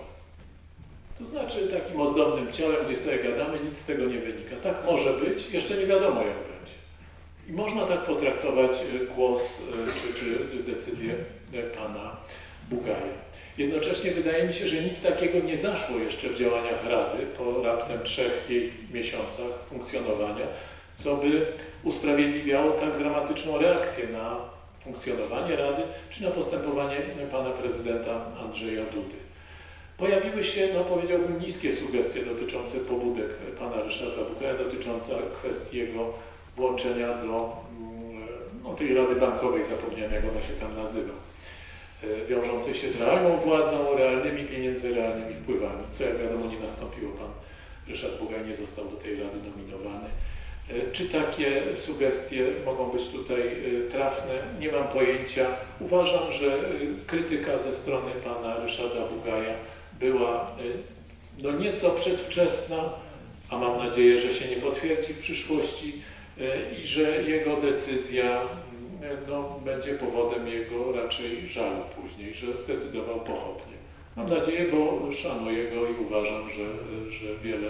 To znaczy takim ozdobnym ciałem, gdzie sobie gadamy, nic z tego nie wynika. Tak może być, jeszcze nie wiadomo jak będzie. I można tak potraktować głos czy, czy decyzję pana Bugaja. Jednocześnie wydaje mi się, że nic takiego nie zaszło jeszcze w działaniach Rady po raptem trzech jej miesiącach funkcjonowania, co by usprawiedliwiało tak dramatyczną reakcję na funkcjonowanie Rady, czy na postępowanie pana prezydenta Andrzeja Dudy. Pojawiły się, no powiedziałbym, niskie sugestie dotyczące pobudek pana Ryszarda Bugaja, dotyczące kwestii jego włączenia do no, tej Rady Bankowej, zapomniałem jak ona się tam nazywa, wiążącej się z realną władzą, realnymi pieniędzmi, realnymi wpływami, co jak wiadomo nie nastąpiło. Pan Ryszard Bugaj nie został do tej Rady nominowany. Czy takie sugestie mogą być tutaj trafne? Nie mam pojęcia. Uważam, że krytyka ze strony pana Ryszarda Bugaja była no nieco przedwczesna, a mam nadzieję, że się nie potwierdzi w przyszłości i że jego decyzja no, będzie powodem jego raczej żalu później, że zdecydował pochopnie. Mam nadzieję, bo szanuję go i uważam, że, że wiele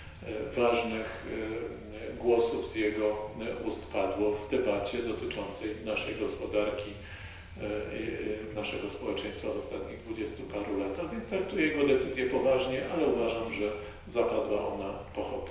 ważnych głosów z jego ust padło w debacie dotyczącej naszej gospodarki, naszego społeczeństwa w ostatnich dwudziestu paru latach, więc traktuję jego decyzję poważnie, ale uważam, że zapadła ona pochopnie.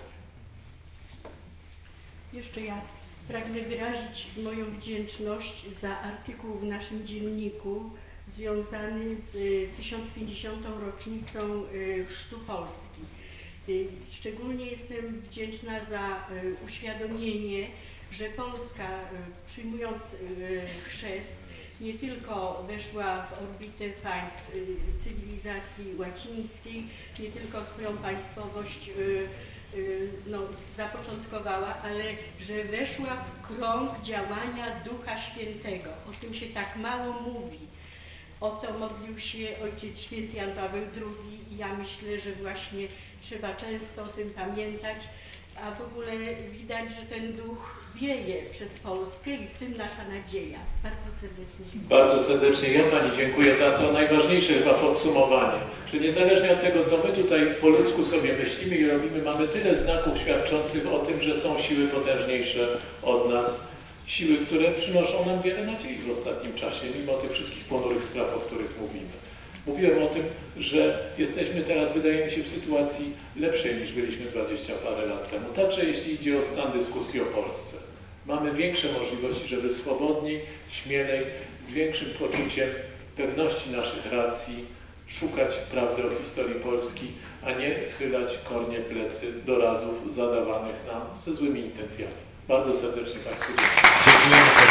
Jeszcze ja pragnę wyrazić moją wdzięczność za artykuł w naszym dzienniku związany z tysiąc pięćdziesiątą rocznicą Chrztu Polski. Szczególnie jestem wdzięczna za uświadomienie, że Polska, przyjmując chrzest, nie tylko weszła w orbitę państw cywilizacji łacińskiej, nie tylko swoją państwowość no, zapoczątkowała, ale że weszła w krąg działania Ducha Świętego. O tym się tak mało mówi. O to modlił się Ojciec Święty Jan Paweł drugi i ja myślę, że właśnie trzeba często o tym pamiętać, a w ogóle widać, że ten duch wieje przez Polskę i w tym nasza nadzieja. Bardzo serdecznie dziękuję. Bardzo serdecznie ja Pani dziękuję za to najważniejsze chyba podsumowanie, że niezależnie od tego, co my tutaj po ludzku sobie myślimy i robimy, mamy tyle znaków świadczących o tym, że są siły potężniejsze od nas, siły, które przynoszą nam wiele nadziei w ostatnim czasie, mimo tych wszystkich ponurych spraw, o których mówimy. Mówiłem o tym, że jesteśmy teraz, wydaje mi się, w sytuacji lepszej niż byliśmy dwadzieścia parę lat temu. Także jeśli idzie o stan dyskusji o Polsce. Mamy większe możliwości, żeby swobodniej, śmielej, z większym poczuciem pewności naszych racji szukać prawdy o historii Polski, a nie schylać kornie plecy do razów zadawanych nam ze złymi intencjami. Bardzo serdecznie Państwu dziękuję. Dziękujemy serdecznie.